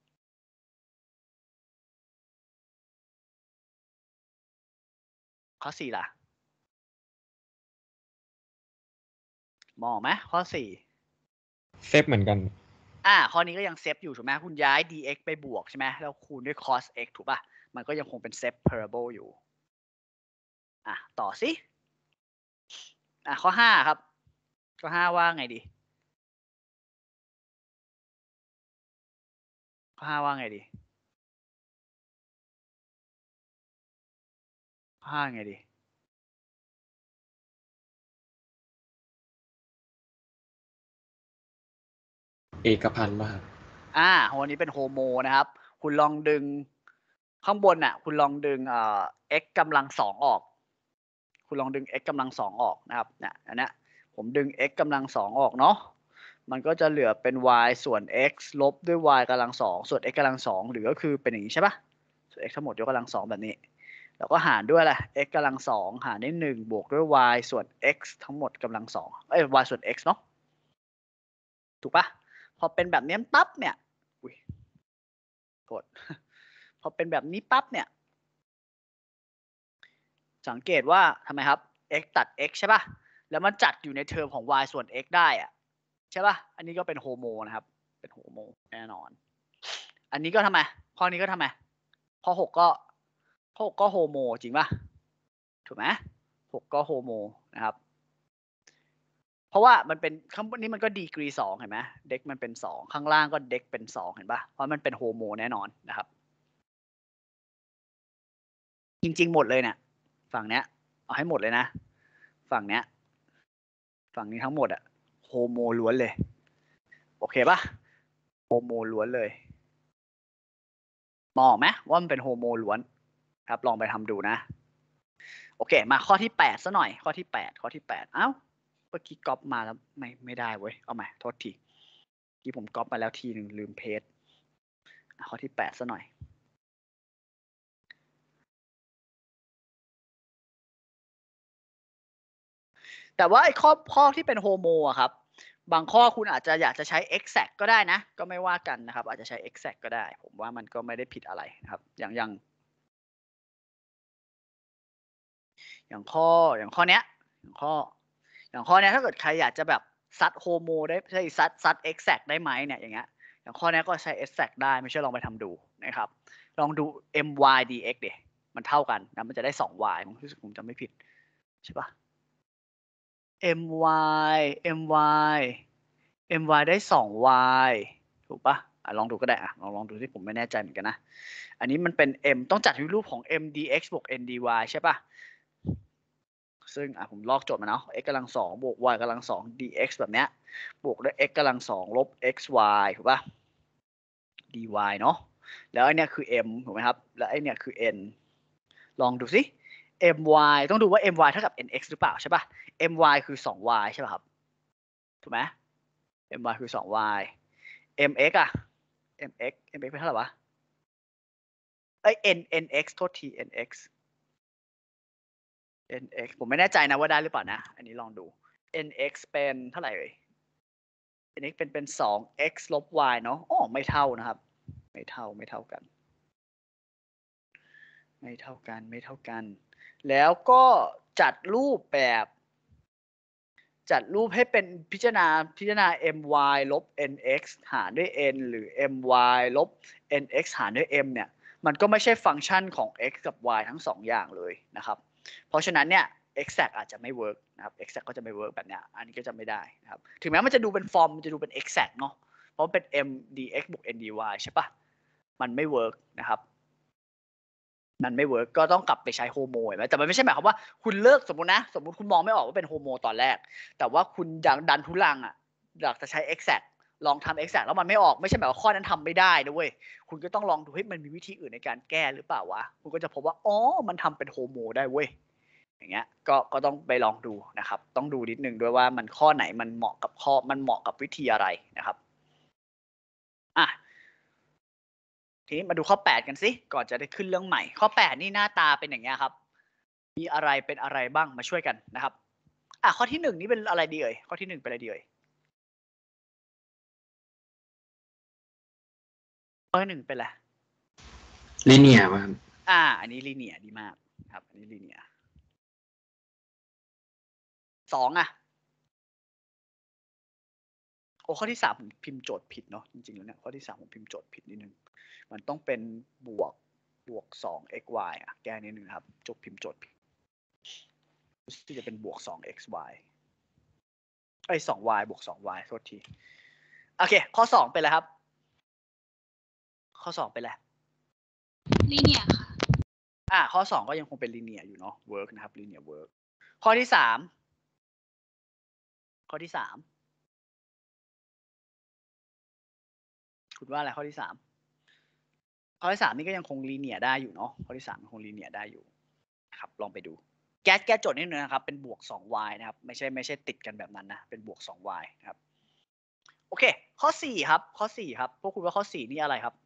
ข้อสี่ล่ะมองไหมข้อสี่เซฟเหมือนกันอ่าข้อนี้ก็ยังเซฟอยู่ถูกไหมคุณย้าย dx ไปบวกใช่ไหมแล้วคูณด้วย cos x ถูกป่ะมันก็ยังคงเป็น separable อยู่อ่ะต่อสิอ่ะข้อห้าครับข้อห้าว่าไงดีข้อห้าว่าไงดีข้อห้าไงดีเอกพันธ์ป่ะครับอ่าวันนี้เป็นโฮโมนะครับคุณลองดึงข้างบนน่ะคุณลองดึงเอ่อ x กำลังสองออกคุณลองดึง x กำลังสองออกนะครับเนี่ยอันนี้ผมดึง x กำลังสองออกเนาะมันก็จะเหลือเป็น y ส่วน x ลบด้วย y กำลังสองส่วน x กำลังสองเหลือก็คือเป็นอย่างนี้ใช่ปะส่วน x ทั้งหมดยกกำลังสองแบบนี้แล้วก็หารด้วยอะไร x กำลังสองหารด้วยหนึ่งบวกด้วย y ส่วน x ทั้งหมดกำลังสองเอ้ย y ส่วน x เนาะถูกปะพอเป็นแบบนี้ปั๊บเนี่ยอุ้ยโทษพอเป็นแบบนี้ปั๊บเนี่ยสังเกตว่าทำไมครับ x ตัด x ใช่ป่ะแล้วมันจัดอยู่ในเทอมของ y ส่วน x ได้อะใช่ป่ะอันนี้ก็เป็นโฮโมนะครับเป็นโฮโมแน่นอนอันนี้ก็ทำไมข้อนี้ก็ทำไมข้อหกก็ข้อหกก็โฮโมจริงป่ะถูกไหมหกก็โฮโมนะครับเพราะว่ามันเป็นข้างบนนี้มันก็ดีกรีสองเห็นไหมเด็กมันเป็นสองข้างล่างก็เด็กเป็นสองเห็นป่ะเพราะมันเป็นโฮโมแน่นอนนะครับจริงๆหมดเลยเนี่ยฝั่งเนี้ยเอาให้หมดเลยนะฝั่งเนี้ยฝั่งนี้ทั้งหมดอะโฮโมล้วนเลยโอเคป่ะโฮโมล้วนเลยมองไหมว่ามันเป็นโฮโมล้วนครับลองไปทำดูนะโอเคมาข้อที่แปดซะหน่อยข้อที่แปดข้อที่แปดเอ้าเมื่อกี้ก๊อปมาแล้วไม่ไม่ได้เว้ยเอาใหม่โทษทีเมื่อกี้ผมก๊อปมาแล้วทีหนึ่งลืมเพจข้อที่แปดซะหน่อยแต่ว่าไอ้ข้อข้อที่เป็นโฮโมอะครับบางข้อคุณอาจจะอยากจะใช้ exact ก็ได้นะก็ไม่ว่ากันนะครับอาจจะใช้ exact ก็ได้ผมว่ามันก็ไม่ได้ผิดอะไรนะครับอย่างอย่างอย่างข้ออย่างข้อเนี้ยอย่างข้ออย่างข้อเนี้ยถ้าเกิดใครอยากจะแบบซัดโฮโมได้ใช่ซัดซัด exact ได้ไหมเนี่ยอย่างเงี้ยอย่างข้อนี้ก็ใช้ exact ได้ไม่เชื่อลองไปทำดูนะครับลองดู my dx ดิมันเท่ากันนะมันจะได้ สอง y ผมรู้สึกผมจำไม่ผิดใช่ปะmy my my ได้ สอง y ถูกปะอ่ะลองดูก็ได้อ่ะลองลองดูที่ผมไม่แน่ใจเหมือนกันนะอันนี้มันเป็น m ต้องจัดรูปของ m dx บวก n dy ใช่ปะซึ่งอ่ะผมลอกโจทย์มาเนาะ x กำลังสองบวก y กำลังสอง dx แบบเนี้ยบวกด้วย x กำลังสองลบ xy ถูกปะ dy เนาะแล้วไอเนี่ยคือ m ถูกไหมครับแล้วไอเนี่ยคือ n ลองดูสิ my ต้องดูว่า my เท่ากับ nx หรือเปล่าใช่ป่ะ my คือ สอง y ใช่ป่ะครับถูกไหม my คือ สอง y mx อ่ะ mx mx เป็นเท่าไหร่วะเอ้ย n nx โทษที nx nx ผมไม่แน่ใจนะว่าได้หรือเปล่านะอันนี้ลองดู nx เป็นเท่าไหร่เอ่ย nx เป็นเป็น สอง x ลบ y เนาะอ๋อไม่เท่านะครับไม่เท่าไม่เท่ากันไม่เท่ากันไม่เท่ากันแล้วก็จัดรูปแบบจัดรูปให้เป็นพิจารณาพิจารณา my ลบ nx หารด้วย n หรือ my ลบ nx หารด้วย m เนี่ยมันก็ไม่ใช่ฟังก์ชันของ x กับ y ทั้งสองอย่างเลยนะครับเพราะฉะนั้นเนี่ย exact อาจจะไม่ work นะครับ exact ก็จะไม่ work แบบเนี้ยอันนี้ก็จะไม่ได้นะครับถึงแม้มันจะดูเป็นฟอร์มมันจะดูเป็น exact เนาะเพราะเป็น m dx บวก n dy ใช่ปะมันไม่ work นะครับมันไม่เวิร์กก็ต้องกลับไปใช้โฮโมเห็นไหมแต่มันไม่ใช่หมายความว่าคุณเลิกสมมุตินะสมมุติคุณมองไม่ออกว่าเป็นโฮโมตอนแรกแต่ว่าคุณอยากดันทุลังอ่ะอยากจะใช้ exact ลองทำ exact แล้วมันไม่ออกไม่ใช่หมายว่าข้อนั้นทำไม่ได้นะเว้ยคุณก็ต้องลองดูให้มันมีวิธีอื่นในการแก้หรือเปล่าวะคุณก็จะพบว่าอ๋อมันทำเป็นโฮโมได้เว้ยอย่างเงี้ยก็ก็ต้องไปลองดูนะครับต้องดูนิดนึงด้วยว่ามันข้อไหนมันเหมาะกับข้อมันเหมาะกับวิธีอะไรนะครับอ่ะทีนี้มาดูข้อแปดกันสิก่อนจะได้ขึ้นเรื่องใหม่ข้อแปดนี่หน้าตาเป็นอย่างเงี้ยครับมีอะไรเป็นอะไรบ้างมาช่วยกันนะครับอ่ะข้อที่หนึ่งนี่เป็นอะไรดีเอ่ยข้อที่หนึ่งเป็นอะไรดีเอ่ยข้อที่หนึ่งเป็นอะไรลิเนียร์ป่ะครับอ่าอันนี้ลีเนียร์ดีมากครับอันนี้ลีเนียร์สองอ่ะโอ้ข้อที่สามผมพิมพ์โจทย์ผิดเนาะจริงๆแล้วเนี่ยข้อที่สามผมพิมพ์โจทย์ผิดนิดนึงมันต้องเป็นบวกบวกสอง xy อ่ะแก้นิดนึงครับจบพิมพ์โจทย์ผิดที่จะเป็นบวกสอง xy ไอ้สอง y บวกสอง y โทษทีโอเคข้อสองเป็นอะไรครับข้อสองเป็นอะไรลีเนียค่ะอ่าข้อสองก็ยังคงเป็นลีเนียร์อยู่เนาะ work นะครับ linear work ข้อที่สามข้อที่สามคุณว่าอะไรข้อที่สามข้อที่สามนี่ก็ยังคงลีเนียร์ได้อยู่เนาะข้อที่สามยังคงลีเนียร์ได้อยู่นะครับลองไปดูแก้แก้โจทย์นิดนึงนะครับเป็นบวก สอง y นะครับไม่ใช่ไม่ใช่ติดกันแบบนั้นนะเป็นบวก สอง y นะครับโอเคข้อสี่ครับข้อสี่ครับพวกคุณว่าข้อสี่นี่อะไรครับ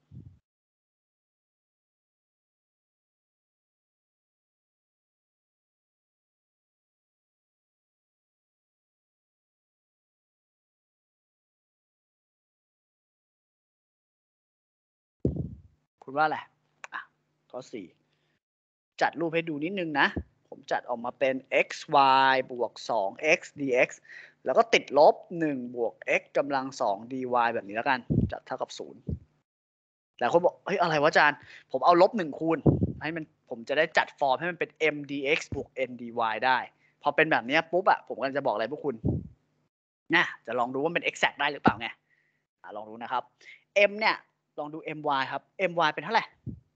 คุณว่าอะไรอ่ะข้อสี่จัดรูปให้ดูนิดนึงนะผมจัดออกมาเป็น xy บวก สอง x dx แล้วก็ติดลบหนึ่งบวก x กำลังสอง dy แบบนี้แล้วกันจัดเท่ากับศูนย์หลายคนบอกเฮ้ยอะไรวะอาจารย์ผมเอาลบหนึ่งคูณให้มันผมจะได้จัดฟอร์มให้มันเป็น m dx บวก n dy ได้พอเป็นแบบนี้ปุ๊บอะผมกำลังจะบอกอะไรพวกคุณนะจะลองดูว่าเป็น exact ได้หรือเปล่าไงอ่ะลองดูนะครับ m เนี่ยลองดู my ครับ my เป็นเท่าไหร่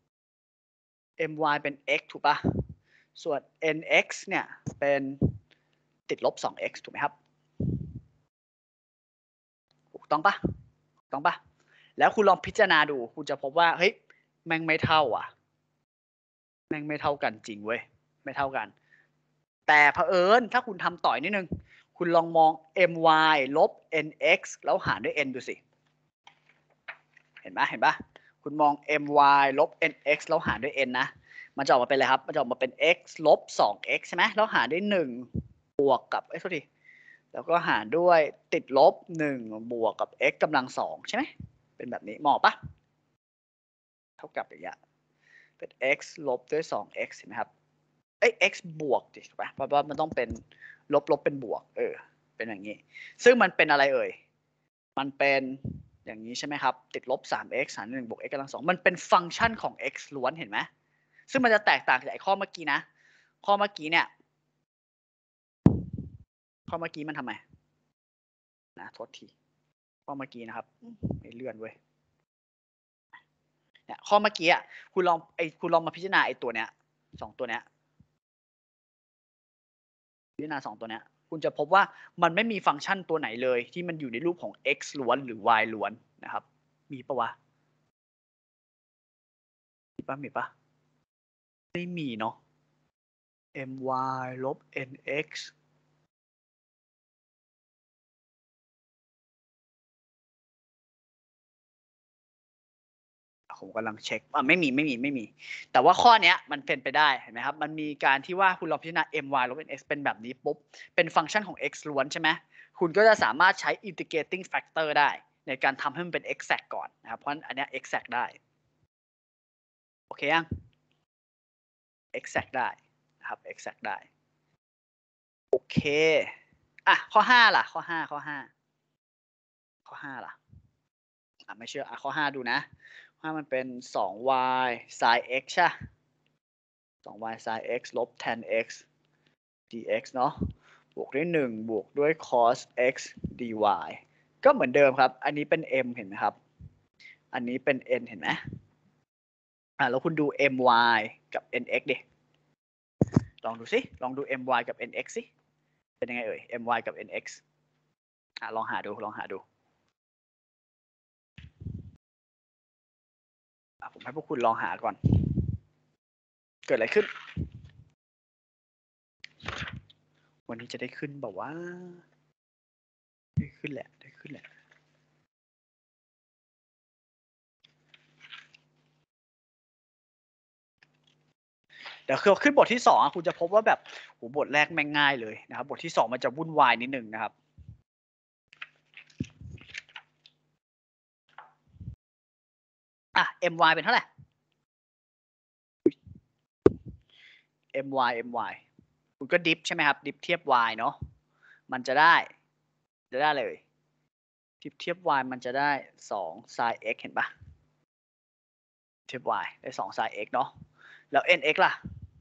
my เป็น x ถูกปะส่วน nx เนี่ยเป็นติดลบ สอง x ถูกไหมครับถูกต้องปะถูกต้องปะแล้วคุณลองพิจารณาดูคุณจะพบว่าเฮ้ยแม่งไม่เท่าอ่ะแม่งไม่เท่ากันจริงเว้ยไม่เท่ากันแต่เผอิญถ้าคุณทำต่อยนิดนึงคุณลองมอง my ลบ nx แล้วหารด้วย n ดูสิเห็นปะเห็นปะคุณมอง my ลบ nx แล้วหารด้วย n นะมันจะออกมาเป็นอะไรครับมันจะออกมาเป็น x ลบ สอง x ใช่ไหมแล้วหารด้วยหนึ่งบวกกับเอ้ยโทษทีแล้วก็หารด้วยติดลบหนึ่งบวกกับ x กำลังสองใช่ไหมเป็นแบบนี้เหมาะปะเท่ากับอย่างเงี้ยเป็น x ลบด้วย สอง x เห็นไหมครับเอ้ย x บวกดิถูกปะเพราะว่ามันต้องเป็นลบลบเป็นบวกเออเป็นอย่างนี้ซึ่งมันเป็นอะไรเอ่ยมันเป็นอย่างนี้ใช่ไหมครับติดลบ สาม x หารหนึ่งบวก x กำลังสองมันเป็นฟังก์ชันของ x ล้วนเห็นไหมซึ่งมันจะแตกต่างจากไอ้ข้อเมื่อกี้นะข้อเมื่อกี้เนี่ยข้อเมื่อกี้มันทำไมนะโทษทีข้อเมื่อกี้นะครับไม่เลื่อนเว้ยเนี่ยข้อเมื่อกี้อ่ะคุณลองไอ้คุณลองมาพิจารณาไอ้ตัวเนี้ยสองตัวเนี้ยพิจารณาสองตัวเนี้ยคุณจะพบว่ามันไม่มีฟังก์ชันตัวไหนเลยที่มันอยู่ในรูปของ x ล้วนหรือ y ล้วนนะครับมีปะวะปะมีปะไม่มีเนาะ my ลบ nx ผมกำลังเช็คอ่ะไม่มีไม่มีไม่มีแต่ว่าข้อเนี้ยมันเป็นไปได้เห็นไหมครับมันมีการที่ว่าคุณลองพิจารณา my ลบ nx เป็นแบบนี้ปุ๊บเป็นฟังก์ชันของ x ล้วนใช่ไหมคุณก็จะสามารถใช้ integrating factor ได้ในการทำให้มันเป็น exact ก่อนนะครับเพราะอันเนี้ย exact ได้โอเคยัง exact ได้นะครับ exact ได้โอเคอ่ะข้อห้าล่ะข้อห้าข้อห้าข้อห้าล่ะอ่ะไม่เชื่ออ่ะข้อห้าดูนะถ้ามันเป็น สอง y sin x ใช่ สอง y sin x ลบ tan x dx เนาะบวกด้วยหนึ่งบวกด้วย cos x dy ก็เหมือนเดิมครับอันนี้เป็น m เห็นไหมครับอันนี้เป็น n เห็นไหมอ่ะแล้วคุณดู my กับ nx ดิลองดูสิลองดู my กับ nx สิเป็นยังไงเอ่ย my กับ nx อ่ะลองหาดูลองหาดูอ่ะผมให้พวกคุณลองหาก่อนเกิดอะไรขึ้นวันนี้จะได้ขึ้นบอกว่าได้ขึ้นแหละได้ขึ้นแหละเดี๋ยวคือขึ้นบทที่สองคุณจะพบว่าแบบโหบทแรกแม่งง่ายเลยนะครับบทที่สองมันจะวุ่นวายนิดนึงนะครับอ่ะ my เป็นเท่าไหร่ my my คุณก็ดิฟใช่ไหมครับดิฟเทียบ y เนาะมันจะได้จะได้เลยดิฟเทียบ y มันจะได้สอง sin x เห็นปะเทียบ y ได้สอง sin x เนาะแล้ว nx ล่ะ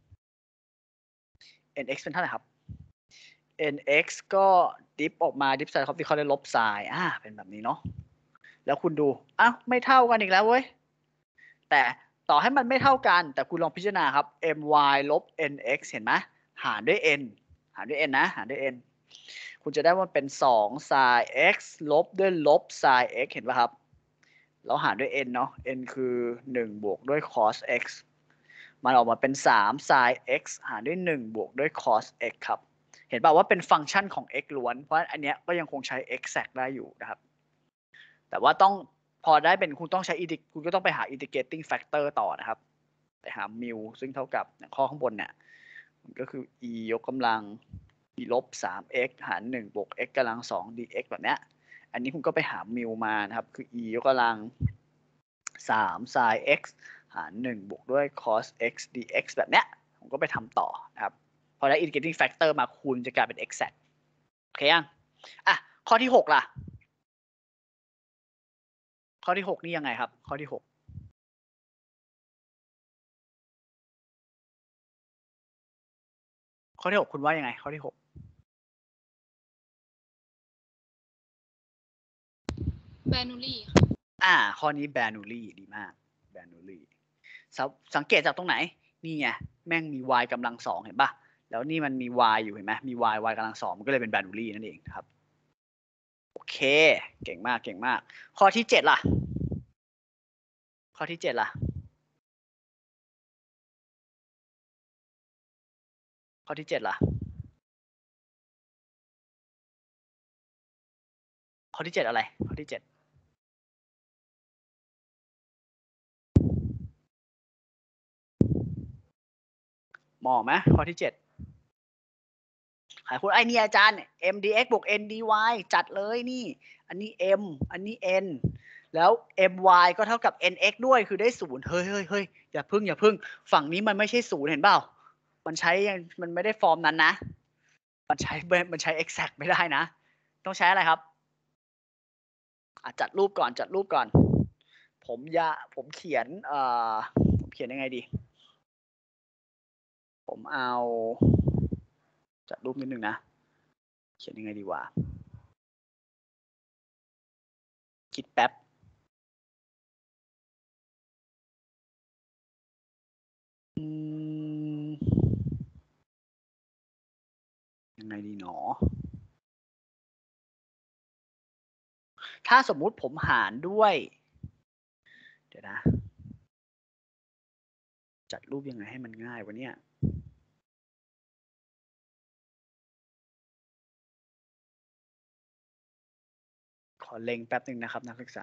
nx เป็นเท่าไหร่ครับ nx ก็ดิฟออกมาดิฟไซน์คอมที่เขาได้ลบไซน์อ่าเป็นแบบนี้เนาะแล้วคุณดูอ้าวไม่เท่ากันอีกแล้วเว้ยแต่ต่อให้มันไม่เท่ากันแต่คุณลองพิจารณาครับ my ลบ nx เห็นไหมหารด้วย n หารด้วย n นะหารด้วย n คุณจะได้ว่าเป็นสอง sin x ลบด้วยลบ sin x เห็นป่ะครับแล้วหารด้วย n เนาะ n คือหนึ่งบวกด้วย cos x มันออกมาเป็นสาม sin x หารด้วยหนึ่งบวกด้วย cos x ครับเห็นป่ะว่าเป็นฟังก์ชันของ x ล้วนเพราะอันเนี้ยก็ยังคงใช้ exact ได้อยู่นะครับแต่ว่าต้องพอได้เป็นคุณต้องใช้คุณก็ต้องไปหา integrating factor ต่อนะครับไปหา mu ซึ่งเท่ากับอย่างข้อข้างบนเนี่ยมันก็คือ e ยกกำลัง e ลบ สาม x หารหนึ่งบวก x กำลังสอง dx แบบเนี้ยอันนี้คุณก็ไปหา mu มานะครับคือ e ยกกำลังสาม sin x หารหนึ่งบวกด้วย cos x dx แบบเนี้ยผมก็ไปทำต่อนะครับพอได้ integrating factor มาคูณจะกลายเป็น exact โอเคยังอ่ะข้อที่หกล่ะข้อที่หกนี่ยังไงครับข้อที่หกข้อที่หกคุณว่ายังไงข้อที่หกแบนูลี่อ่าข้อนี้แบนูลี่ดีมากแบนูลี่สังเกตจากตรงไหนนี่ไงแม่งมี y กำลังสองเห็นป่ะแล้วนี่มันมี y อยู่เห็นไหมมี y y กำลังสองมันก็เลยเป็นแบนูลี่นั่นเองครับโอเคเก่งมากเก่งมากข้อที่เจ็ดล่ะข้อที่เจ็ดล่ะข้อที่เจ็ดล่ะข้อที่เจ็ดอะไรข้อที่เจ็ดมองไหมข้อที่เจ็ดหายคุณไอ้นี่อาจารย์ m dx บวก n dy จัดเลยนี่อันนี้ m อันนี้ n แล้ว my ก็เท่ากับ nx ด้วยคือได้ศูนย์เฮ้ยเฮ้ยเฮ้ยอย่าพึ่งอย่าพึ่งฝั่งนี้มันไม่ใช่ศูนย์เห็นเปล่ามันใช้มันไม่ได้ฟอร์มนั้นนะมันใช้มันใช้ exact ไม่ได้นะต้องใช้อะไรครับจัดรูปก่อนจัดรูปก่อนผมยาผมเขียนเอ่อผมเขียนยังไงดีผมเอาจัดรูปนิดนึงนะเขียนยังไงดีวะคิดแป๊บอืมยังไงดีหนอถ้าสมมุติผมหารด้วยเดี๋ยวนะจัดรูปยังไงให้มันง่ายวะเนี่ยขอเล็งแป๊บนึงนะครับนักศึกษา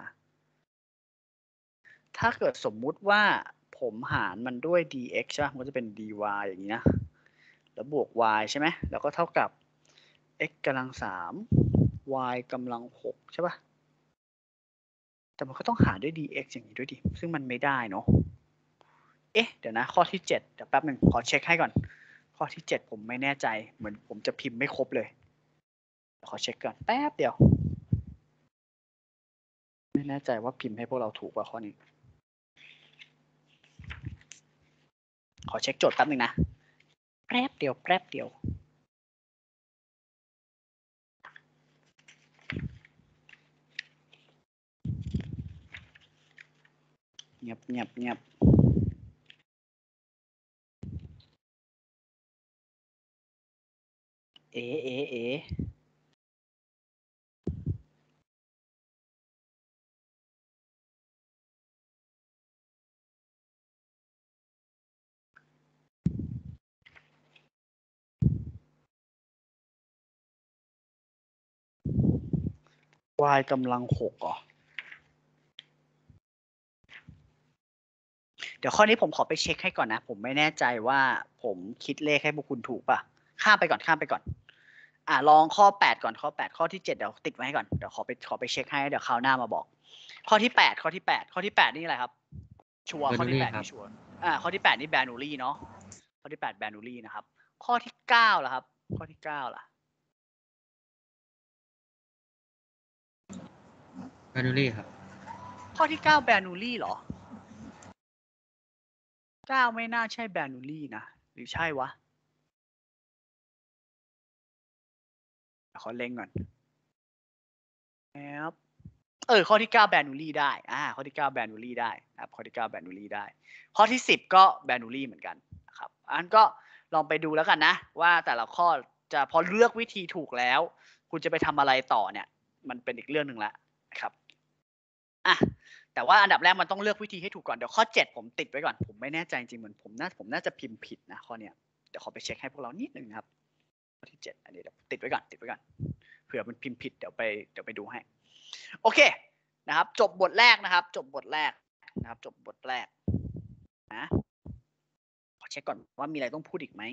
ถ้าเกิดสมมุติว่าผมหารมันด้วย dx ใช่ไหมมันก็จะเป็น dy อย่างนี้นะแล้วบวก y ใช่ไหมแล้วก็เท่ากับ x กำลังสาม y กำลังหกใช่ป่ะแต่มันก็ต้องหารด้วย dx อย่างนี้ด้วยดิซึ่งมันไม่ได้เนาะเอ๊ะเดี๋ยวนะข้อที่เจ็ดเดี๋ยวแป๊บนึงขอเช็คให้ก่อนข้อที่เจ็ดผมไม่แน่ใจเหมือนผมจะพิมพ์ไม่ครบเลยขอเช็คก่อนแป๊บเดียวไม่แน่ใจว่าพิมพ์ให้พวกเราถูกป่ะข้อนี้ขอเช็คโจทย์แป๊บนึงนะแป๊บเดียวแป๊บเดียวเงียบเงียบเงียบเอ๋เอ๋เอ๋y กำลังหกเหรอเดี๋ยวข้อนี้ผมขอไปเช็คให้ก่อนนะผมไม่แน่ใจว่าผมคิดเลขให้พวกคุณถูกป่ะข้ามไปก่อนข้ามไปก่อนอ่ะลองข้อแปดก่อนข้อแปดข้อที่เจ็ดเดี๋ยวติดไว้ให้ก่อนเดี๋ยวขอไปขอไปเช็คให้เดี๋ยวคราวหน้ามาบอกข้อที่แปดข้อที่แปดข้อที่แปดนี่อะไรครับชัวร์ข้อที่แปดนี่ชัวร์อ่าข้อที่แปดนี่แบนูรี่เนาะข้อที่แปดแบนูรี่นะครับข้อที่เก้าล่ะครับข้อที่เก้าล่ะแบนูรี่ครับข้อที่เก้าแบนูรี่เหรอเก้าไม่น่าใช่แบนูรี่นะหรือใช่วะขอเล็งก่อนครับเออข้อที่เก้าแบนูรี่ได้อ่าข้อที่เก้าแบนูรี่ได้นะครับข้อที่เก้าแบนูรี่ได้ข้อที่สิบก็แบนูรี่เหมือนกันนะครับอันก็ลองไปดูแล้วกันนะว่าแต่ละข้อจะพอเลือกวิธีถูกแล้วคุณจะไปทำอะไรต่อเนี่ยมันเป็นอีกเรื่องหนึ่งละนะครับอ่ะแต่ว่าอันดับแรกมันต้องเลือกวิธีให้ถูกก่อนเดี๋ยวข้อเจ็ดผมติดไว้ก่อนผมไม่แน่ใจจริงๆเหมือนผมน่าผมน่าจะพิมพ์ผิดนะข้อเนี้ยเดี๋ยวขอไปเช็คให้พวกเรานิดนึงนะครับข้อที่เจ็ดอันนี้เดี๋ยวติดไว้ก่อนติดไว้ก่อนเผื่อมันพิมพ์ผิดเดี๋ยวไปเดี๋ยวไปดูให้โอเคนะครับจบบทแรกนะครับจบบทแรกนะครับจบบทแรกนะขอเช็คก่อนว่ามีอะไรต้องพูดอีกไหม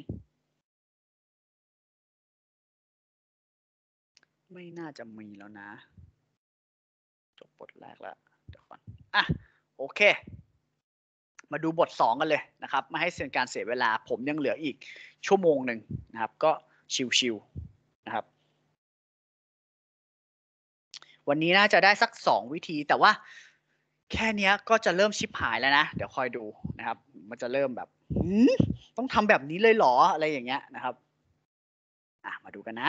ไม่น่าจะมีแล้วนะจบบทแรกแล้วเดี๋ยวก่อนอ่ะโอเคมาดูบทสองกันเลยนะครับมาให้เสียการเสียเวลาผมยังเหลืออีกชั่วโมงหนึ่งนะครับก็ชิวๆนะครับวันนี้น่าจะได้สักสองวิธีแต่ว่าแค่นี้ก็จะเริ่มชิบหายแล้วนะเดี๋ยวคอยดูนะครับมันจะเริ่มแบบต้องทำแบบนี้เลยเหรออะไรอย่างเงี้ยนะครับอ่ะมาดูกันนะ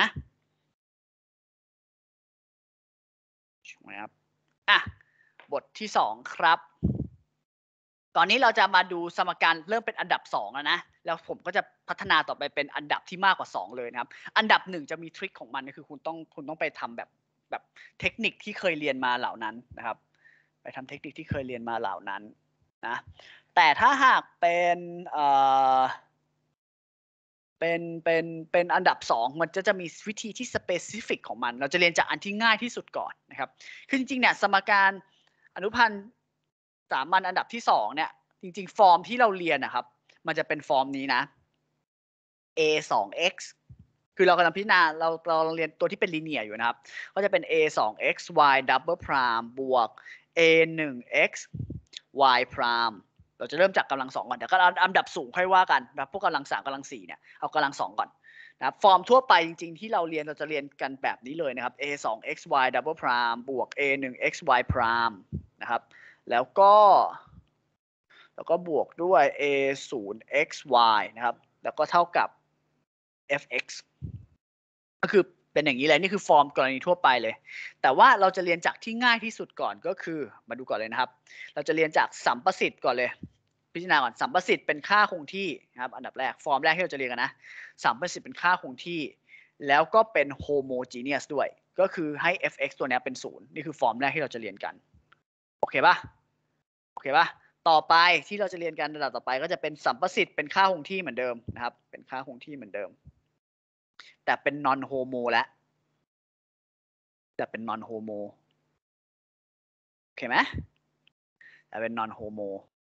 ช่วยครับอ่ะบทที่สองครับตอนนี้เราจะมาดูสมการเริ่มเป็นอันดับสองแล้วนะแล้วผมก็จะพัฒนาต่อไปเป็นอันดับที่มากกว่าสองเลยนะครับอันดับหนึ่งจะมีทริคของมันก็คือคุณต้องคุณต้องไปทำแบบแบบเทคนิคที่เคยเรียนมาเหล่านั้นนะครับไปทำเทคนิคที่เคยเรียนมาเหล่านั้นนะแต่ถ้าหากเป็นเอ่อเป็นเป็นเป็นอันดับสองมันจะจะมีวิธีที่สเปซิฟิกของมันเราจะเรียนจากอันที่ง่ายที่สุดก่อนนะครับคือจริงๆเนี่ยสมการอนุพันธ์สามัญอันดับที่สองเนี่ยจริงๆฟอร์มที่เราเรียนนะครับมันจะเป็นฟอร์มนี้นะ a สอง x คือเรากำลังพิจารณาเราเราเรียนตัวที่เป็นลีเนียร์อยู่นะครับก็จะเป็น a สอง x y double prime บวก a หนึ่ง x y prime เราจะเริ่มจากกำลังสองก่อนเดี๋ยวก็อันดับสูงค่อยว่ากันแบบพวกกำลังสามกำลังสี่เนี่ยเอากำลังสองก่อนนะครับฟอร์มทั่วไปจริงๆที่เราเรียนเราจะเรียนกันแบบนี้เลยนะครับ a สอง x y double prime บวก a หนึ่ง x y prime นะครับแล้วก็แล้วก็บวกด้วย a ศูนย์ x y นะครับแล้วก็เท่ากับ fx ก็คือเป็นอย่างนี้เลยนี่คือฟอร์มกรณีทั่วไปเลยแต่ว่าเราจะเรียนจากที่ง่ายที่สุดก่อนก็คือมาดูก่อนเลยนะครับเราจะเรียนจากสัมประสิทธิ์ก่อนเลยพิจารณาก่อนสัมประสิทธิ์เป็นค่าคงที่นะครับอันดับแรกฟอร์มแรกที่เราจะเรียนกันนะสัมประสิทธิ์เป็นค่าคงที่แล้วก็เป็น homogeneous ด้วยก็คือให้ fx ตัวนี้เป็นศูนย์นี่คือฟอร์มแรกที่เราจะเรียนกันโอเคป่ะโอเคป่ะต่อไปที่เราจะเรียนกันระดับต่อไปก็จะเป็นสัมประสิทธิ์เป็นค่าคงที่เหมือนเดิมนะครับ เป็นค่าคงที่เหมือนเดิม แต่เป็น non homo แล้วแต่เป็น non homo โอเคไหมแต่เป็น non homo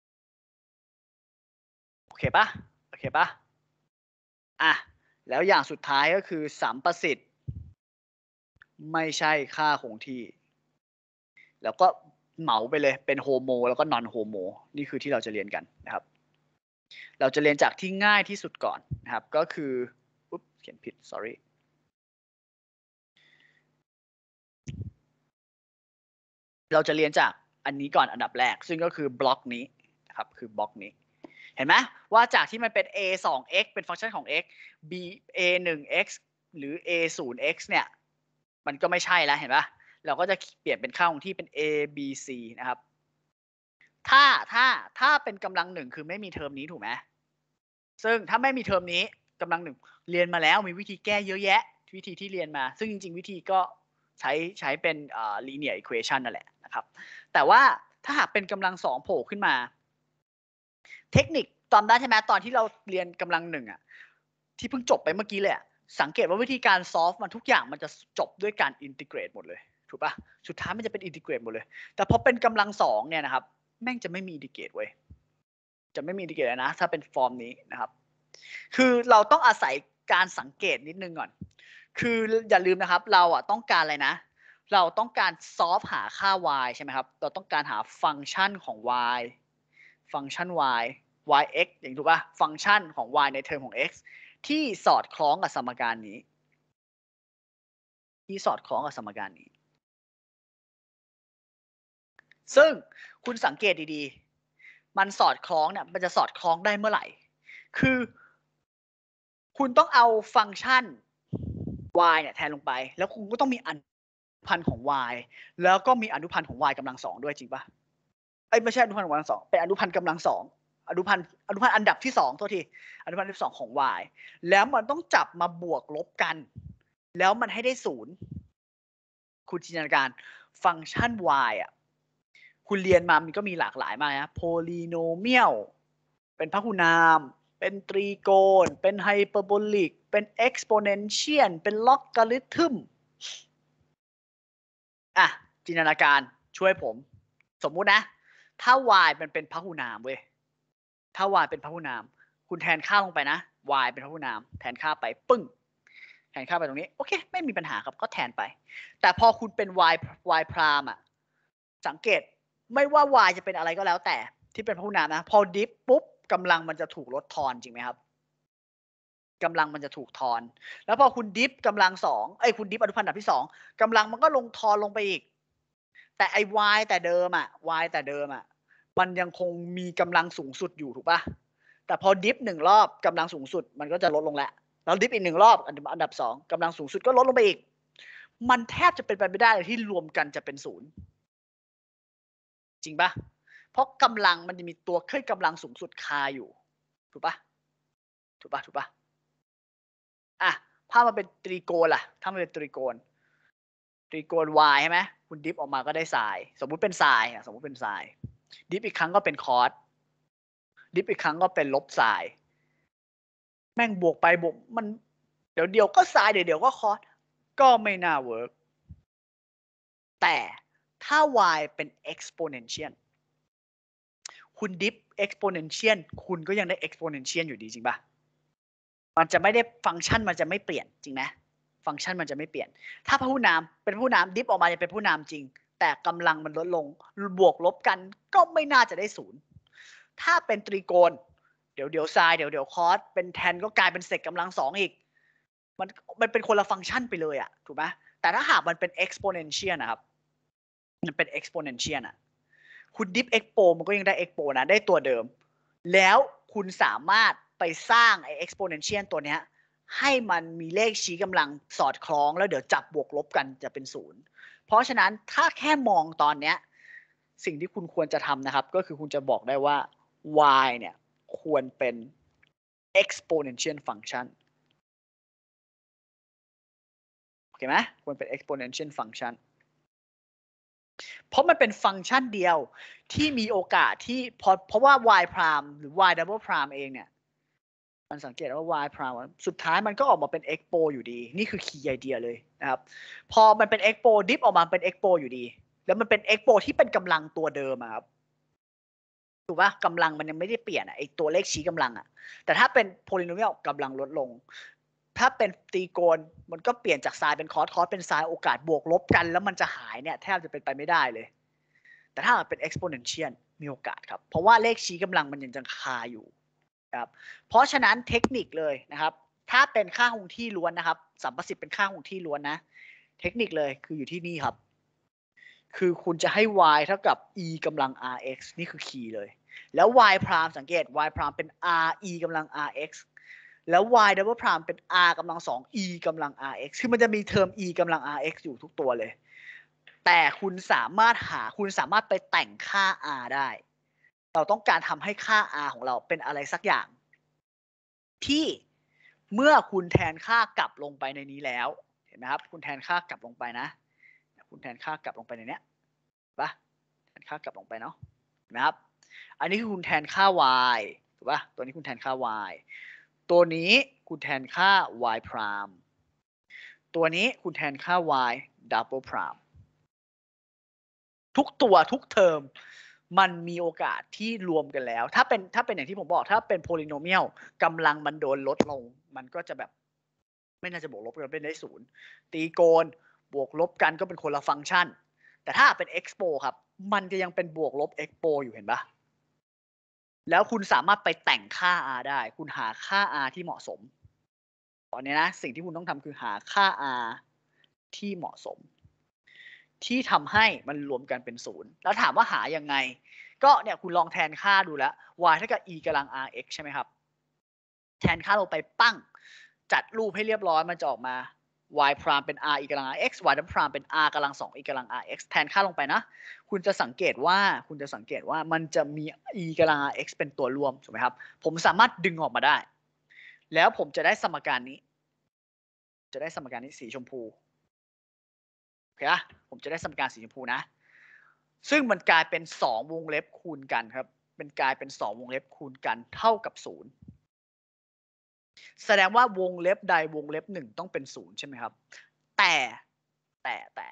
โอเคปะโอเคปะอ่ะแล้วอย่างสุดท้ายก็คือสัมประสิทธิ์ไม่ใช่ค่าคงที่แล้วก็เหมาไปเลยเป็นโฮโมแล้วก็นอนโฮโมนี่คือที่เราจะเรียนกันนะครับเราจะเรียนจากที่ง่ายที่สุดก่อนนะครับก็คืออุ๊บเขียนผิด sorry เราจะเรียนจากอันนี้ก่อนอันดับแรกซึ่งก็คือบล็อกนี้นะครับคือบล็อกนี้เห็นไหมว่าจากที่มันเป็น a สอง x เป็นฟังก์ชันของ x b a หนึ่ง x หรือ a ศูนย์ x เนี่ยมันก็ไม่ใช่แล้วเห็นปะเราก็จะเปลี่ยนเป็นค่าคงที่เป็น a b c นะครับถ้าถ้าถ้าเป็นกำลังหนึ่งคือไม่มีเทอมนี้ถูกไหมซึ่งถ้าไม่มีเทอมนี้กำลังหนึ่งเรียนมาแล้วมีวิธีแก้เยอะแยะวิธีที่เรียนมาซึ่งจริงๆวิธีก็ใช้ใช้เป็นอ่า linear equation นั่นแหละนะครับแต่ว่าถ้าหากเป็นกำลังสองโผล่ขึ้นมาเทคนิคตอนได้ใช่ไหมตอนที่เราเรียนกำลังหนึ่งอ่ะที่เพิ่งจบไปเมื่อกี้เลยสังเกตว่าวิธีการ solve มันทุกอย่างมันจะจบด้วยการ integrate หมดเลยถูกปะสุดท้ายมันจะเป็น integrate หมดเลยแต่พอเป็นกำลังสองเนี่ยนะครับแม่งจะไม่มี integrate เว้ยจะไม่มี integrate เลยนะถ้าเป็นฟอร์มนี้นะครับคือเราต้องอาศัยการสังเกตนิดนึงก่อนคืออย่าลืมนะครับเราอ่ะต้องการอะไรนะเราต้องการ solve หาค่า y ใช่ไหมครับเราต้องการหาฟังก์ชันของ y ฟังก์ชัน y yx อย่างถูกป่ะฟังก์ชันของ y ในเทอมของ x ที่สอดคล้องกับสมการนี้ที่สอดคล้องกับสมการนี้ซึ่งคุณสังเกตดีๆมันสอดคล้องเนี่ยมันจะสอดคล้องได้เมื่อไหร่คือคุณต้องเอาฟังก์ชัน y เนี่ยแทนลงไปแล้วคุณก็ต้องมีอนุพันธ์ของ y แล้วก็มีอนุพันธ์ของ y กำลังสองด้วยจริงป่ะไอ้ไม่ใช่อนุพันธ์ของ y กำลังสองเป็นอนุพันธ์กำลังสองอนุพันธ์อนุพันธ์อันดับที่สองโทษทีอนุพันธ์อันดับที่สองของ y แล้วมันต้องจับมาบวกลบกันแล้วมันให้ได้ศูนย์คุณจินตนาการฟังก์ชัน y อ่ะคุณเรียนมามันก็มีหลากหลายมากนะ polynomial เป็นพหุนามเป็นตรีโกณเป็นไฮเปอร์โบลิกเป็น exponential เป็นล็อกการิทึมอ่ะจินตนาการช่วยผมสมมุตินะถ้า y มันเป็นพหุนามเว้ยถ้า y เป็นพหุนามคุณแทนค่าลงไปนะ y เป็นพหุนามแทนค่าไปปึ้งแทนค่าไปตรงนี้โอเคไม่มีปัญหาครับก็แทนไปแต่พอคุณเป็น y y พรามอ่ะสังเกตไม่ว่า y จะเป็นอะไรก็แล้วแต่ที่เป็นพหุนามนะพอดิฟปุ๊บกำลังมันจะถูกลดทอนจริงไหมครับกำลังมันจะถูกทอนแล้วพอคุณดิฟกำลังสองไอ้คุณดิฟอนุพันธ์อันดับที่สองกำลังมันก็ลงทอนลงไปอีกแต่ไอ้ y แต่เดิมอ่ะ y แต่เดิมอ่ะมันยังคงมีกำลังสูงสุดอยู่ถูกปะแต่พอดิฟหนึ่งรอบกำลังสูงสุดมันก็จะลดลงแล้วแล้วดิฟอีกหนึ่งรอบอันดับสองกำลังสูงสุดก็ลดลงไปอีกมันแทบจะเป็นไปไม่ได้เลยที่รวมกันจะเป็นศูนย์จริงปะเพราะกำลังมันจะมีตัวเคลื่อนกำลังสูงสุดคาอยู่ถูกปะถูกปะถูกปะอ่ะถ้ามันเป็นตรีโกณล่ะถ้ามันเป็นตรีโกณตรีโกณ y ใช่ไหมคุณดิฟออกมาก็ได้ไซน์สมมุติเป็นไซน์สมมุติเป็นไซน์ดิฟอีกครั้งก็เป็นคอสดิฟอีกครั้งก็เป็นลบไซน์แม่งบวกไปบวกมันเดี๋ยวเดี๋ยวก็ไซน์เดี๋ยวเดี๋ยวก็คอสก็ไม่น่าเวิร์กแต่ถ้า y เป็น exponential คุณดิฟ exponential คุณก็ยังได้ exponential อยู่ดีจริงป่ะมันจะไม่ได้ฟังก์ชันมันจะไม่เปลี่ยนจริงไหมฟังก์ชันมันจะไม่เปลี่ยนถ้าพหุนามเป็นพหุนามดิฟออกมาจะเป็นพหุนามจริงแต่กำลังมันลดลงบวกลบกันก็ไม่น่าจะได้ศูนย์ถ้าเป็นตรีโกณเดี๋ยวเดี๋ยวไซน์เดี๋ยวเดี๋ยวคอสเป็นแทนก็กลายเป็นเศษกำลังสองอีกมันมันเป็นคนละฟังก์ชันไปเลยอะถูกไหมแต่ถ้าหากมันเป็น exponential นะครับมันเป็น exponential อะคุณดิฟ expo มันก็ยังได้ expo นะได้ตัวเดิมแล้วคุณสามารถไปสร้างไอ้ exponential ตัวเนี้ยให้มันมีเลขชี้กำลังสอดคล้องแล้วเดี๋ยวจับบวกลบกันจะเป็นศูนย์เพราะฉะนั้นถ้าแค่มองตอนเนี้ยสิ่งที่คุณควรจะทำนะครับก็คือคุณจะบอกได้ว่า y เนี่ยควรเป็น exponential function โอเคไหมควรเป็น exponential function เพราะมันเป็นฟังก์ชันเดียวที่มีโอกาสที่พอเพราะว่า y prime หรือ y double prime เองเนี่ยมันสังเกตว่า y prime สุดท้ายมันก็ออกมาเป็น expo อยู่ดีนี่คือ key idea เลยนะครับพอมันเป็น expo dip ออกมาเป็น expo อยู่ดีแล้วมันเป็น expo ที่เป็นกำลังตัวเดิมครับถูกป่ะกำลังมันยังไม่ได้เปลี่ยนอ่ะไอตัวเลขชี้กำลังอ่ะแต่ถ้าเป็น polynomial กำลังลดลงถ้าเป็นตรีโกณมันก็เปลี่ยนจากไซน์เป็นคอสคอสเป็นไซน์โอกาสบวกลบกันแล้วมันจะหายเนี่ยแทบจะเป็นไปไม่ได้เลยแต่ถ้าเป็น exponential มีโอกาสครับเพราะว่าเลขชี้กำลังมันยังจะคาอยู่ครับเพราะฉะนั้นเทคนิคเลยนะครับถ้าเป็นค่าคงที่ล้วนนะครับสัมประสิทธิ์เป็นค่าคงที่ล้วนนะเทคนิคเลยคืออยู่ที่นี่ครับคือคุณจะให้ y เท่ากับ e กำลัง rx นี่คือคีย์เลยแล้ว y prime สังเกต y prime เป็น r e กำลัง rx แล้ว y double prime เป็น r กำลังสอง e กำลัง rx คือมันจะมีเทอม e กำลัง rx อยู่ทุกตัวเลยแต่คุณสามารถหาคุณสามารถไปแต่งค่า r ได้เราต้องการทำให้ค่า r ของเราเป็นอะไรสักอย่างที่เมื่อคุณแทนค่ากลับลงไปในนี้แล้วเห็นไหมครับคุณแทนค่ากลับลงไปนะคุณแทนค่ากลับลงไปในเนี้ยปะแทนค่ากลับลงไปเนาะเห็นไหมครับอันนี้คือคุณแทนค่า y ถูกปะตัวนี้คุณแทนค่า y ตัวนี้คุณแทนค่า y prime ตัวนี้คุณแทนค่า y double prime ทุกตัวทุกเทอมมันมีโอกาสที่รวมกันแล้วถ้าเป็นถ้าเป็นอย่างที่ผมบอกถ้าเป็น polynomial กำลังมันโดนลดลงมันก็จะแบบไม่น่าจะบวกลบกันเป็นได้ศูนย์ตีโกณบวกลบกันก็เป็นคนละฟังก์ชันแต่ถ้าเป็น expo ครับมันจะยังเป็นบวกลบ expo อยู่เห็นปะแล้วคุณสามารถไปแต่งค่า r ได้คุณหาค่า r ที่เหมาะสมตอนนี้นะสิ่งที่คุณต้องทำคือหาค่า r ที่เหมาะสมที่ทำให้มันรวมกันเป็นศูนย์แล้วถามว่าหายังไงก็เนี่ยคุณลองแทนค่าดูแล้ว y เท่ากับ e กำลัง rx ใช่ไหมครับแทนค่าลงไปปั้งจัดรูปให้เรียบร้อยมันจะออกมา y prime เป็น r e กำลัง rx y double prime เป็น r กำลังสอง e กำลัง rx แทนค่าลงไปนะคุณจะสังเกตว่าคุณจะสังเกตว่ามันจะมี e กำลัง rx เป็นตัวรวมถูกไหมครับผมสามารถดึงออกมาได้แล้วผมจะได้สมการนี้จะได้สมการนี้สีชมพูโอเคอะผมจะได้สมการสีชมพูนะซึ่งมันกลายเป็นสองวงเล็บคูณกันครับเป็นกลายเป็นสองวงเล็บคูณกันเท่ากับศูนย์แสดงว่าวงเล็บใดวงเล็บหนึ่งต้องเป็นศูนย์ใช่ไหมครับแต่แต่แต่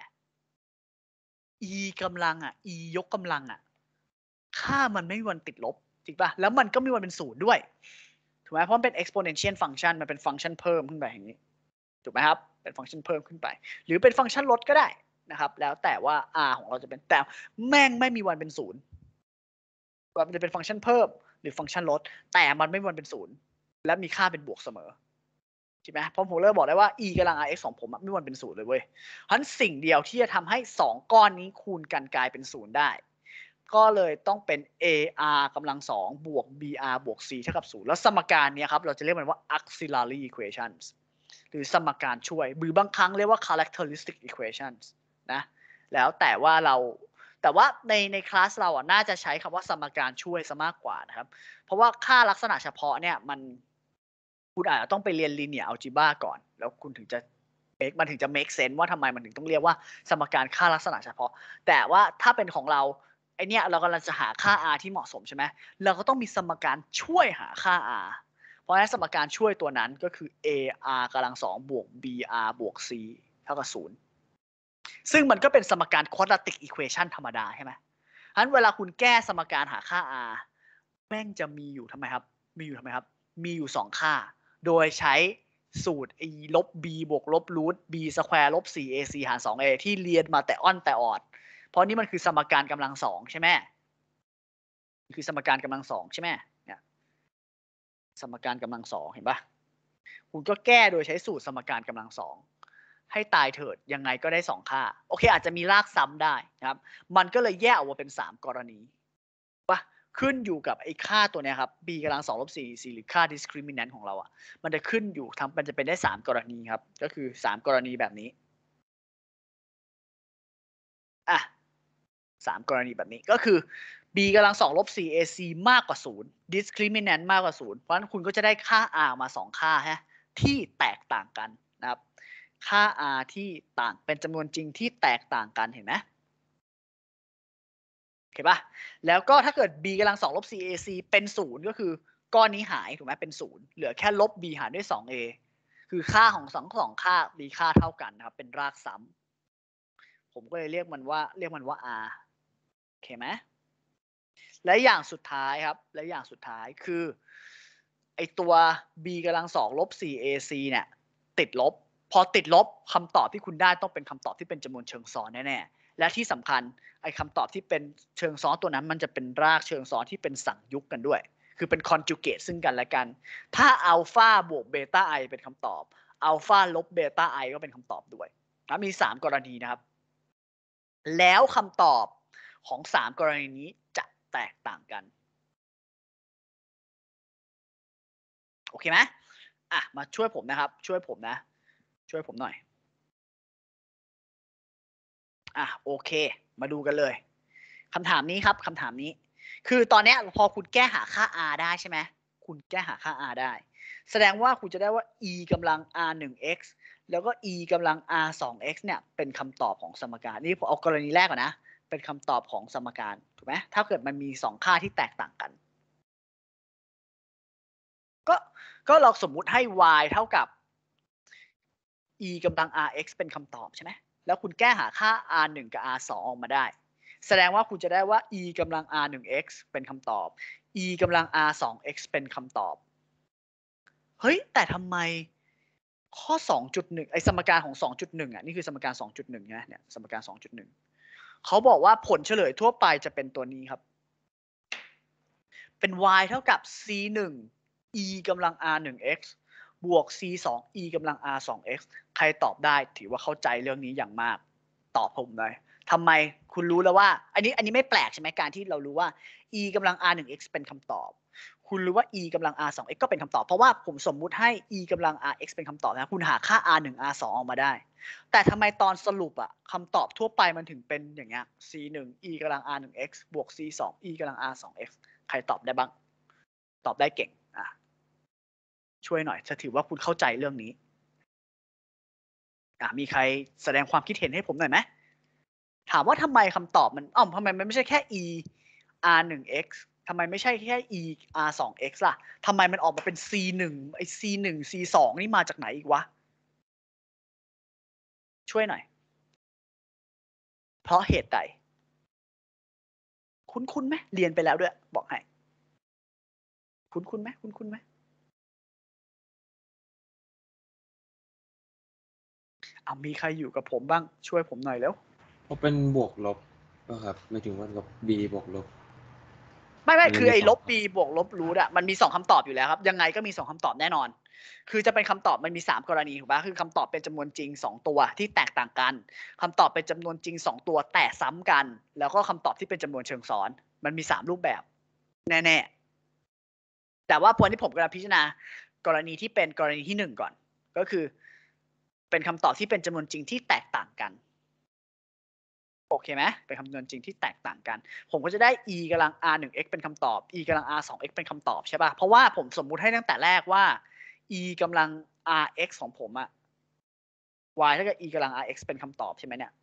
e กำลังอ่ะ e ยกกำลังอ่ะค่ามันไม่มีวันติดลบจริงป่ะแล้วมันก็ไม่มีวันเป็นศูนย์ด้วยถูกไหมเพราะมันเป็น exponential function มันเป็นฟังก์ชันเพิ่มขึ้นไปอย่างนี้ถูกไหมครับเป็นฟังก์ชันเพิ่มขึ้นไปหรือเป็นฟังก์ชันลดก็ได้นะครับแล้วแต่ว่า r ของเราจะเป็นแต่แม่งไม่มีวันเป็นศูนย์ว่ามันจะเป็นฟังก์ชันเพิ่มหรือฟังก์ชันลดแต่มันไม่มีวันเป็นศูนย์และมีค่าเป็นบวกเสมอใช่ไหมเพราะผมเริ่มบอกได้ว่า e กำลัง rx ของผมไม่มีวันเป็นศูนย์เลยเว้ยเพราะฉะนั้นสิ่งเดียวที่จะทำให้สองก้อนนี้คูณกันกลายเป็นศูนย์ได้ก็เลยต้องเป็น ar กำลังสองบวก br บวก c เท่ากับศูนย์แล้วสมการนี้ครับเราจะเรียกมันว่า auxiliary equations หรือสมการช่วยหรือบางครั้งเรียกว่า characteristic equations นะแล้วแต่ว่าเราแต่ว่าในในคลาสเราอ่ะน่าจะใช้คำว่าสมการช่วยซะมากกว่านะครับเพราะว่าค่าลักษณะเฉพาะเนี่ยมันคุณอาจจะต้องไปเรียน linear algebra ก่อนแล้วคุณถึงจะ make มันถึงจะ make sense ว่าทำไมมันถึงต้องเรียกว่าสมการค่าลักษณะเฉพาะแต่ว่าถ้าเป็นของเราไอเนี้ยเรากำลังจะหาค่า r ที่เหมาะสมใช่ไหมเราก็ต้องมีสมการช่วยหาค่า r เพราะฉะนั้นสมการช่วยตัวนั้นก็คือ ar กำลังสองบวก br บวก c เท่ากับศูนย์ซึ่งมันก็เป็นสมการ quadratic equation ธรรมดาใช่ไหมฉะนั้นเวลาคุณแก้สมการหาค่า r แม่งจะมีอยู่ทำไมครับมีอยู่ทำไมครับมีอยู่สองค่าโดยใช้สูตร e ลบ b บวกลบรูท b สแควร์ลบ สี่ เอ ซี หาร สอง เอ ที่เรียนมาแต่อ้อนแต่ออดเพราะนี่มันคือสมการกำลังสองใช่ไหมคือสมการกำลังสองใช่ไหมเนี่ยสมการกำลังสองเห็นปะคุณก็แก้โดยใช้สูตรสมการกำลังสองให้ตายเถิดยังไงก็ได้สองค่าโอเคอาจจะมีรากซ้ำได้นะครับมันก็เลยแยกออกมาเป็นสามกรณีปะขึ้นอยู่กับไอ้ค่าตัวเนี้ยครับ b กำลังสองลบสี่ สี่หรือค่า discriminant ของเราอ่ะมันจะขึ้นอยู่ทำมันจะเป็นได้สามกรณีครับก็คือสามกรณีแบบนี้อ่ะสามกรณีแบบนี้ก็คือ b กำลังสองลบสี่ ac มากกว่าศูนย์ discriminant มากกว่าศูนย์เพราะฉะนั้นคุณก็จะได้ค่า r มาสองค่าฮะที่แตกต่างกันนะครับค่า r ที่ต่างเป็นจำนวนจริงที่แตกต่างกันเห็นไหมเคป่ะแล้วก็ถ้าเกิด b กำลังสองลบ cac เป็นศูนย์ก็คือก้อนนี้หายถูกไหมเป็นศูนย์เหลือแค่ลบ b หารด้วย สอง a คือค่าของสองสองค่ามีค่าเท่ากันนะครับเป็นรากซ้ำผมก็เลยเรียกมันว่าเรียกมันว่า r โอเคไหมและอย่างสุดท้ายครับและอย่างสุดท้ายคือไอตัว b กำลังสองลบ cac เนี่ยติดลบพอติดลบคำตอบที่คุณได้ต้องเป็นคำตอบที่เป็นจำนวนเชิงซ้อนแน่ๆและที่สำคัญไอ้คำตอบที่เป็นเชิงซ้อนตัวนั้นมันจะเป็นรากเชิงซ้อนที่เป็นสั่งยุกกันด้วยคือเป็นคอนจูเกตซึ่งกันและกันถ้าอัลฟาบวกเบต้าไอเป็นคำตอบอัลฟาลบเบต้าไอก็เป็นคำตอบด้วยนะมีสามกรณีนะครับแล้วคำตอบของสามกรณีนี้จะแตกต่างกันโอเคไหมอ่ะมาช่วยผมนะครับช่วยผมนะช่วยผมหน่อยอ่ะโอเคมาดูกันเลยคำถามนี้ครับคำถามนี้คือตอนนี้พอคุณแก้หาค่า r ได้ใช่ไหมคุณแก้หาค่า r ได้แสดงว่าคุณจะได้ว่า e กำลัง r หนึ่ง x แล้วก็ e กำลัง r สอง x เนี่ยเป็นคำตอบของสมการนี่ผมเอากรณีแรกก่อนนะเป็นคำตอบของสมการถูกไหมถ้าเกิดมันมีสองค่าที่แตกต่างกันก็ก็เราสมมุติให้ y เท่ากับ e กำลัง rx เป็นคำตอบใช่ไหมแล้วคุณแก้หาค่า r หนึ่ง กับ r สอง ออกมาได้แสดงว่าคุณจะได้ว่า e กำลัง r หนึ่ง x เป็นคำตอบ e กำลัง r สอง x เป็นคำตอบเฮ้ยแต่ทำไมข้อ สองจุดหนึ่ง ไอ้สมการของ สองจุดหนึ่ง อ่ะนี่คือสมการ สองจุดหนึ่ง นะเนี่ยสมการ สองจุดหนึ่ง เขาบอกว่าผลเฉลยทั่วไปจะเป็นตัวนี้ครับเป็น y เท่ากับ c หนึ่ง e กำลัง r หนึ่ง x บวก c สอง e กำลัง r สอง x ใครตอบได้ถือว่าเข้าใจเรื่องนี้อย่างมากตอบผมเลยทำไมคุณรู้แล้วว่าอันนี้อันนี้ไม่แปลกใช่ไหมการที่เรารู้ว่า e กำลัง r หนึ่ง x เป็นคำตอบคุณรู้ว่า e กำลัง r สอง x ก็เป็นคำตอบเพราะว่าผมสมมุติให้ e กำลัง rx เป็นคำตอบนะคุณหาค่า r หนึ่ง r สองออกมาได้แต่ทำไมตอนสรุปอะคำตอบทั่วไปมันถึงเป็นอย่างเงี้ย c หนึ่ง e กำลัง r หนึ่ง x บวก c สอง e กำลัง r สอง x ใครตอบได้บ้างตอบได้เก่งอ่ะช่วยหน่อยจะถือว่าคุณเข้าใจเรื่องนี้อ่ะมีใครแสดงความคิดเห็นให้ผมหน่อยไหมถามว่าทำไมคำตอบมันอ้อมทำไมมันไม่ใช่แค่ e r หนึ่ง x ทำไมไม่ใช่แค่ e r สอง x ล่ะทำไมมันออกมาเป็น c หนึ่งไอ้ c หนึ่ง c สองนี่มาจากไหนอีกวะช่วยหน่อยเพราะเหตุใดคุ้นๆไหมเรียนไปแล้วด้วยบอกให้คุ้นๆไหมคุ้นๆไหมเอามีใครอยู่กับผมบ้างช่วยผมหน่อยแล้วเพราะเป็นบวกลบก็ครับหมายถึงว่าลบ b บวกลบไม่ไม่มันคือไอ้มีสลองบ b บวกลบรูทอะมันมีสองคำตอบอยู่แล้วครับยังไงก็มีสองคำตอบแน่นอนคือจะเป็นคำตอบมันมีสามกรณีถูกปะคือคำตอบเป็นจำนวนจริงสองตัวที่แตกต่างกันคำตอบเป็นจำนวนจริงสองตัวแต่ซ้ำกันแล้วก็คำตอบที่เป็นจำนวนเชิงซ้อนมันมีสามรูปแบบแน่ๆแต่ว่าพอที่ผมกำลังพิจารณากรณีที่เป็นกรณีที่หนึ่งก่อนก็คือเป็นคำตอบที่เป็นจำนวนจริงที่แตกต่างกันโอเคไหมเป็นคำนวณจริงที่แตกต่างกันผมก็จะได้ e กำลัง r หนึ่ง x เป็นคำตอบ e กำลัง r สอง x เป็นคำตอบใช่ป่ะเพราะว่าผมสมมุติให้ตั้งแต่แรกว่า e กำลัง rx ของผมอะ y เท่ากับ e กำลัง rx เป็นคำตอบใช่ไหมเนี่ย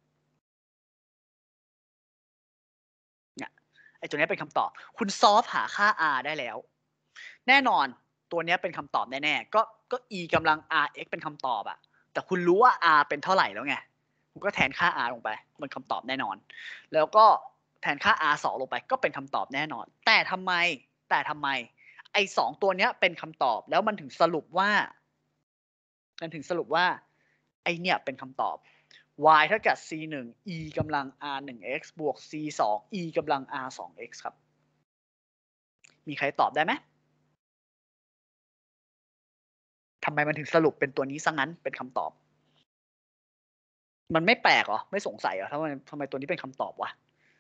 เนี่ยไอ้ตัวนี้เป็นคำตอบคุณซอฟหาค่า r ได้แล้วแน่นอนตัวนี้เป็นคำตอบแน่ๆก็ก็ e กำลัง rx เป็นคำตอบอะแต่คุณรู้ว่า r เป็นเท่าไหร่แล้วไงคุณก็แทนค่า r ลงไปมันคำตอบแน่นอนแล้วก็แทนค่า r สองลงไปก็เป็นคำตอบแน่นอนแต่ทำไมแต่ทำไมไอ้สองตัวเนี้ยเป็นคำตอบแล้วมันถึงสรุปว่ามันถึงสรุปว่าไอเนี่ยเป็นคำตอบ y เท่ากับ c หนึ่ง e กำลัง r หนึ่ง x บวก c สอง e กำลัง r สอง x ครับมีใครตอบได้ไหมทำไมมันถึงสรุปเป็นตัวนี้ซะงั้นเป็นคำตอบมันไม่แปลกเหรอไม่สงสัยเหรอทำไมทำไมตัวนี้เป็นคำตอบวะ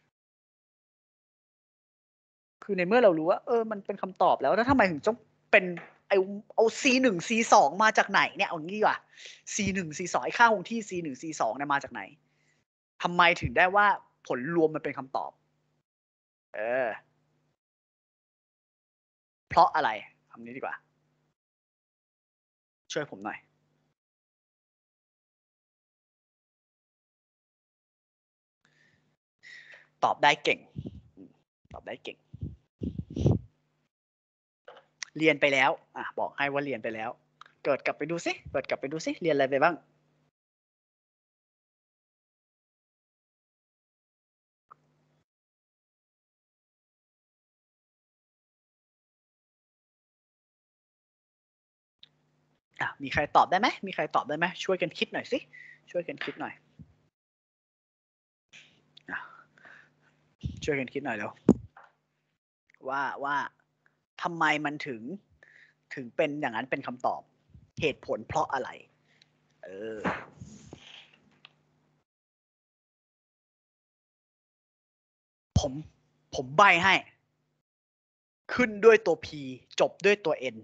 คือในเมื่อเรารู้ว่าเออมันเป็นคำตอบแล้วแล้วทำไมถึงต้องเป็นไอเอา c หนึ่ง c สองมาจากไหนเนี่ยเอางี้ดีกว่า c หนึ่ง c สองไอค่าคงที่ c หนึ่ง c สองเนี่ยมาจากไหนทำไมถึงได้ว่าผลรวมมันเป็นคำตอบเออเพราะอะไรคำนี้ดีกว่าช่วยผมหน่อยตอบได้เก่งตอบได้เก่งเรียนไปแล้วอ่ะบอกให้ว่าเรียนไปแล้วเกิดกลับไปดูซิเกิดกลับไปดูซิเรียนอะไรไปบ้างอ่ะมีใครตอบได้ไหมมีใครตอบได้ไหมช่วยกันคิดหน่อยสิช่วยกันคิดหน่อยอ่ะช่วยกันคิดหน่อยแล้วว่าว่าทำไมมันถึงถึงเป็นอย่างนั้นเป็นคำตอบเหตุผลเพราะอะไรเออผมผมใบให้ขึ้นด้วยตัว P จบด้วยตัว N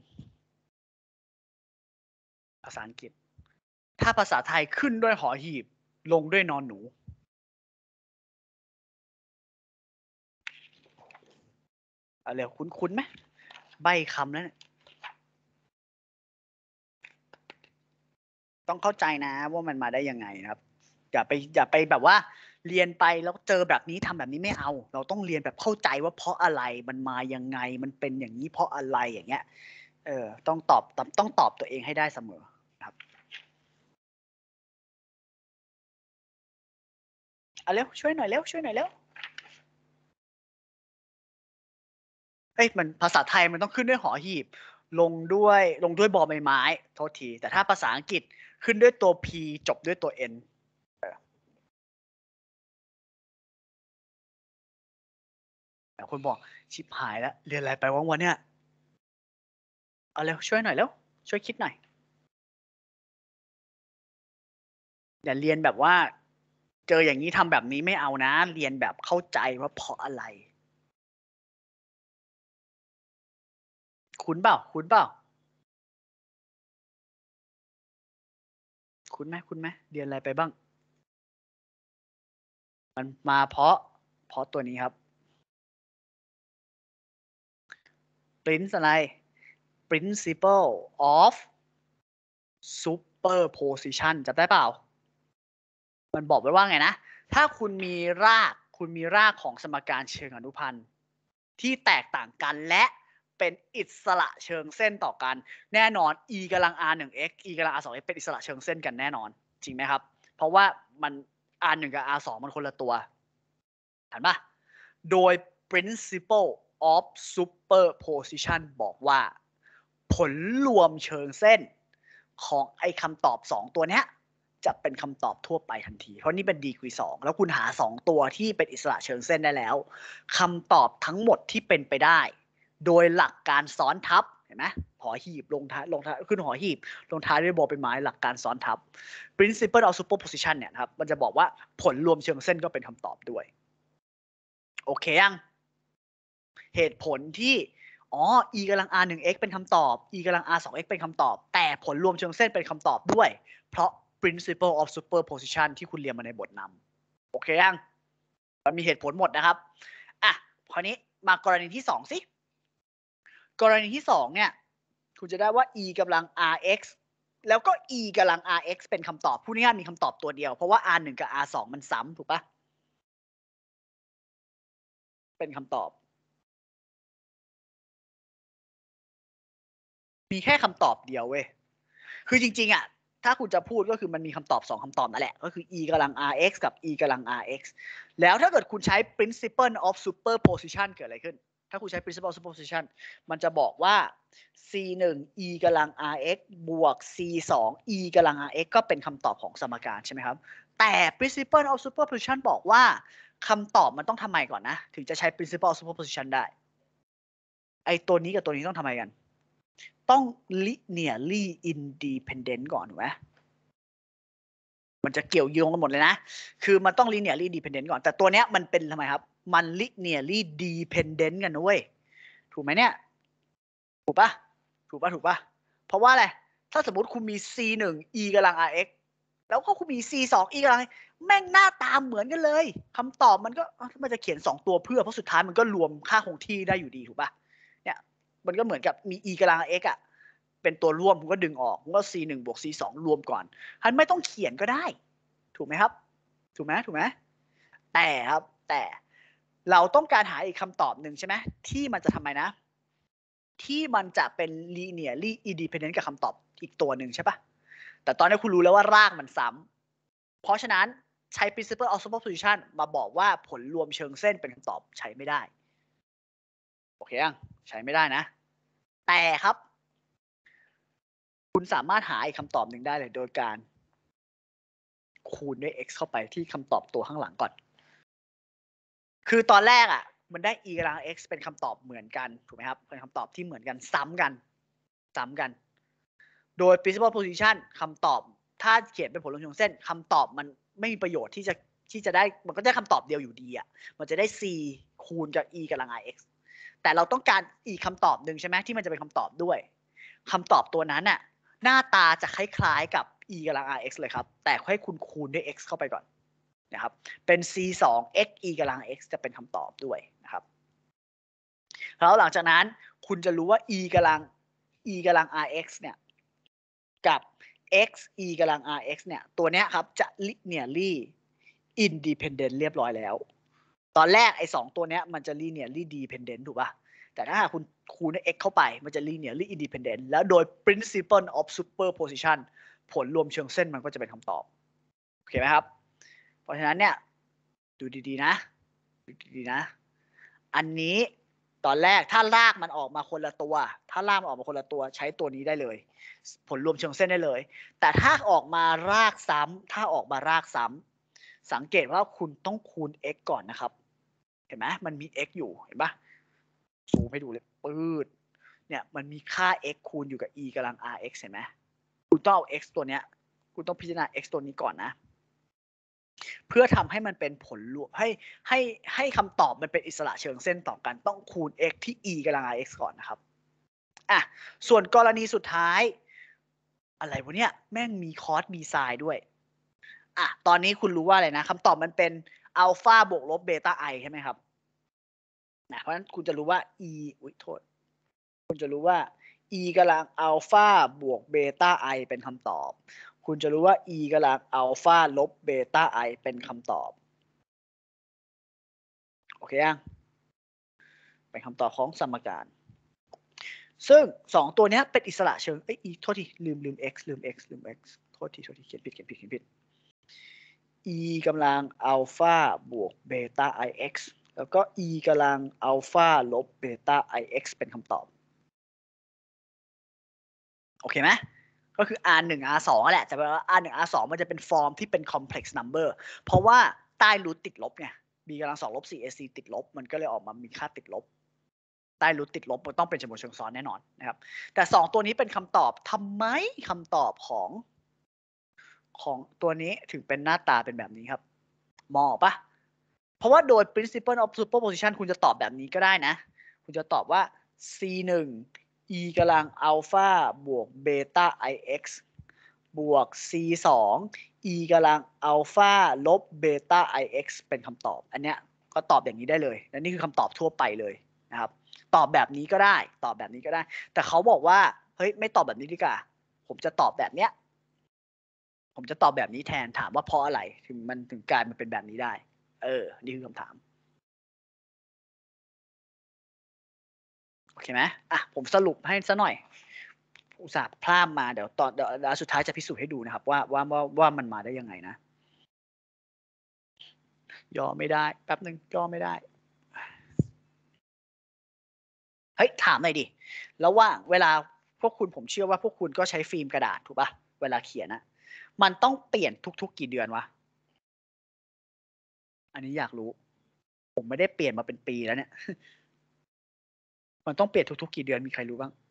ภาษาอังกฤษถ้าภาษาไทยขึ้นด้วยหอหีบลงด้วยนอนหนูเอาเร็วคุ้นๆไหมใบคำแล้วเนี่ยต้องเข้าใจนะว่ามันมาได้ยังไงนะครับอย่าไปอย่าไปแบบว่าเรียนไปแล้วเจอแบบนี้ทำแบบนี้ไม่เอาเราต้องเรียนแบบเข้าใจว่าเพราะอะไรมันมายังไงมันเป็นอย่างนี้เพราะอะไรอย่างเงี้ยเออต้องตอบต้องตอบตัวเองให้ได้เสมอครับเอาเร็วช่วยหน่อยเร็วช่วยหน่อยเร็วเอ้ยมันภาษาไทยมันต้องขึ้นด้วยหอหีบลงด้วยลงด้วยบอใบไม้โทษทีแต่ถ้าภาษาอังกฤษขึ้นด้วยตัว P จบด้วยตัว N แต่คนบอกชิบหายแล้วเรียนอะไรไปวะวันเนี่ยเอาเร็วช่วยหน่อยเร็วช่วยคิดหน่อยอย่าเรียนแบบว่าเจออย่างนี้ทำแบบนี้ไม่เอานะเรียนแบบเข้าใจว่าเพราะอะไรคุ้นเปล่าคุ้นเปล่าคุ้นไหมคุ้นไหมเรียนอะไรไปบ้างมันมาเพราะเพราะตัวนี้ครับ Prince อะไร Principle of Superposition จำได้เปล่ามันบอกไว้ว่าไงนะถ้าคุณมีรากคุณมีรากของสมการเชิงอนุพันธ์ที่แตกต่างกันและเป็นอิสระเชิงเส้นต่อกันแน่นอน e กำลัง r หนึ่ง x e กำลัง r สอง x เป็นอิสระเชิงเส้นกันแน่นอนจริงไหมครับเพราะว่ามัน r หนึ่งกับ r สองมันคนละตัวเห็นปะโดย principle of superposition บอกว่าผลรวมเชิงเส้นของไอ้คำตอบสองตัวเนี้ยจะเป็นคำตอบทั่วไปทันทีเพราะนี่เป็นดีกรีสองแล้วคุณหาสองตัวที่เป็นอิสระเชิงเส้นได้แล้วคำตอบทั้งหมดที่เป็นไปได้โดยหลักการซ้อนทับเห็นไหมหอหีบลงท้ายลงท้ายขึ้นหอหีบลงท้ายด้วยบอใบไม้หลักการซ้อนทับ principle of superposition เนี่ยครับมันจะบอกว่าผลรวมเชิงเส้นก็เป็นคำตอบด้วยโอเคยังเหตุผลที่อ๋อ e กำลัง r หนึ่ง x เป็นคำตอบ e กำลัง r สอง x เป็นคำตอบแต่ผลรวมเชิงเส้นเป็นคำตอบด้วยเพราะ principle of superposition ที่คุณเรียนมาในบทนำโอเคยังมันมีเหตุผลหมดนะครับอ่ะคราวนี้มากรณีที่สองสิกรณีที่สองเนี่ยคุณจะได้ว่า e กำลัง rx แล้วก็ e กำลัง rx เป็นคำตอบพูดง่ายๆมีคำตอบตัวเดียวเพราะว่า r หนึ่งกับ r สองมันซ้ำถูกปะเป็นคำตอบมีแค่คำตอบเดียวเว้ยคือจริงๆอ่ะถ้าคุณจะพูดก็คือมันมีคำตอบสองคำตอบนั่นแหละก็คือ e กำลัง rx กับ e กำลัง rx แล้วถ้าเกิดคุณใช้ principle of superposition เกิดอะไรขึ้นถ้าคุณใช้ principle of superposition มันจะบอกว่า c หนึ่ง e กำลัง rx บวก c สอง e กำลัง rx ก็เป็นคำตอบของสมการใช่ไหมครับแต่ principle of superposition บอกว่าคำตอบมันต้องทำไมก่อนนะถึงจะใช้ principle of superposition ได้ไอตัวนี้กับตัวนี้ต้องทำไมกันต้อง linearly independent ก่อนถูกไหมมันจะเกี่ยวโยงกันหมดเลยนะคือมันต้อง linearly dependent ก่อนแต่ตัวเนี้ยมันเป็นทำไมครับมัน linearly dependent กันนะเว้ยถูกไหมเนี่ยถูกปะถูกปะถูกปะเพราะว่าอะไรถ้าสมมติคุณมี c หนึ่ง e กำลัง rx แล้วก็คุณมี c สอง e กำลังแม่งหน้าตาเหมือนกันเลยคำตอบมันก็มันจะเขียนสองตัวเพื่อเพราะสุดท้ายมันก็รวมค่าคงที่ได้อยู่ดีถูกปะเนี่ยมันก็เหมือนกับมี e กำลัง x อ่ะเป็นตัวร่วมผมก็ดึงออกผมก็ c หนึ่งบวก c สองรวมก่อนท่านไม่ต้องเขียนก็ได้ถูกไหมครับถูกไหมถูกไหมแต่ครับแต่เราต้องการหาอีกคำตอบหนึ่งใช่ไหมที่มันจะทำไมนะที่มันจะเป็น linearly independent กับคำตอบอีกตัวหนึ่งใช่ปะแต่ตอนนี้คุณรู้แล้วว่ารากมันซ้ำเพราะฉะนั้นใช้ principle of superposition มาบอกว่าผลรวมเชิงเส้นเป็นคำตอบใช้ไม่ได้โอเคยังใช้ไม่ได้นะแต่ครับคุณสามารถหาอีกคำตอบหนึ่งได้เลยโดยการคูณด้วย x เข้าไปที่คำตอบตัวข้างหลังก่อนคือตอนแรกอ่ะมันได้ e กำลัง x เป็นคำตอบเหมือนกันถูกไหมครับเป็นคำตอบที่เหมือนกันซ้ำกันซ้ำกันโดย principal position คำตอบถ้าเขียนเป็นผลรวมเชิงเส้นคำตอบมันไม่มีประโยชน์ที่จะที่จะได้มันก็ได้คำตอบเดียวอยู่ดีอ่ะมันจะได้ c คูณกับ e กำลัง x แต่เราต้องการอีกคำตอบหนึ่งใช่ไหมที่มันจะเป็นคำตอบด้วยคำตอบตัวนั้นน่ะหน้าตาจะคล้ายๆกับ e กำลัง rx เลยครับแต่ให้คุณคูณด้วย x เข้าไปก่อนนะครับเป็น c สอง x e กำลัง x จะเป็นคำตอบด้วยนะครับแล้วหลังจากนั้นคุณจะรู้ว่า e กำลัง e กำลัง rx เนี่ยกับ x e กำลัง rx เนี่ยตัวเนี้ยครับจะ linearly independent เรียบร้อยแล้วตอนแรกไอ้สองตัวเนี้ยมันจะ linearly dependent ถูกป่ะแต่ถ้าคุณคูณด้วย x เข้าไปมันจะ linearly independent แล้วโดย principle of superposition ผลรวมเชิงเส้นมันก็จะเป็นคำตอบโอเคไหมครับเพราะฉะนั้นเนี่ยดูดีๆนะดูดีๆนะอันนี้ตอนแรกถ้ารากมันออกมาคนละตัวถ้ารากมันออกมาคนละตัวใช้ตัวนี้ได้เลยผลรวมเชิงเส้นได้เลยแต่ถ้าออกมารากซ้ำถ้าออกมารากซ้ำสังเกตว่าคุณต้องคูณ x ก่อนนะครับเห็นไหมมันมี x อยู่เห็นปะซูมให้ดูเลยปืดเนี่ยมันมีค่า x คูณอยู่กับ e กำลัง rx เห็นไหมคุณต้องเอา x ตัวเนี้ยคุณต้องพิจารณา x ตัวนี้ก่อนนะเพื่อทำให้มันเป็นผลรวมให้ให้ให้คำตอบมันเป็นอิสระเชิงเส้นต่อกันต้องคูณ x ที่ e กำลัง rx ก่อนนะครับอ่ะส่วนกรณีสุดท้ายอะไรวะเนี่ยแม่งมีคอสมีไซน์ด้วยอ่ะตอนนี้คุณรู้ว่าอะไรนะคำตอบมันเป็นอัลฟาบวกลบเบต้าไอใช่ไหมครับนะเพราะฉะนั้นคุณจะรู้ว่า e อุ้ยโทษคุณจะรู้ว่า e กำลังอัลฟาบวกเบต้าไอเป็นคำตอบคุณจะรู้ว่า e กำลังอัลฟาลบเบต้าไอเป็นคำตอบโอเคยังเป็นคำตอบของสมการซึ่งสองตัวนี้เป็นอิสระเชิงเอ้ยโทษทีลืมลืม x ลืม x ลืม x โทษทีโทษทีเขียนผิดเขียนผิดเขียนผิด e กำลังอัลฟาบวกเบต้า ix แล้วก็ e กำลังอัลฟาลบเบต้า ix เป็นคำตอบโอเคไหมก็คือ r หนึ่ง r สองแหละแต่ว่า r หนึ่ง r สองมันจะเป็นฟอร์มที่เป็น complex number เพราะว่าใต้รูทติดลบไง b กำลังสองลบ สี่ ac ติดลบมันก็เลยออกมามีค่าติดลบใต้รูทติดลบมันต้องเป็นจำนวนเชิงซ้อนแน่นอนนะครับแต่สองตัวนี้เป็นคำตอบทำไมคำตอบของของตัวนี้ถึงเป็นหน้าตาเป็นแบบนี้ครับมองปะเพราะว่าโดย principle of superposition คุณจะตอบแบบนี้ก็ได้นะคุณจะตอบว่า c หนึ่ง e กำลังอัลฟาบวกเบต้า ix บวก c สอง e กำลังอัลฟาลบเบต้า ix เป็นคำตอบอันเนี้ยก็ตอบอย่างนี้ได้เลยและนี่คือคำตอบทั่วไปเลยนะครับตอบแบบนี้ก็ได้ตอบแบบนี้ก็ได้แต่เขาบอกว่าเฮ้ยไม่ตอบแบบนี้ดีกว่าผมจะตอบแบบเนี้ยผมจะตอบแบบนี้แทนถามว่าเพราะอะไรถึงมันถึงกลายมาเป็นแบบนี้ได้เออนี่คือคำถามโอเคไหมอ่ะผมสรุปให้ซะหน่อยอุตส่าห์พลาดมาเดี๋ยวตอนเดี๋ยวสุดท้ายจะพิสูจน์ให้ดูนะครับว่าว่าว่าว่ามันมาได้ยังไงนะย่อไม่ได้แป๊บนึงย่อไม่ได้เฮ้ยถามหน่อยดิแล้วว่าเวลาพวกคุณผมเชื่อว่าพวกคุณก็ใช้ฟิล์มกระดาษถูกป่ะเวลาเขียนนะมันต้องเปลี่ยนทุกๆกี่เดือนวะอันนี้อยากรู้ผมไม่ได้เปลี่ยนมาเป็นปีแล้วเนี่ยมันต้องเปลี่ยนทุกๆกี่เดือนมีใครรู้บ้าง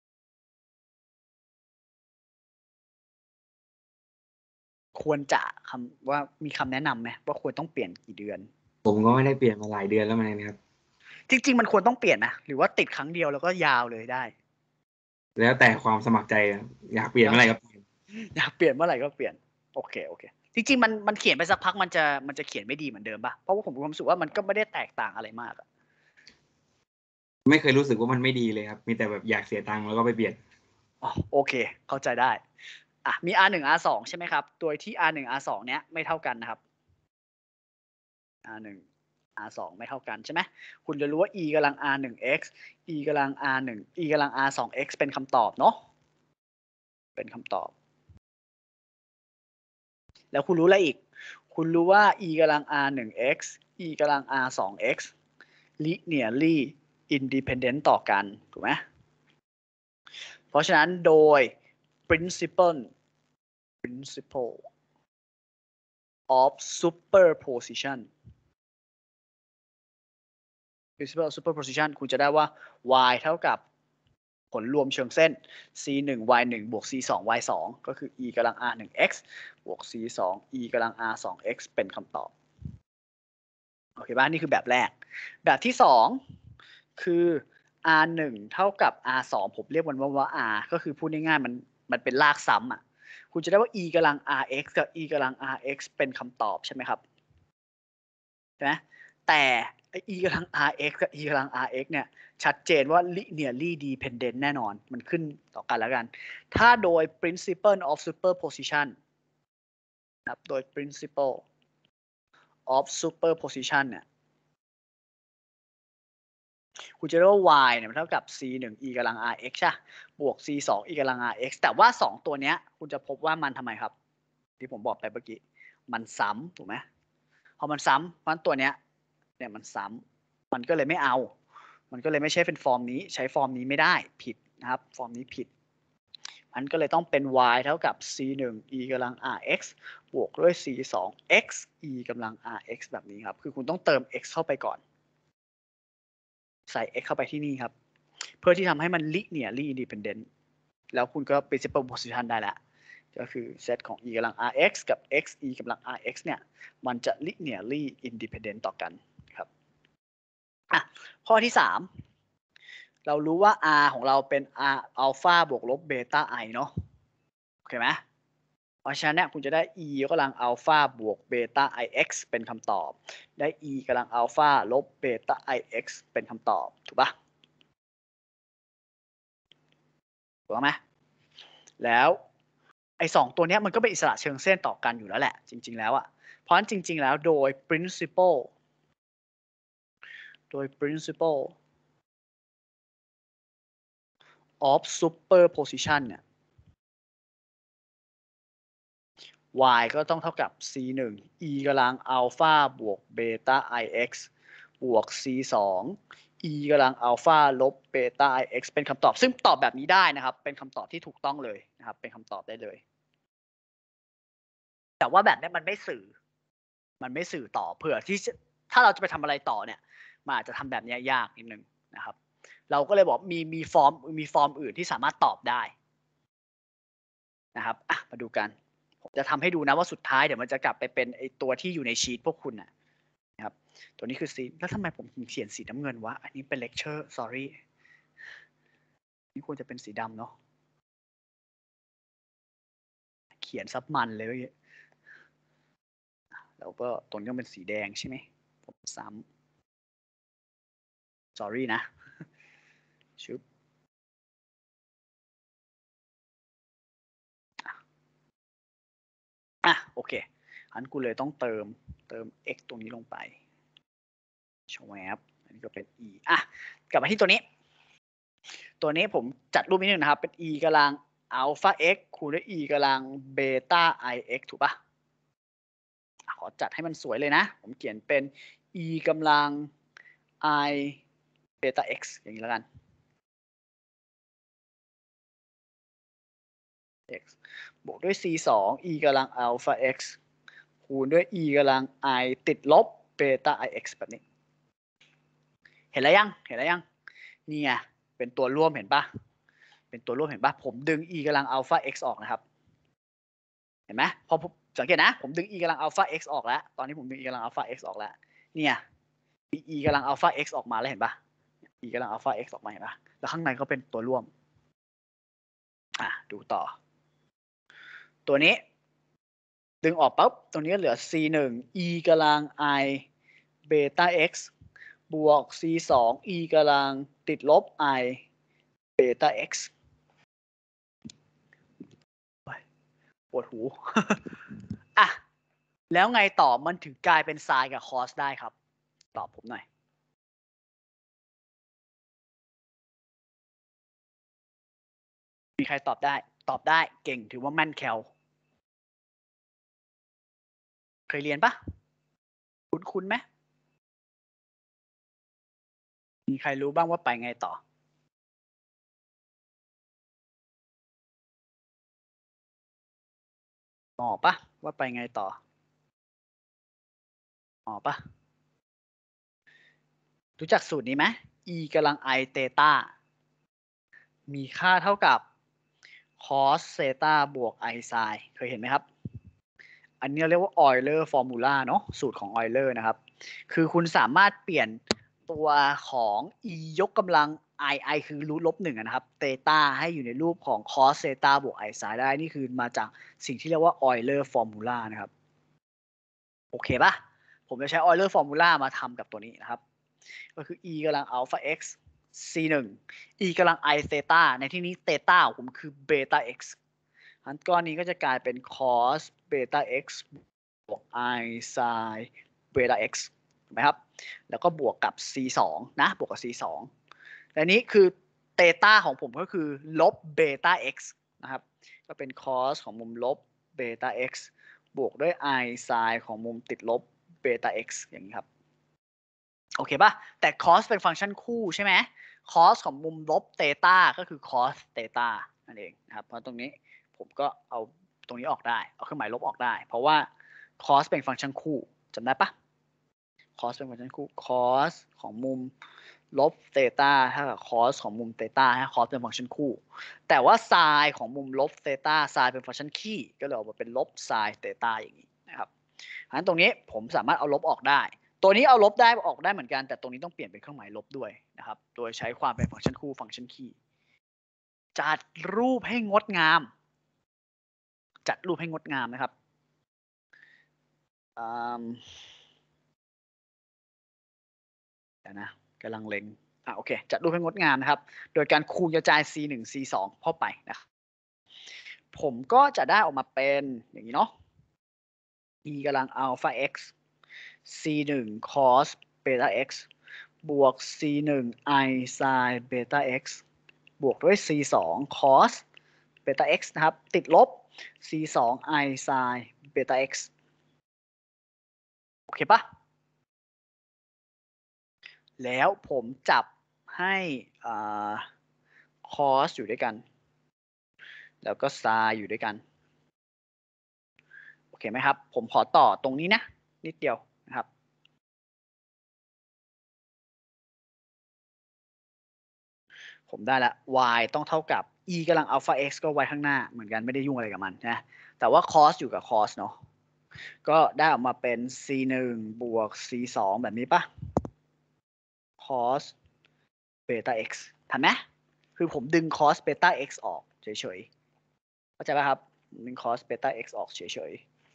ควรจะคำว่ามีคำแนะนำไหมว่าควรต้องเปลี่ยนกี่เดือนผมก็ไม่ได้เปลี่ยนมาหลายเดือนแล้วมันนะครับจริงๆมันควรต้องเปลี่ยนนะหรือว่าติดครั้งเดียวแล้วก็ยาวเลยได้แล้วแต่ความสมัครใจอยากเปลี่ยนเมื่อไหร่ก็เปลี่ยนอยากเปลี่ยนเมื่อไหร่ก็เปลี่ยนโอเคโอเคจริงๆมันมันเขียนไปสักพักมันจะมันจะเขียนไม่ดีเหมือนเดิมป่ะเพราะว่าผมมีความรู้สึกว่ามันก็ไม่ได้แตกต่างอะไรมากอะไม่เคยรู้สึกว่ามันไม่ดีเลยครับมีแต่แบบอยากเสียตังค์แล้วก็ไปเปลี่ยนอ๋อโอเคเข้าใจได้อ่ะมี อาร์ หนึ่ง อาร์ สอง ใช่ไหมครับโดยที่ อาร์ หนึ่ง อาร์ สอง เนี้ยไม่เท่ากันนะครับ อาร์ หนึ่ง r สองไม่เท่ากันใช่ไหมคุณจะรู้ว่า e กำลัง r หนึ่ง x e กำลัง r หนึ่ง e กำลัง r สอง x เป็นคำตอบเนาะเป็นคำตอบแล้วคุณรู้อะไรอีกคุณรู้ว่า e กำลัง r หนึ่ง x e กำลัง r สอง x linearly independent ต่อกันถูกไหมเพราะฉะนั้นโดย principle principle of superposition principle of superposition คุณจะได้ว่า y เท่ากับผลรวมเชิงเส้น c หนึ่ง y หนึ่ง บวก c สอง y สองก็คือ e กำลัง r หนึ่ง x บวก c สอง e กำลัง r สอง x เป็นคำตอบโอเคป่ะนี่คือแบบแรกแบบที่สองคือ r หนึ่ง เท่ากับ r สอง ผมเรียกมันว่าว่า r ก็คือพูดง่ายๆมันมันเป็นรากซ้ำอ่ะคุณจะได้ว่า e กำลัง rx กับ e กำลัง rx เป็นคำตอบใช่ไหมครับใช่ไหมแต่ไอ้ e กำลัง rx กับ e กำลัง rx เนี่ยชัดเจนว่า linearly dependent แน่นอนมันขึ้นต่อกันแล้วกันถ้าโดย principle of superposition นะครับโดย principle of superposition เนี่ยคุณจะได้ว่า y เนี่ยมันเท่ากับ c หนึ่ง e กำลัง rx ใช่บวก c สอง e กำลัง rx แต่ว่าสองตัวเนี้ยคุณจะพบว่ามันทำไมครับที่ผมบอกไปเมื่อกี้มันซ้ำถูกไหมพอมันซ้ำเพราะตัวเนี้ยเนี่ยมันซ้ำมันก็เลยไม่เอามันก็เลยไม่ใช่เป็นฟอร์มนี้ใช้ฟอร์มนี้ไม่ได้ผิดนะครับฟอร์มนี้ผิดมันก็เลยต้องเป็น y เท่ากับ c หนึ่ง e กำลัง rx บวกด้วย c สอง x e กำลัง rx แบบนี้ครับคือคุณต้องเติม x เข้าไปก่อนใส่ x เข้าไปที่นี่ครับเพื่อที่ทำให้มัน linearly independent แล้วคุณก็ principal position ได้แล้วก็คือเซตของ e กำลัง rx กับ x e กำลัง rx เนี่ยมันจะ linearly independent ต่อกันครับอ่ะข้อที่สามเรารู้ว่า r ของเราเป็น r อัลฟาบวกลบเบต้า i เนาะโอเคไหมเพราะฉะนั้นเนี่ยคุณจะได้ e กำลังอัลฟาบวกเบต้า ix เป็นคำตอบได้ e กำลังอัลฟาลบเบต้า ix เป็นคำตอบถูกปะถูกไหมแล้วไอ้สองตัวเนี้ยมันก็เป็นอิสระเชิงเส้นต่อกันอยู่แล้วแหละจริงๆแล้วอ่ะเพราะฉะนั้นจริงๆแล้วโดย principle โดย principle of superposition เนี่ย y ก็ต้องเท่ากับ c หนึ่ง e กำลังอัลฟาบวกเบต้า ix บวก c สอง e กำลังอัลฟาลบเบต้า ix เป็นคำตอบซึ่งตอบแบบนี้ได้นะครับเป็นคำตอบที่ถูกต้องเลยนะครับเป็นคำตอบได้เลยแต่ว่าแบบนี้มันไม่สื่อมันไม่สื่อต่อเผื่อที่ถ้าเราจะไปทำอะไรต่อเนี่ยมันอาจจะทำแบบนี้ยากนิดนึงนะครับเราก็เลยบอกมีมีฟอร์มมีฟอร์มอื่นที่สามารถตอบได้นะครับอ่ะมาดูกันผมจะทำให้ดูนะว่าสุดท้ายเดี๋ยวมันจะกลับไปเป็นไอตัวที่อยู่ในชีทพวกคุณนะครับตัวนี้คือสีแล้วทำไมผมถึงเขียนสีน้ำเงินวะอันนี้เป็นเลคเชอร์ sorry นี่ควรจะเป็นสีดำเนาะเขียนซับมันเลยเมื่อกี้แล้วก็ตัวนี้ต้องเป็นสีแดงใช่ไหมผมซ้ำ sorry นะชุบอ่ะโอเคอันกูเลยต้องเติมเติม x ตรงนี้ลงไปชวบอันนี้ก็เป็น e อ่ะกลับมาที่ตัวนี้ตัวนี้ผมจัดรูปนิดนึงนะครับเป็น e กำลังอัลฟา x คูณด้วย e กำลังเบต้า ix ถูกปะขอจัดให้มันสวยเลยนะผมเขียนเป็น e กำลัง i เบต้า x อย่างนี้แล้วกัน x บวกด้วย c สอง e กำลังอัลฟา x คูณด้วย e กำลัง i ติดลบเบต้า ix แบบนี้เห็นแล้วยังเห็นแล้วยังนี่ไงเป็นตัวร่วมเห็นปะเป็นตัวร่วมเห็นปะผมดึง e กำลังอัลฟา x ออกนะครับเห็นไหมพอสังเกตนะผมดึง e กำลังอัลฟา x ออกแล้วตอนนี้ผมดึง e กำลังอัลฟา x ออกแล้วเนี่ย e กำลังอัลฟา x ออกมาแล้วเห็นปะ e กำลังอัลฟา x ออกมาเห็นปะแล้วข้างในก็เป็นตัวร่วมอ่ะดูต่อตัวนี้ดึงออกปั๊บตรงนี้เหลือ c หนึ่ง e กำลัง i เบต้า x บวก c สอง e กำลังติดลบ i เบต้า x ปวดหู อ่ะแล้วไงต่อมันถึงกลายเป็นไซน์กับคอสได้ครับตอบผมหน่อยมีใครตอบได้ตอบได้เก่งถือว่าแม่นแคลเคยเรียนปะคุ้นคุ้นไหมมีใครรู้บ้างว่าไปไงต่ออ๋อปะว่าไปไงต่ออ๋อปะรู้จักสูตรนี้ไหม e กำลัง i เตต้ามีค่าเท่ากับ cos เซตาบวก i ไซน์เคยเห็นไหมครับอันนี้เรียกว่า Euler formula เนาะสูตรของ Euler นะครับคือคุณสามารถเปลี่ยนตัวของ e ยกกำลัง i i คือรูทลบหนึ่งนะครับเตต้าให้อยู่ในรูปของ cos เซตาบวก i ไซน์ได้นี่คือมาจากสิ่งที่เรียกว่า Euler formula นะครับโอเคปะผมจะใช้ Euler formula มาทำกับตัวนี้นะครับก็คือ e กำลัง alpha x c หนึ่ง e กำลัง i เซตาในที่นี้เตต้าของผมคือ beta x อันก้อนนี้ก็จะกลายเป็น cos beta x บวก i sin beta x ถูกไหมครับแล้วก็บวกกับ c สองนะบวกกับ c สองและนี้คือเตต้าของผมก็คือลบ beta x นะครับก็เป็น cos ของมุมลบ beta x บวกด้วย i sin ของมุมติดลบ beta x อย่างนี้ครับโอเคป่ะแต่ cos เป็นฟังก์ชันคู่ใช่ไหม cos ของมุมลบเตต้าก็คือ cos เตต้านั่นเองนะครับเพราะตรงนี้ผมก็เอาตรงนี้ออกได้เอาเครื่องหมายลบออกได้เพราะว่า cos เป็นฟังก์ชันคู่จำได้ปะ cos เป็นฟังก์ชันคู่ cos ของมุมลบเตต้าเท่ากับ cos ของมุมเตต้าฮะ cos เป็นฟังก์ชันคู่แต่ว่า sin ของมุมลบเตต้า sin เป็นฟังก์ชันคี่ก็เลยออกมาเป็นลบ sin เตต้าอย่างนี้นะครับเพราะฉะนั้นตรงนี้ผมสามารถเอาลบออกได้ตัวนี้เอาลบได้ออกได้เหมือนกันแต่ตรงนี้ต้องเปลี่ยนเป็นเครื่องหมายลบด้วยนะครับโดยใช้ความเป็นฟังก์ชันคู่ฟังก์ชันคี่จัดรูปให้งดงามจัดรูปให้งดงามนะครับเดี๋ยวนะกำลังเล็งอ่ะโอเคจัดรูปให้งดงามนะครับโดยการคูณกระจาย c หนึ่ง c สองเข้าไปนะครับผมก็จะได้ออกมาเป็นอย่างนี้เนาะ e กำลัง alpha x c หนึ่ง cos beta x บวก c หนึ่ง i sin beta x บวกด้วย c สอง cos beta x นะครับติดลบ c สอง i sin beta x โอเคปะแล้วผมจับให้อ่า cos อยู่ด้วยกันแล้วก็ sin อยู่ด้วยกันโอเคไหมครับผมขอต่อตรงนี้นะนิดเดียวนะครับผมได้ละ y ต้องเท่ากับ e กำลัง alpha x ก็ไว้ข้างหน้าเหมือนกันไม่ได้ยุ่งอะไรกับมันนะแต่ว่า cos อยู่กับ cos เนาะก็ได้ออกมาเป็น c หนึ่งบวก c สองแบบนี้ปะ cos beta x ทันไหมคือผมดึง cos beta x ออกเฉยๆเข้าใจป่ะครับดึง cos beta x ออกเฉย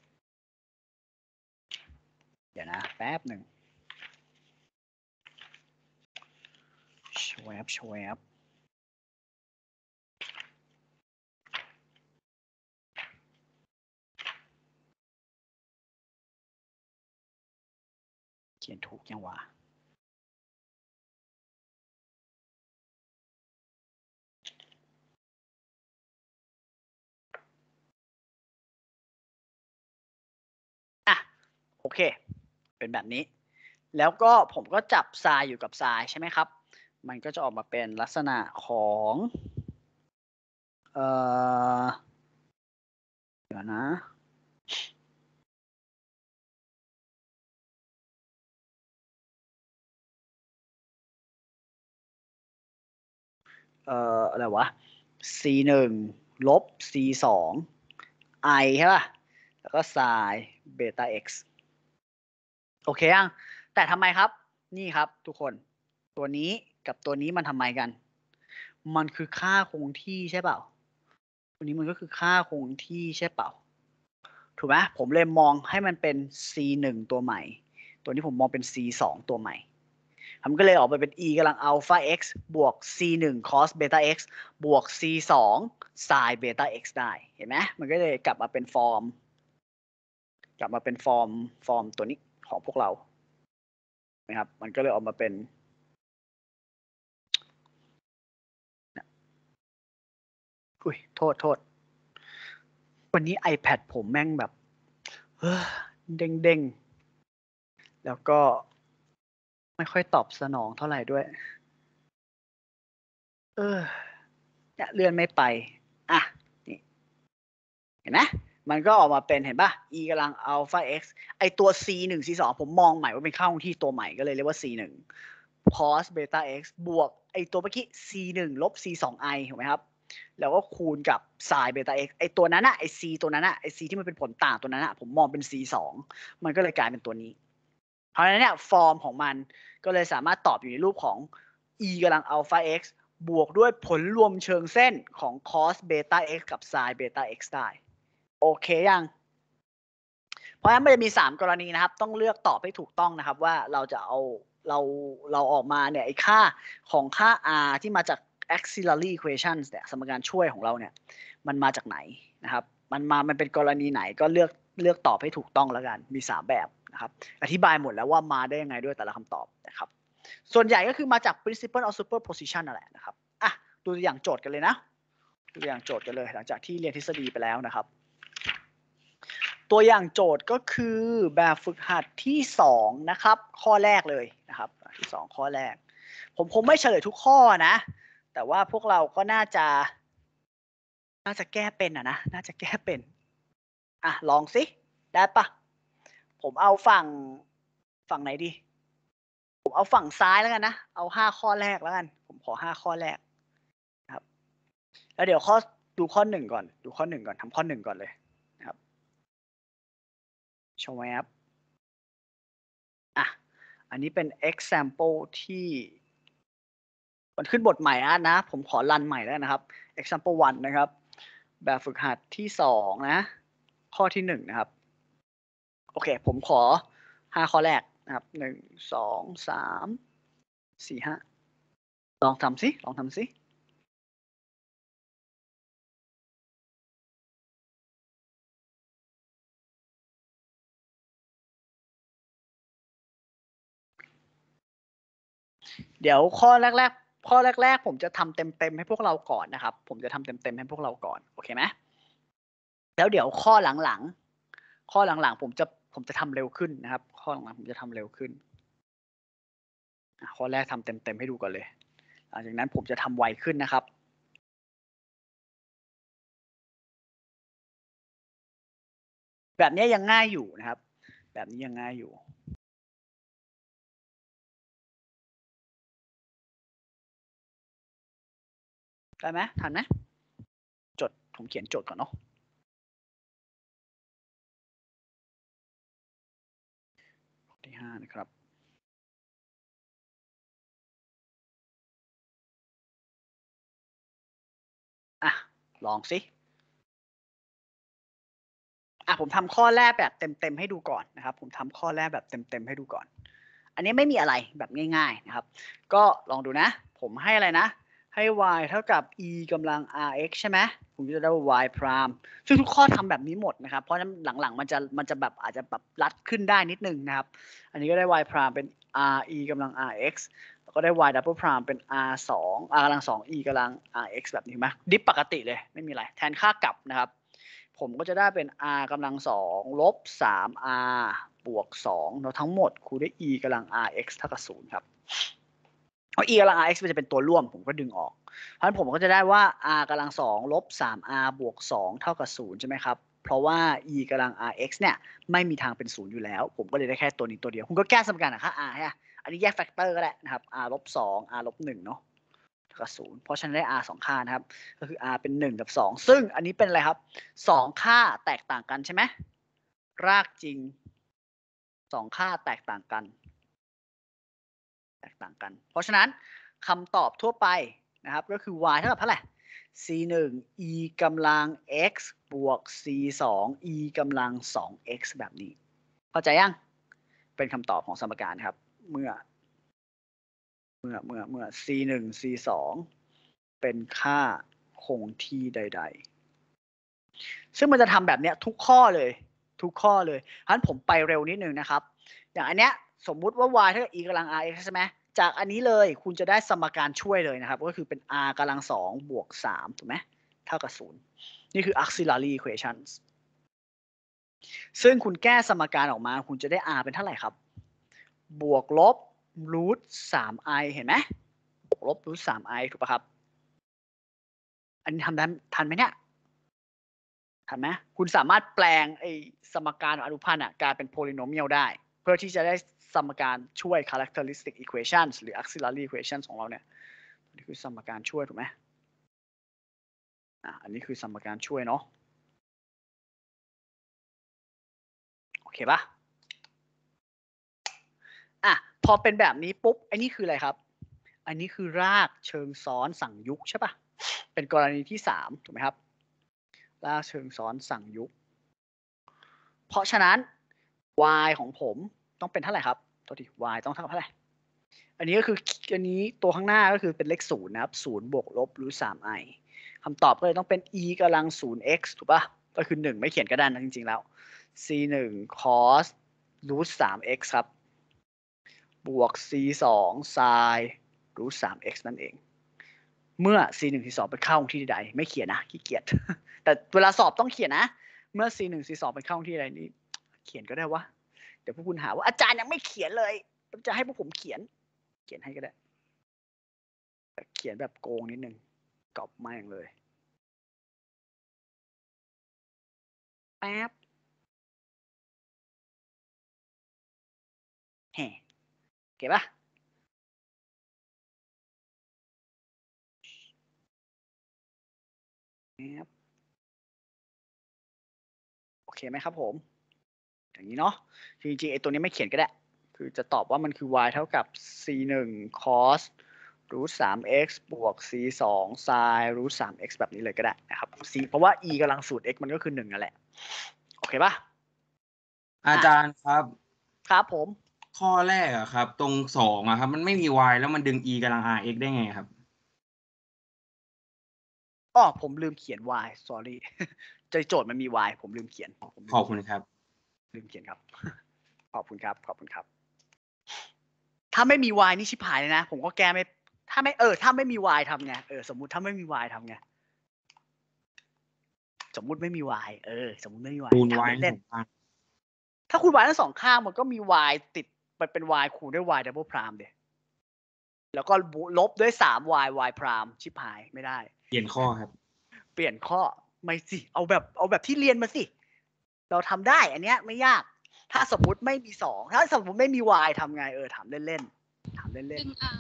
ๆเดี๋ยวนะแป๊บหนึ่งชวบชวบเขียนถูกยังวะอ่ะโอเคเป็นแบบนี้แล้วก็ผมก็จับทรายอยู่กับทรายใช่ไหมครับมันก็จะออกมาเป็นลักษณะของเอ่อเดี๋ยวนะเอ่ออะไรวะ c หนึ่งลบ c สอง i ใช่ป่ะแล้วก็ sin beta x โอเคยังแต่ทำไมครับนี่ครับทุกคนตัวนี้กับตัวนี้มันทำไมกันมันคือค่าคงที่ใช่เปล่าตัวนี้มันก็คือค่าคงที่ใช่เปล่าถูกไหมผมเลยมองให้มันเป็น c หนึ่งตัวใหม่ตัวนี้ผมมองเป็น c สองตัวใหม่มันก็เลยออกไปเป็น e กำลัง alpha x บวก c หนึ่ง cos beta x บวก c สอง sin beta x ได้เห็นไหมมันก็เลยกลับมาเป็นฟอร์มกลับมาเป็นฟอร์มฟอร์มตัวนี้ของพวกเรานะครับมันก็เลยออกมาเป็นอุ้ยโทษโทษวันนี้ iPad ผมแม่งแบบเฮ้อเด้งเด้งแล้วก็ไม่ค่อยตอบสนองเท่าไหร่ด้วยเออเนี่ยเลื่อนไม่ไปอ่ะนี่เห็นไหมมันก็ออกมาเป็นเห็นป่ะ e กำลัง alpha x ไอตัว c หนึ่ง c สองผมมองใหม่ว่าเป็นค่าคงที่ตัวใหม่ก็เลยเรียกว่า c หนึ่ง cos beta x บวกไอตัวเมื่อกี้ c หนึ่ง ลบ c สอง i ถูกไหมครับแล้วก็คูณกับ sin beta x ไอตัวนั้นอะไอ c ตัวนั้นอะไอ c ที่มันเป็นผลต่างตัวนั้นอะผมมองเป็น c สองมันก็เลยกลายเป็นตัวนี้เพราะฉะนั้นเนี่ยฟอร์มของมันก็เลยสามารถตอบอยู่ในรูปของ e กำลัง alpha x บวกด้วยผลรวมเชิงเส้นของ cos beta x กับ sin beta x ได้โอเคยังเพราะฉะนั้นมันจะมีสามกรณีนะครับต้องเลือกตอบให้ถูกต้องนะครับว่าเราจะเอาเราเราออกมาเนี่ยไอ้ค่าของค่า r ที่มาจาก auxiliary equations เนี่ยสมการช่วยของเราเนี่ยมันมาจากไหนนะครับมันมามันเป็นกรณีไหนก็เลือกเลือกตอบให้ถูกต้องแล้วกันมีสามแบบนะครับอธิบายหมดแล้วว่ามาได้ยังไงด้วยแต่ละคำตอบนะครับส่วนใหญ่ก็คือมาจาก principle of superposition นั่นแหละนะครับอ่ะดูตัวอย่างโจทย์กันเลยนะดูตัวอย่างโจทย์กันเลยหลังจากที่เรียนทฤษฎีไปแล้วนะครับตัวอย่างโจทย์ก็คือแบบฝึกหัดที่สองนะครับข้อแรกเลยนะครับที่สองข้อแรกผมคงไม่เฉลยทุกข้อนะแต่ว่าพวกเราก็น่าจะน่าจะแก้เป็นอ่ะนะน่าจะแก้เป็นอ่ะลองสิได้ปะผมเอาฝั่งฝั่งไหนดีผมเอาฝั่งซ้ายแล้วกันนะเอาห้าข้อแรกแล้วกันผมขอห้าข้อแรกนะครับแล้วเดี๋ยวข้อดูข้อหนึ่งก่อนดูข้อหนึ่งก่อนทำข้อหนึ่งก่อนเลยนะครับโชว์แอปอ่ะอันนี้เป็น example ที่มันขึ้นบทใหม่อ่ะนะผมขอรันใหม่แล้วนะครับ example หนึ่งนะครับแบบฝึกหัดที่สองนะข้อที่หนึ่งนะครับโอเคผมขอห้าข้อแรกนะครับหนึ่งสองสามสี่ห้าลองทำสิลองทำสิเดี๋ยวข้อแรกๆข้อแรกๆผมจะทำเต็มๆให้พวกเราก่อนนะครับผมจะทำเต็มๆให้พวกเราก่อนโอเคไหมแล้วเดี๋ยวข้อหลังๆข้อหลังๆผมจะผมจะทำเร็วขึ้นนะครับข้อหลังๆผมจะทำเร็วขึ้นข้อแรกทำเต็มๆให้ดูก่อนเลยหลังจากนั้นผมจะทำไวขึ้นนะครับแบบนี้ยังง่ายอยู่นะครับแบบนี้ยังง่ายอยู่ได้ไหมทันไหมจดผมเขียนโจทย์ก่อนเนาะที่ห้านะครับอ่ะลองสิอ่ะผมทำข้อแรกแบบเต็มๆให้ดูก่อนนะครับผมทำข้อแรกแบบเต็มๆให้ดูก่อนอันนี้ไม่มีอะไรแบบง่ายๆนะครับก็ลองดูนะผมให้อะไรนะให้ y เท่ากับ e กำลัง rx ใช่ไหมผมจะได้ y prime ซึ่งทุกข้อทำแบบนี้หมดนะครับเพราะฉะนั้นหลังๆมันจะมันจะแบบอาจจะแบบรัดขึ้นได้นิดนึงนะครับอันนี้ก็ได้ y prime เป็น r e กำลัง rx แล้วก็ได้ y double prime เป็น r สอง r กำลังสอง e กำลัง rx แบบนี้ไหมดิฟปกติเลยไม่มีอะไรแทนค่ากลับนะครับผมก็จะได้เป็น r กำลังสองลบสาม r บวกสองแล้วทั้งหมดคูณด้วย e กำลัง rx เท่ากับศูนย์ครับเพราะ e กำลัง rx มันจะเป็นตัวร่วมผมก็ดึงออกเพราะฉะนั้นผมก็จะได้ว่า r กำลังสองลบสาม r บวกสองเท่ากับศูนย์ใช่ไหมครับเพราะว่า e กำลัง rx เนี่ยไม่มีทางเป็นศูนย์อยู่แล้วผมก็เลยได้แค่ตัวนี้ตัวเดียวผมก็แก้สมการหาค่า r ฮะอันนี้แยกแฟกเตอร์ก็ได้นะครับ r ลบสอง r ลบหนึ่งเนาะเท่ากับศูนย์เพราะฉะนั้นได้ r สองค่านะครับก็คือ r เป็นหนึ่งกับสองซึ่งอันนี้เป็นอะไรครับสองค่าแตกต่างกันใช่ไหมรากจริงสองค่าแตกต่างกันแตกต่างกันเพราะฉะนั้นคำตอบทั่วไปนะครับก็คือ y เท่ากับเท่าไหร่ c หนึ่ง e กำลัง x บวก c สอง e กำลัง สอง x แบบนี้เข้าใจยังเป็นคำตอบของสมการครับเมื่อเมื่อเมื่อเมื่อ c หนึ่ง c สองเป็นค่าคงที่ใดๆซึ่งมันจะทำแบบเนี้ยทุกข้อเลยทุกข้อเลยเพราะฉะนั้นผมไปเร็วนิดนึงนะครับอย่างอันเนี้ยสมมุติว่า y เท่ากับ e กำลัง rx ใช่ไหมจากอันนี้เลยคุณจะได้สมการช่วยเลยนะครับก็คือเป็น r กำลังสองบวกสามถูกไหมเท่ากับศูนย์นี่คือ auxiliary equations ซึ่งคุณแก้สมการออกมาคุณจะได้ r เป็นเท่าไหร่ครับบวกลบ root สาม i เห็นไหมบวกลบ root สาม i ถูกปะครับอันนี้ทำได้ทันไหมเนี่ยทันไหมคุณสามารถแปลงไอ้สมการอนุพันธ์อ่ะกลายเป็น polynomial ได้เพื่อที่จะได้สมการช่วย characteristic equations หรือ auxiliary equations ของเราเนี่ยนี่คือสมการช่วยถูกไหมอ่ะอันนี้คือสมการช่วยเนาะโอเคปะอ่ะพอเป็นแบบนี้ปุ๊บไอ้นี่คืออะไรครับอันนี้คือรากเชิงซ้อนสั่งยุกใช่ปะเป็นกรณีที่สามถูกไหมครับรากเชิงซ้อนสั่งยุกเพราะฉะนั้น y ของผมต้องเป็นเท่าไหร่ครับตัวที่ y ต้องเท่าเท่าไหร่อันนี้ก็คืออันนี้ตัวข้างหน้าก็คือเป็นเลขศูนย์นะครับศูนย์บวกลบรูทสาม i คำตอบก็เลยต้องเป็น e กำลังศูนย์ x ถูกป่ะก็คือหนึ่งไม่เขียนก็ได้นะจริงๆแล้ว c หนึ่ง cos รูทสาม x ครับบวก c สอง sin รูทสาม x นั่นเองเมื่อ c หนึ่ง c สองเป็นค่าคงที่ใดไม่เขียนนะขี้เกียจ แต่เวลาสอบต้องเขียนนะเมื่อ c หนึ่ง c สองเป็นค่าคงที่ใดนี้เขียนก็ได้วะเดี๋ยวพวกคุณหาว่าอาจารย์ยังไม่เขียนเลยจะให้พวกผมเขียนเขียนให้ก็ได้เขียนแบบโกงนิดนึงกรอบมาอย่างเลยแป๊บแห่เก็บปะแป๊บโอเคไหมครับผมอย่างนี้เนาะจริงๆไอ้ตัวนี้ไม่เขียนก็ได้คือจะตอบว่ามันคือ y เท่ากับ c หนึ่ง cos รูทสาม x บวก c สอง sin รูทสาม x แบบนี้เลยก็ได้นะครับ c เพราะว่า e กำลังสูตร x มันก็คือหนึ่งนั่นแหละโอเคป่ะอาจารย์ครับครับผมข้อแรกอะครับตรงสองอะครับมันไม่มี y แล้วมันดึง e กำลัง rx ได้ไงครับอ๋อผมลืมเขียน y sorry ใจโจทย์มันมี y ผมลืมเขียนขอบคุณครับลืมเขียนครับขอบคุณครับขอบคุณครับถ้าไม่มี y นี่ชิบหายเลยนะผมก็แก้ไม่ถ้าไม่เออถ้าไม่มี y ทำไงเออสมมุติถ้าไม่มี y ทำไงสมมุติไม่มี y เออสมมุติไม่มี y คูณ y เล่นถ้าคูณ y ทั้งสองข้างมันก็มี y ติดมันเป็น y คูณด้วย y double prime เดแล้วก็ลบด้วย สาม y y prime ชิบหายไม่ได้เปลี่ยนข้อครับเปลี่ยนข้อไม่สิเอาแบบเอาแบบที่เรียนมาสิเราทำได้อันเนี้ยไม่ยากถ้าสมมุติไม่มีสองถ้าสมมุติไม่มี y ทำไงเออถามเล่นๆถามเล่นๆ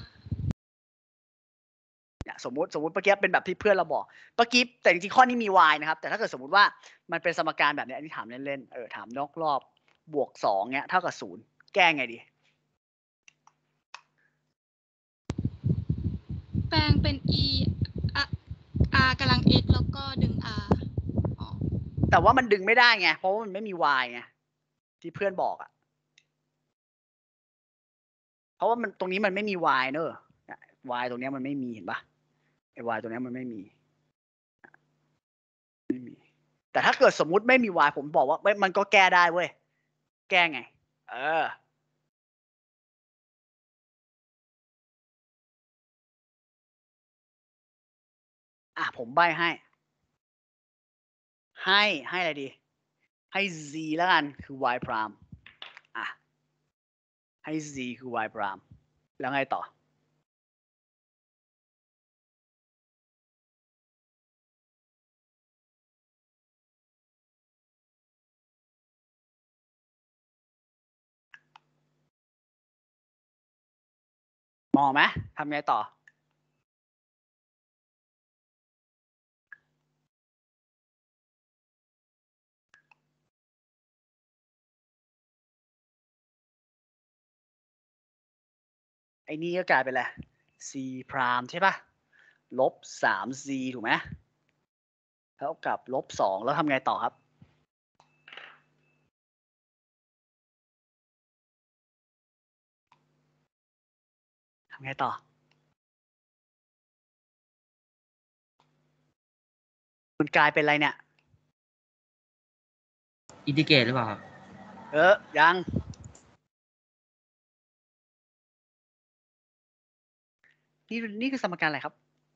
เนี่ยสมมุติสมมุติเมื่อกี้เป็นแบบที่เพื่อนเราบอกเมื่อกี้แต่จริงๆข้อนี้มี y นะครับแต่ถ้าเกิดสมมุติว่ามันเป็นสมการแบบนี้อันนี้ถามเล่นๆเออถามนอกรอบบวกสองเนี้ยเท่ากับศูนย์แก้ไงดีแปลงเป็น e r กำลัง x แล้วก็ดึง r แต่ว่ามันดึงไม่ได้ไงเพราะว่ามันไม่มี y ไงที่เพื่อนบอกอ่ะเพราะว่ามันตรงนี้มันไม่มี y เนอะ y ตรงนี้มันไม่มีเห็นปะไอ้ y ตรงนี้มันไม่มีไม่มีแต่ถ้าเกิดสมมุติไม่มี y ผมบอกว่ามันก็แก้ได้เว้ยแก้ไงเอออ่ะผมใบให้ให้ให้อะไรดีให้ z แล้วกันคือ y prime อ่ะให้ z คือ y prime แล้วไงต่อมองไหมทำไงต่อไอ้นี่ก็กลายเป็นอะไร c prime ใช่ป่ะลบ สาม z ถูกไหมเท่ากับลบสองแล้วทำไงต่อครับทำไงต่อมันกลายเป็นอะไรเนี่ยอินทิเกรตหรือเปล่าครับเออยังนี่นี่คือสมการอะไรครับ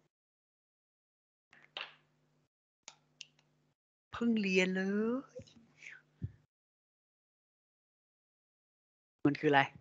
เพิ่งเรียนเลยมันคืออะไร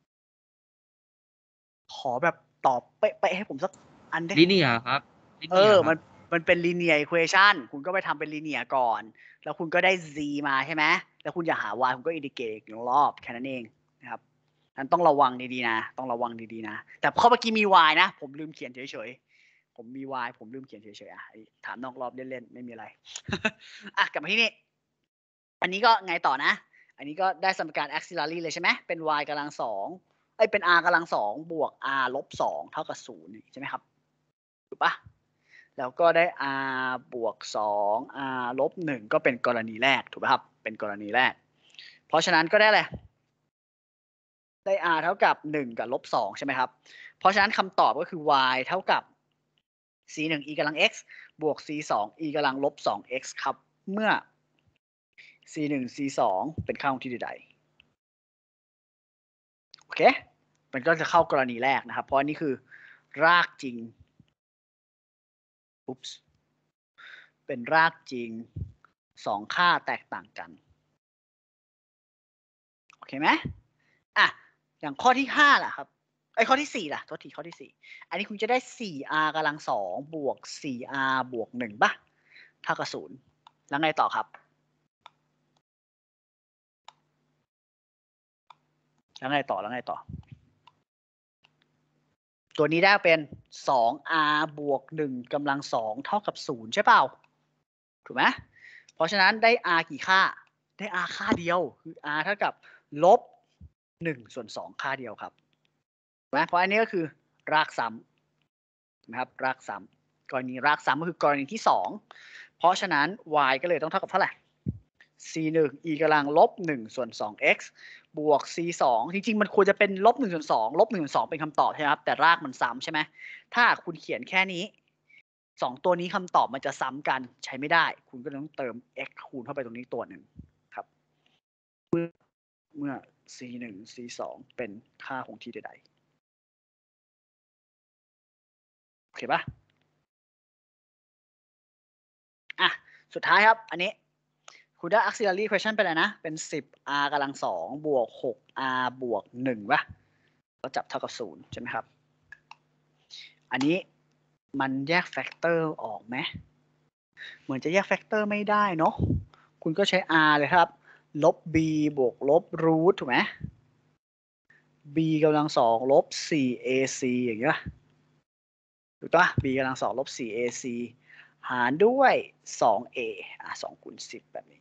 ขอแบบตอบเป๊ะๆให้ผมสักอันได้ลิเนียครับเออ มัน มันเป็น linear equation คุณก็ไปทำเป็น linear ก่อน แล้วคุณก็ได้ z มาใช่ไหม แล้วคุณอยากหา y คุณก็ integrate อีกหนึ่งรอบแค่นั้นเองนะครับนั้นต้องระวังดีๆนะ ต้องระวังดีๆนะ แต่พอเมื่อกี้มี y นะ ผมลืมเขียนเฉยๆ ผมมี y ผมลืมเขียนเฉยๆอ่ะถามนอกรอบเล่นๆ ไม่มีอะไร อ่ะ กลับมาที่นี่ อันนี้ก็ไงต่อนะ อันนี้ก็ได้สมการ auxiliary เลยใช่ไหม เป็น y กำลังสองไอ้เป็น r กำลังสองบวก r ลบสองเท่ากับศูนย์ใช่ไหมครับ ถูกปะแล้วก็ได้ r บวกสอง r ลบหนึ่งก็เป็นกรณีแรกถูกไหมครับเป็นกรณีแรกเพราะฉะนั้นก็ได้อะไรได้ r เท่ากับหนึ่งกับลบสองใช่ไหมครับเพราะฉะนั้นคำตอบก็คือ y เท่ากับ c หนึ่ง e กำลัง x บวก c สอง e กำลังลบสอง x ครับเมื่อ c หนึ่ง c สองเป็นค่าคงที่ใดๆโอเคมันก็จะเข้ากรณีแรกนะครับเพราะอันนี้คือรากจริงอุ๊ปส์เป็นรากจริงสองค่าแตกต่างกันโอเคไหมอ่ะอย่างข้อที่ห้าล่ะครับไอ้ข้อที่สี่ล่ะโทษทีข้อที่สี่อันนี้คุณจะได้ สี่ r กำลังสองบวก สี่ r บวกหนึ่งป่ะเท่ากับศูนย์แล้วไงต่อครับแล้วไงต่อแล้วไงต่อตัวนี้ได้เป็น สอง r บวกหนึ่งกำลังสองเท่ากับศูนย์ใช่เปล่าถูกไหมเพราะฉะนั้นได้ r กี่ค่าได้ r ค่าเดียวคือ r เท่ากับลบหนึ่งส่วนสองค่าเดียวครับถูกไหมเพราะอันนี้ก็คือรากซ้ำนะครับรากซ้ำกรณีรากซ้ำก็คือกรณีที่สองเพราะฉะนั้น y ก็เลยต้องเท่ากับเท่าไหร่ c หนึ่ง e กำลังลบหนึ่งส่วนสอง x บวก c สองจริงๆมันควรจะเป็นลบหนึ่งส่วนสองลบหนึ่งส่วนสองเป็นคำตอบใช่ไหมครับแต่รากมันซ้ำใช่ไหมถ้าคุณเขียนแค่นี้สองตัวนี้คำตอบมันจะซ้ำกันใช้ไม่ได้คุณก็ต้องเติม x คูณเข้าไปตรงนี้ตัวหนึ่งครับเมื่อเมื่อ c หนึ่ง c สองเป็นค่าคงที่ใดๆโอเคปะอ่ะสุดท้ายครับอันนี้คุณได้ auxiliary equation เป็นอะไรนะเป็น สิบ r กำลังสองบวก หก r บวกหนึ่งป่ะก็จับเท่ากับศูนย์ใช่ไหมครับอันนี้มันแยกแฟกเตอร์ออกไหมเหมือนจะแยกแฟกเตอร์ไม่ได้เนาะคุณก็ใช้ r เลยครับลบ b บวกลบรูทถูกไหม b กำลังสองลบ สี่ ac อย่างเงี้ยถูกปะ b กำลังสองลบ สี่ ac หารด้วย สอง a อ่ะสองคูณสิบแบบนี้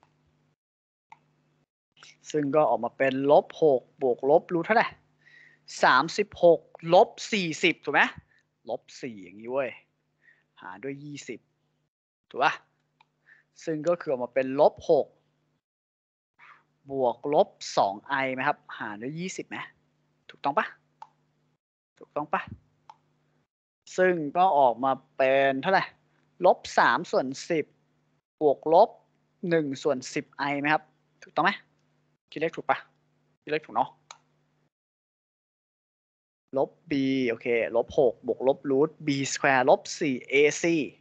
ซึ่งก็ออกมาเป็นลบหกบวกลบรูทเท่าไหร่สามสิบหกลบสี่สิบถูกไหมลบสี่อย่างนี้เว้ยหารด้วยยี่สิบถูกป่ะซึ่งก็คือออกมาเป็นลบหกบวกลบสอง i ไหมครับหารด้วยยี่สิบไหมถูกต้องป่ะถูกต้องป่ะซึ่งก็ออกมาเป็นเท่าไหร่ลบสามส่วนสิบบวกลบหนึ่งส่วนสิบ i ไหมครับถูกต้องไหมคิดเลขถูกป่ะคิดเลขถูกเนาะลบ b โอเคลบหกบวกลบรูท b สแควร์ลบสี่ ac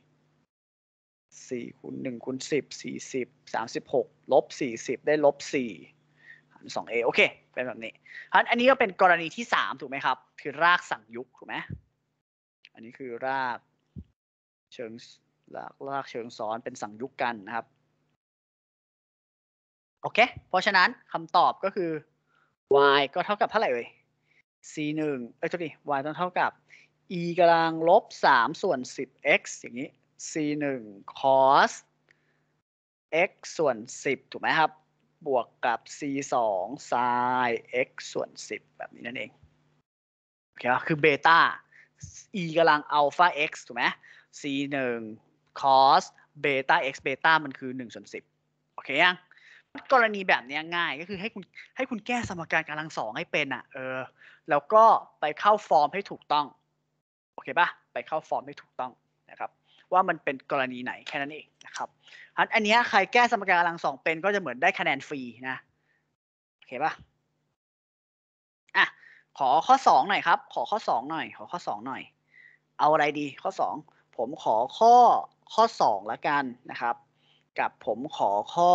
สี่คูณหนึ่งคูณสิบสี่สิบสามสิบหกลบสี่สิบได้ลบสี่หารสอง a โอเคเป็นแบบนี้อันนี้ก็เป็นกรณีที่สามถูกไหมครับคือรากสั่งยุกถูกไหมอันนี้คือรากเชิงรากรากเชิงซ้อนเป็นสั่งยุกกันนะครับโอเคเพราะฉะนั้นคำตอบก็คือ y ก็เท่ากับเท่าไหร่เอ่ย c หนึ่งเอ้ยโทษที y ต้องเท่ากับ e กำลังลบสามส่วนสิบ x อย่างนี้ c หนึ่ง cos x ส่วนสิบถูกไหมครับบวกกับ c สอง sin x ส่วนสิบแบบนี้นั่นเองโอเคป่ะคือเบต้า e กำลังอัลฟา x ถูกไหม c หนึ่ง cos เบต้า x เบต้ามันคือหนึ่งส่วนสิบโอเคยังกรณีแบบนี้ง่ายก็คือให้คุณให้คุณแก้สมการกำลังสองให้เป็นอ่ะเออแล้วก็ไปเข้าฟอร์มให้ถูกต้องโอเคป่ะไปเข้าฟอร์มให้ถูกต้องนะครับว่ามันเป็นกรณีไหนแค่นั้นเองนะครับอันนี้ใครแก้สมการกำลังสองเป็นก็จะเหมือนได้คะแนนฟรีนะโอเคป่ะอ่ะขอข้อสองหน่อยครับขอข้อสองหน่อยขอข้อสองหน่อยเอาอะไรดีข้อสองผมขอข้อข้อสองละกันนะครับ กับผมขอข้อ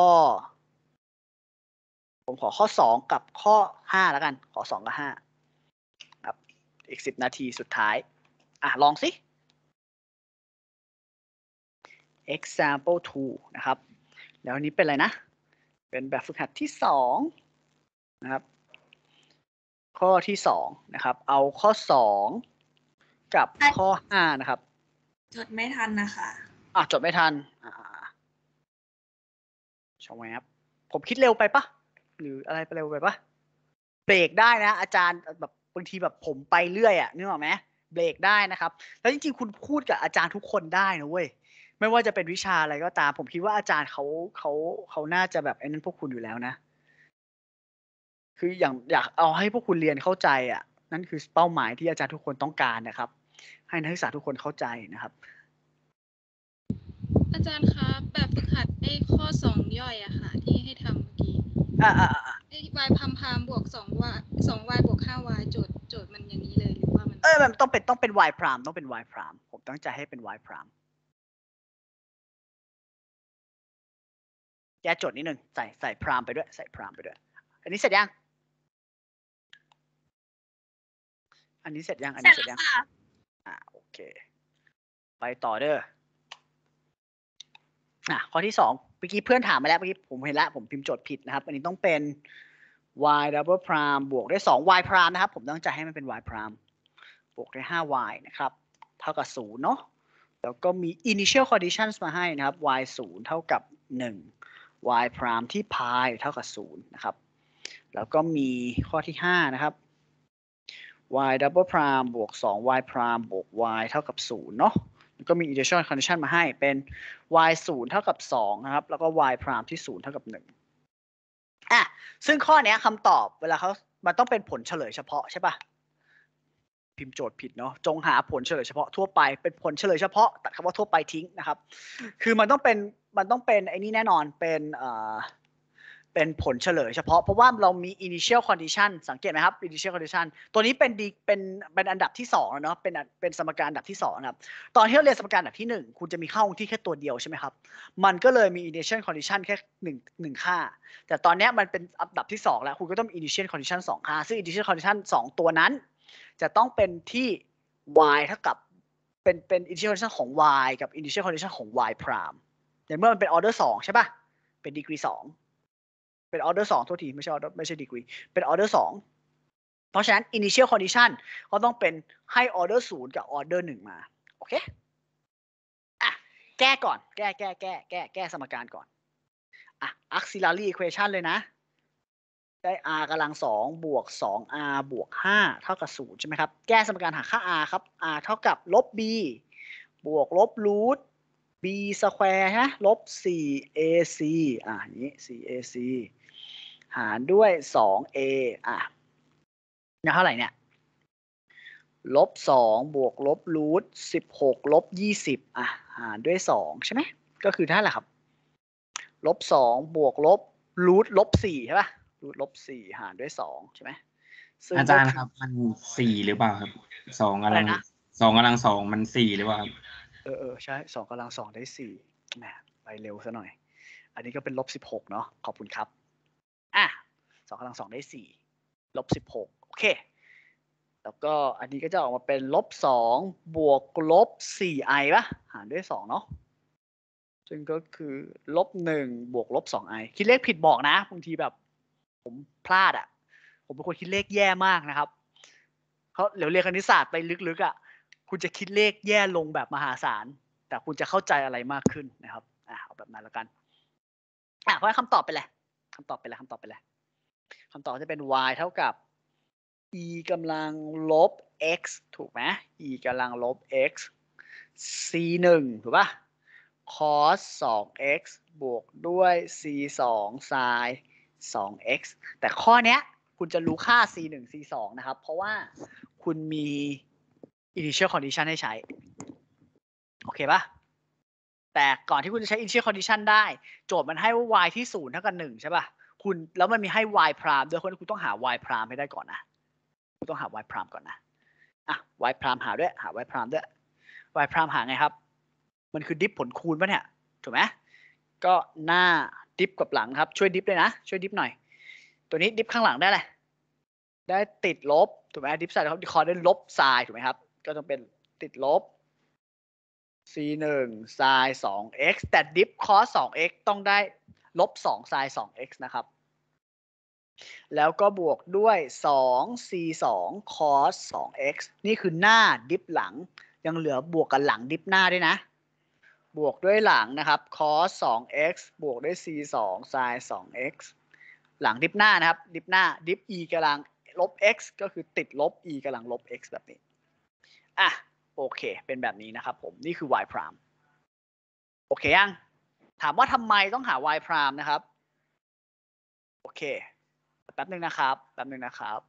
ผมขอข้อสองกับข้อห้าแล้วกัน ขอสองกับห้าครับอีกสิบนาทีสุดท้ายอ่ะลองสิ example two นะครับ แล้วอันนี้เป็นอะไรนะ เป็นแบบฝึกหัดที่สองนะครับ ข้อที่สองนะครับ เอาข้อสองกับข้อห้านะครับจดไม่ทันนะคะอ่ะจดไม่ทันอ่าช่องแวบผมคิดเร็วไปปะหรืออะไรไปเร็วไปปะเบรกได้นะอาจารย์แบบบางทีแบบผมไปเรื่อยอ่ะนึกออกไหมเบรกได้นะครับแล้วจริงๆคุณพูดกับอาจารย์ทุกคนได้นะเว้ยไม่ว่าจะเป็นวิชาอะไรก็ตามผมคิดว่าอาจารย์เขาเขาเขาน่าจะแบบไอ้นั้นพวกคุณอยู่แล้วนะคืออย่างอยากเอาให้พวกคุณเรียนเข้าใจอ่ะนั่นคือเป้าหมายที่อาจารย์ทุกคนต้องการนะครับให้นักศึกษาทุกคนเข้าใจนะครับอาจารย์คะแบบฝึกหัดไอ้ข้อสองย่อยอะค่ะ ที่ให้ทำเมื่อกี้อ่าอ่าอ่าไอ้ y พามพามบวกสอง y สอง y บวกห้า y โจทย์โจทย์มันอย่างนี้เลยหรือว่ามันเออมันต้องเป็นต้องเป็น y prime ต้องเป็น y prime ผมตั้งใจให้เป็น y prime แก้โจทย์นิดนึงใส่ใส่ prime ไปด้วยใส่ prime ไปด้วยอันนี้เสร็จยังอันนี้เสร็จยังอันนี้เสร็จยังอ่าโอเคไปต่อเด้ออ่ะข้อที่สองเมื่อกี้เพื่อนถามมาแล้วเมื่อกี้ผมเห็นแล้วผมพิมพ์โจทย์ผิดนะครับอันนี้ต้องเป็น y double prime บวกด้วยสอง y prime นะครับผมตั้งใจให้มันเป็น y prime บวกด้วยห้า y นะครับเท่ากับศูนย์เนาะแล้วก็มี initial conditions มาให้นะครับ y ศูนย์เท่ากับหนึ่ง y prime ที่ pi เท่ากับศูนย์นะครับแล้วก็มีข้อที่ห้านะครับ y double prime บวกสอง y prime บวก y เท่ากับศูนย์เนาะแล้วก็มี initial condition มาให้เป็น y ศูนย์เท่ากับสองนะครับแล้วก็ y prime ที่ศูนย์เท่ากับหนึ่งอ่ะซึ่งข้อนี้คำตอบเวลาเขามันต้องเป็นผลเฉลยเฉพาะใช่ปะพิมพ์โจทย์ผิดเนาะจงหาผลเฉลยเฉพาะทั่วไปเป็นผลเฉลยเฉพาะตัดคำว่าทั่วไปทิ้งนะครับคือมันต้องเป็นมันต้องเป็นไอ้นี่แน่นอนเป็นเอ่อเป็นผลเฉลยเฉพาะเพราะว่าเรามี initial condition สังเกตไหมครับ initial condition ตัวนี้เป็นดีเป็นเป็นอันดับที่สองแล้วเนาะเป็นเป็นสมการอันดับที่สองนะครับตอนที่เราเรียนสมการอันดับที่หนึ่งคุณจะมีค่าคงที่แค่ตัวเดียวใช่ไหมครับมันก็เลยมี initial condition แค่หนึ่งหนึ่งค่าแต่ตอนนี้มันเป็นอันดับที่สองแล้วคุณก็ต้องมี initial condition สองค่าซึ่ง initial condition สองตัวนั้นจะต้องเป็นที่ y เท่ากับเป็นเป็น initial condition ของ y กับ initial condition ของ y prime ในเมื่อมันเป็น order สองใช่ป่ะเป็น degree สองเป็น order สองโทษทีไม่ใช่ order ไม่ใช่ degree เป็น order สองเพราะฉะนั้น initial condition ก็ต้องเป็นให้ order ศูนย์กับ order หนึ่งมาโอเคอ่ะแก้ก่อนแก้แก้แก้แก้แก้สมการก่อนอ่ะ auxiliary equation เลยนะได้ r กำลังสองบวก สอง r บวกห้าเท่ากับศูนย์ใช่ไหมครับแก้สมการหาค่า r ครับ r เท่ากับลบ b บวกลบรูท b สแควร์ฮะลบ สี่ เอ ซี อ่ะอย่างนี้ สี่ เอ ซี หารด้วย สอง เอ อ่ะเนี่ยเท่าไหร่เนี่ยลบ สอง บวกลบรูท สิบหก ลบ ยี่สิบ อ่ะหารด้วย สอง ใช่ไหมก็คือเท่าไหร่ครับลบ สอง บวกลบรูท ลบ สี่ใช่ป่ะรูท ลบ สี่ หารด้วย สอง ใช่ไหมอาจารย์ครับมันสี่หรือเปล่าครับสองกำลังสองกำลังสองมันสี่หรือเปล่าครับเออเออใช่สองกำลังสองได้สี่แหมไปเร็วซะหน่อยอันนี้ก็เป็นลบสิบหกเนาะขอบคุณครับอ่ะสองกำลังสองได้สี่ลบสิบหกโอเคแล้วก็อันนี้ก็จะออกมาเป็นลบสองบวกลบสี่ไอป่ะหารด้วยสองเนาะซึ่งก็คือลบหนึ่งบวกลบสองไอคิดเลขผิดบอกนะบางทีแบบผมพลาดอ่ะผมเป็นคนคิดเลขแย่มากนะครับเขาเดี๋ยวเรียนคณิตศาสตร์ไปลึกๆอ่ะคุณจะคิดเลขแย่ลงแบบมหาศาลแต่คุณจะเข้าใจอะไรมากขึ้นนะครับอ่ะเอาแบบนั้นแล้วกันอ่ะเพราะคำตอบเป็นอะไรคำตอบเป็นอะไรคำตอบเป็นอะไรคำตอบจะเป็น y เท่ากับ e กำลังลบ x ถูกไหม e กำลังลบ x c หนึ่งถูกป่ะ cos สอง x บวกด้วย c สอง sin สอง x แต่ข้อเนี้ยคุณจะรู้ค่า c หนึ่ง c สองนะครับเพราะว่าคุณมี initial condition ให้ใช้โอเคป่ะแต่ก่อนที่คุณจะใช้ initial condition ได้โจทย์มันให้ว่า y ที่ศูนย์เท่ากับหนึ่งใช่ป่ะคุณแล้วมันมีให้ y prime ด้วยคุณต้องหา y prime ให้ได้ก่อนนะคุณต้องหา y prime ก่อนนะอ่ะ y prime หาด้วยหา y prime ด้วย y พรามหาไงครับมันคือดิฟผลคูณป่ะเนี่ยถูกไหมก็หน้าดิฟกับหลังครับช่วยดิฟเลยนะช่วยดิฟหน่อยตัวนี้ดิฟข้างหลังได้แหละได้ติดลบถูกไหมดิฟไซน์เขาคอได้ลบไซน์ถูกไหมครับก็ต้องเป็นติดลบ c หนึ่ง sin สอง x แต่ดิฟ cos สอง x ต้องได้ลบสอง sin สอง x นะครับแล้วก็บวกด้วยสอง c สอง cos สอง x นี่คือหน้าดิฟหลังยังเหลือบวกกับหลังดิฟหน้าด้วยนะบวกด้วยหลังนะครับ cos สอง x บวกด้วย c สอง sin สอง x หลังดิฟหน้านะครับดิฟหน้าดิฟ e กำลังลบ x ก็คือติดลบ e กำลังลบ x แบบนี้อ่ะโอเคเป็นแบบนี้นะครับผมนี่คือ y พรามโอเคยังถามว่าทำไมต้องหา y พรามนะครับโอเคแป๊บนึงนะครับแป๊บนึงนะครับ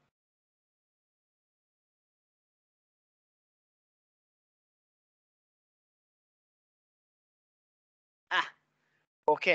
อ่ะโอเค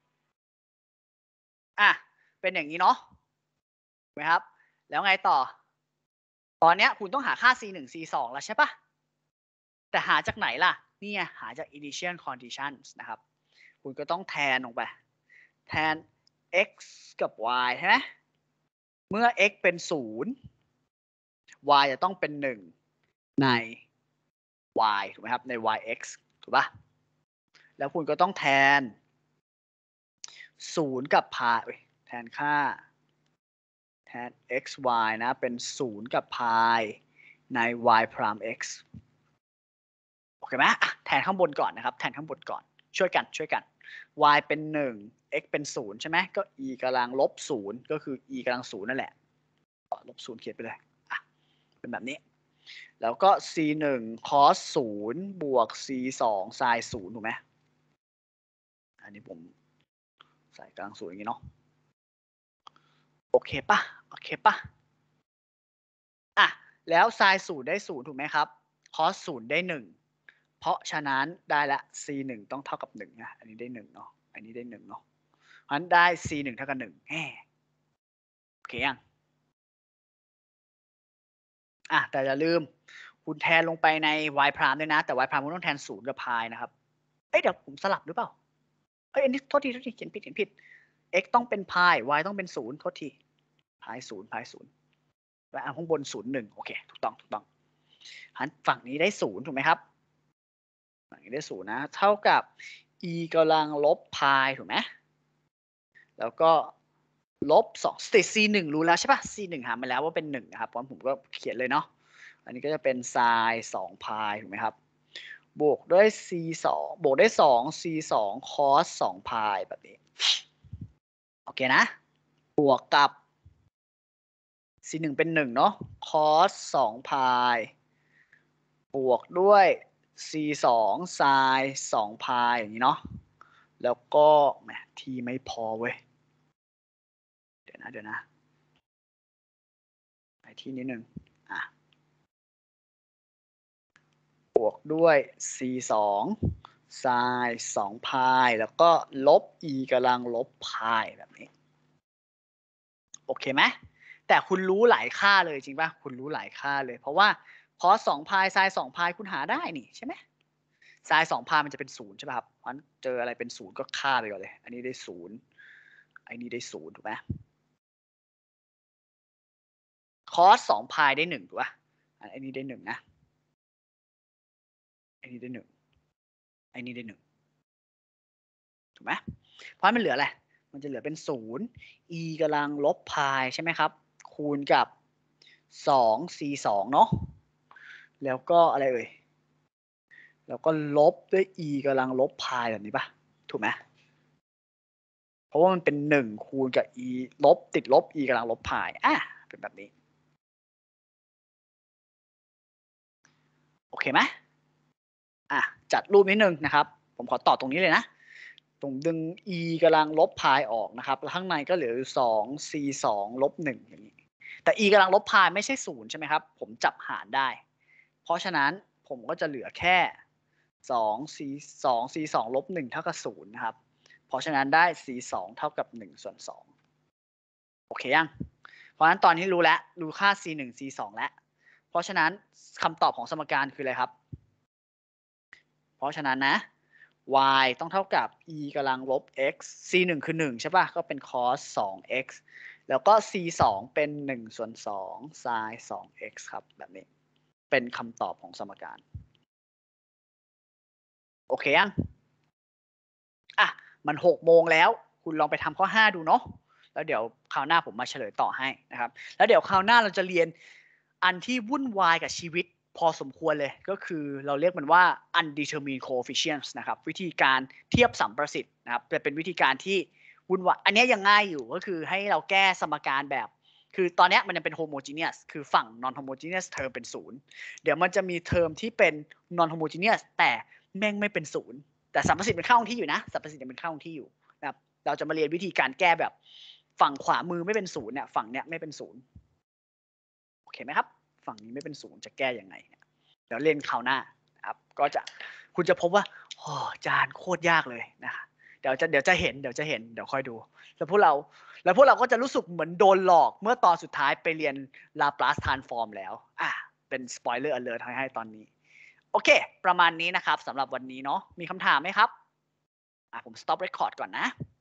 อ่ะเป็นอย่างนี้เนาะถูกไหมครับแล้วไงต่อตอนนี้คุณต้องหาค่า c หนึ่ง c สองแล้วใช่ปะแต่หาจากไหนล่ะนี่ไงหาจาก initial conditions นะครับคุณก็ต้องแทนลงไปแทน x กับ y ใช่ไหมเมื่อ x เป็นศูนย์ y จะต้องเป็นหนึ่งใน y ถูกไหมครับใน yx ถูกปะแล้วคุณก็ต้องแทนศูนย์กับพายแทนค่าแทน xy นะเป็นศูนย์กับพายใน y พราม x โอเคไหมอ่ะแทนข้างบนก่อนนะครับแทนข้างบนก่อนช่วยกันช่วยกัน y เป็นหนึ่ง x เป็นศูนย์ใช่ไหมก็ e กำลังลบศูนย์ก็คือ e กำลังศูนย์นั่นแหละลบศูนย์เขียนไปเลยอ่ะเป็นแบบนี้แล้วก็ c หนึ่ง cos ศูนย์บวก c สอง sin ศูนย์ถูกไหมอันนี้ผมใส่กลางศูนย์อย่างนี้เนาะโอเคปะโอเคปะอ่ะแล้ว sin ศูนย์ได้ศูนย์ถูกไหมครับ cos ศูนย์ได้หนึ่งเพราะฉะนั้นได้ละ c หนึ่งต้องเท่ากับหนึ่งนะอันนี้ได้หนึ่งเนาะอันนี้ได้หนึ่งเนาะเพราะฉะนั้นได้ c หนึ่งเท่ากับหนึ่งแหมโอเคยังอ่ะแต่อย่าลืมคุณแทนลงไปใน y พรามด้วยนะแต่ y พรามคุณต้องแทนศูนย์กับพายนะครับเอ้ยเดี๋ยวผมสลับหรือเปล่าเอ้ยอันนี้โทษทีโทษทีเขียนผิดเขียนผิด x ต้องเป็นพาย y ต้องเป็นศูนย์โทษทีพายศูนย์พายศูนย์และอันข้างบนศูนย์หนึ่งโอเคถูกต้องถูกต้องหันฝั่งนี้ได้ศูนย์ถูกไหมครับฝั่งนี้ได้ศูนย์นะเท่ากับ e กำลังลบพายถูกไหมแล้วก็ลบสองสเตจ c หนึ่งรู้แล้วใช่ปะ c หนึ่งหามาแล้วว่าเป็นหนึ่งนะครับเพราะผมก็เขียนเลยเนาะอันนี้ก็จะเป็น sin สองพายถูกไหมครับบวกด้วย c สองบวกด้วยสอง c สอง cos สองพายแบบนี้โอเคนะบวกกับ c หนึ่งเป็นหนึ่งเนาะ cos สองพายบวกด้วย c สอง sin สองพายอย่างนี้เนาะแล้วก็แหมทีไม่พอเว้ยเดี๋ยวนะเดี๋ยวนะไปที่นิดนึงอ่ะบวกด้วย c สอง sin สองพายแล้วก็ลบ e กำลังลบพายแบบนี้โอเคไหมแต่คุณรู้หลายค่าเลยจริงป่ะคุณรู้หลายค่าเลยเพราะว่าคอสสองพาย sin สองพายคุณหาได้นี่ใช่ไหม sin สองพายมันจะเป็นศูนย์ใช่ป่ะครับเพราะเจออะไรเป็นศูนย์ก็ค่าไปก่อนเลยอันนี้ได้ศูนย์อันนี้ได้ศูนย์ถูกไหมคอสสองพายได้หนึ่งถูกป่ะอันนี้ได้หนึ่งนะอันนี้ได้หนึ่งอันนี้ได้หนึ่งถูกไหมเพราะมันเหลืออะไรมันจะเหลือเป็นศูนย์ e กำลังลบพายใช่ไหมครับคูณกับสอง c สองเนาะแล้วก็อะไรเอ่ยแล้วก็ลบด้วย e กำลังลบพายแบบนี้ป่ะถูกไหมเพราะว่ามันเป็นหนึ่งคูณกับ e ลบติดลบ e กำลังลบพายอ่ะเป็นแบบนี้โอเคไหมอ่ะจัดรูปนิดนึงนะครับผมขอต่อตรงนี้เลยนะตรงดึง e กำลังลบพายออกนะครับแล้วข้างในก็เหลือสอง c สองลบหนึ่งอย่างนี้แต่ e กำลังลบพายไม่ใช่ศูนย์ใช่ไหมครับผมจับหารได้เพราะฉะนั้นผมก็จะเหลือแค่สอง c สอง c สองลบหนึ่งเท่ากับศูนย์นะครับเพราะฉะนั้นได้ c สองเท่ากับหนึ่งส่วนสองโอเคยังเพราะฉะนั้นตอนนี้รู้แล้วรู้ค่า c หนึ่ง c สองแล้วเพราะฉะนั้นคำตอบของสมการคืออะไรครับเพราะฉะนั้นนะ y ต้องเท่ากับ e กำลังลบ x c หนึ่งคือหนึ่งใช่ป่ะก็เป็น cos สอง x แล้วก็ c สองเป็นหนึ่งส่วนสอง sin สอง x ครับแบบนี้เป็นคำตอบของสมการโอเคยังอ่ะมันหกโมงแล้วคุณลองไปทำข้อห้าดูเนาะแล้วเดี๋ยวคราวหน้าผมมาเฉลยต่อให้นะครับแล้วเดี๋ยวคราวหน้าเราจะเรียนอันที่วุ่นวายกับชีวิตพอสมควรเลยก็คือเราเรียกมันว่า undetermined coefficients นะครับวิธีการเทียบสัมประสิทธิ์นะครับจะเป็นวิธีการที่วุ่นวายอันนี้ยังง่ายอยู่ก็คือให้เราแก้สมการแบบคือตอนนี้มันยังเป็น homogeneous คือฝั่ง non homogeneous เทอมเป็นศูนย์เดี๋ยวมันจะมีเทอมที่เป็น non homogeneous แต่แม่งไม่เป็นศูนย์แต่สัมประสิทธิ์เป็นค่าคงที่อยู่นะสัมประสิทธิ์ยังเป็นค่าคงที่อยู่นะครับเราจะมาเรียนวิธีการแก้แบบฝั่งขวามือไม่เป็นศูนย์เนี่ยฝั่งเนี้ยไม่เป็นศูนย์โอเคไหมครับฝั่งนี้ไม่เป็นศูนย์จะแก้ยังไงเนี่ยเดี๋ยวเรียนคราวหน้านะครับก็จะคุณจะพบว่าโอ้จานโคตรยากเลยนะเดี๋ยวจะเดี๋ยวจะเห็นเดี๋ยวจะเห็นเดี๋ยวค่อยดูแล้วพวกเราแล้วพวกเราก็จะรู้สึกเหมือนโดนหลอกเมื่อตอนสุดท้ายไปเรียน Laplace transform แล้วอ่ะเป็น spoiler alert ให้ให้ตอนนี้โอเคประมาณนี้นะครับสำหรับวันนี้เนาะมีคำถามไหมครับอ่ะผม stop record ก่อนนะ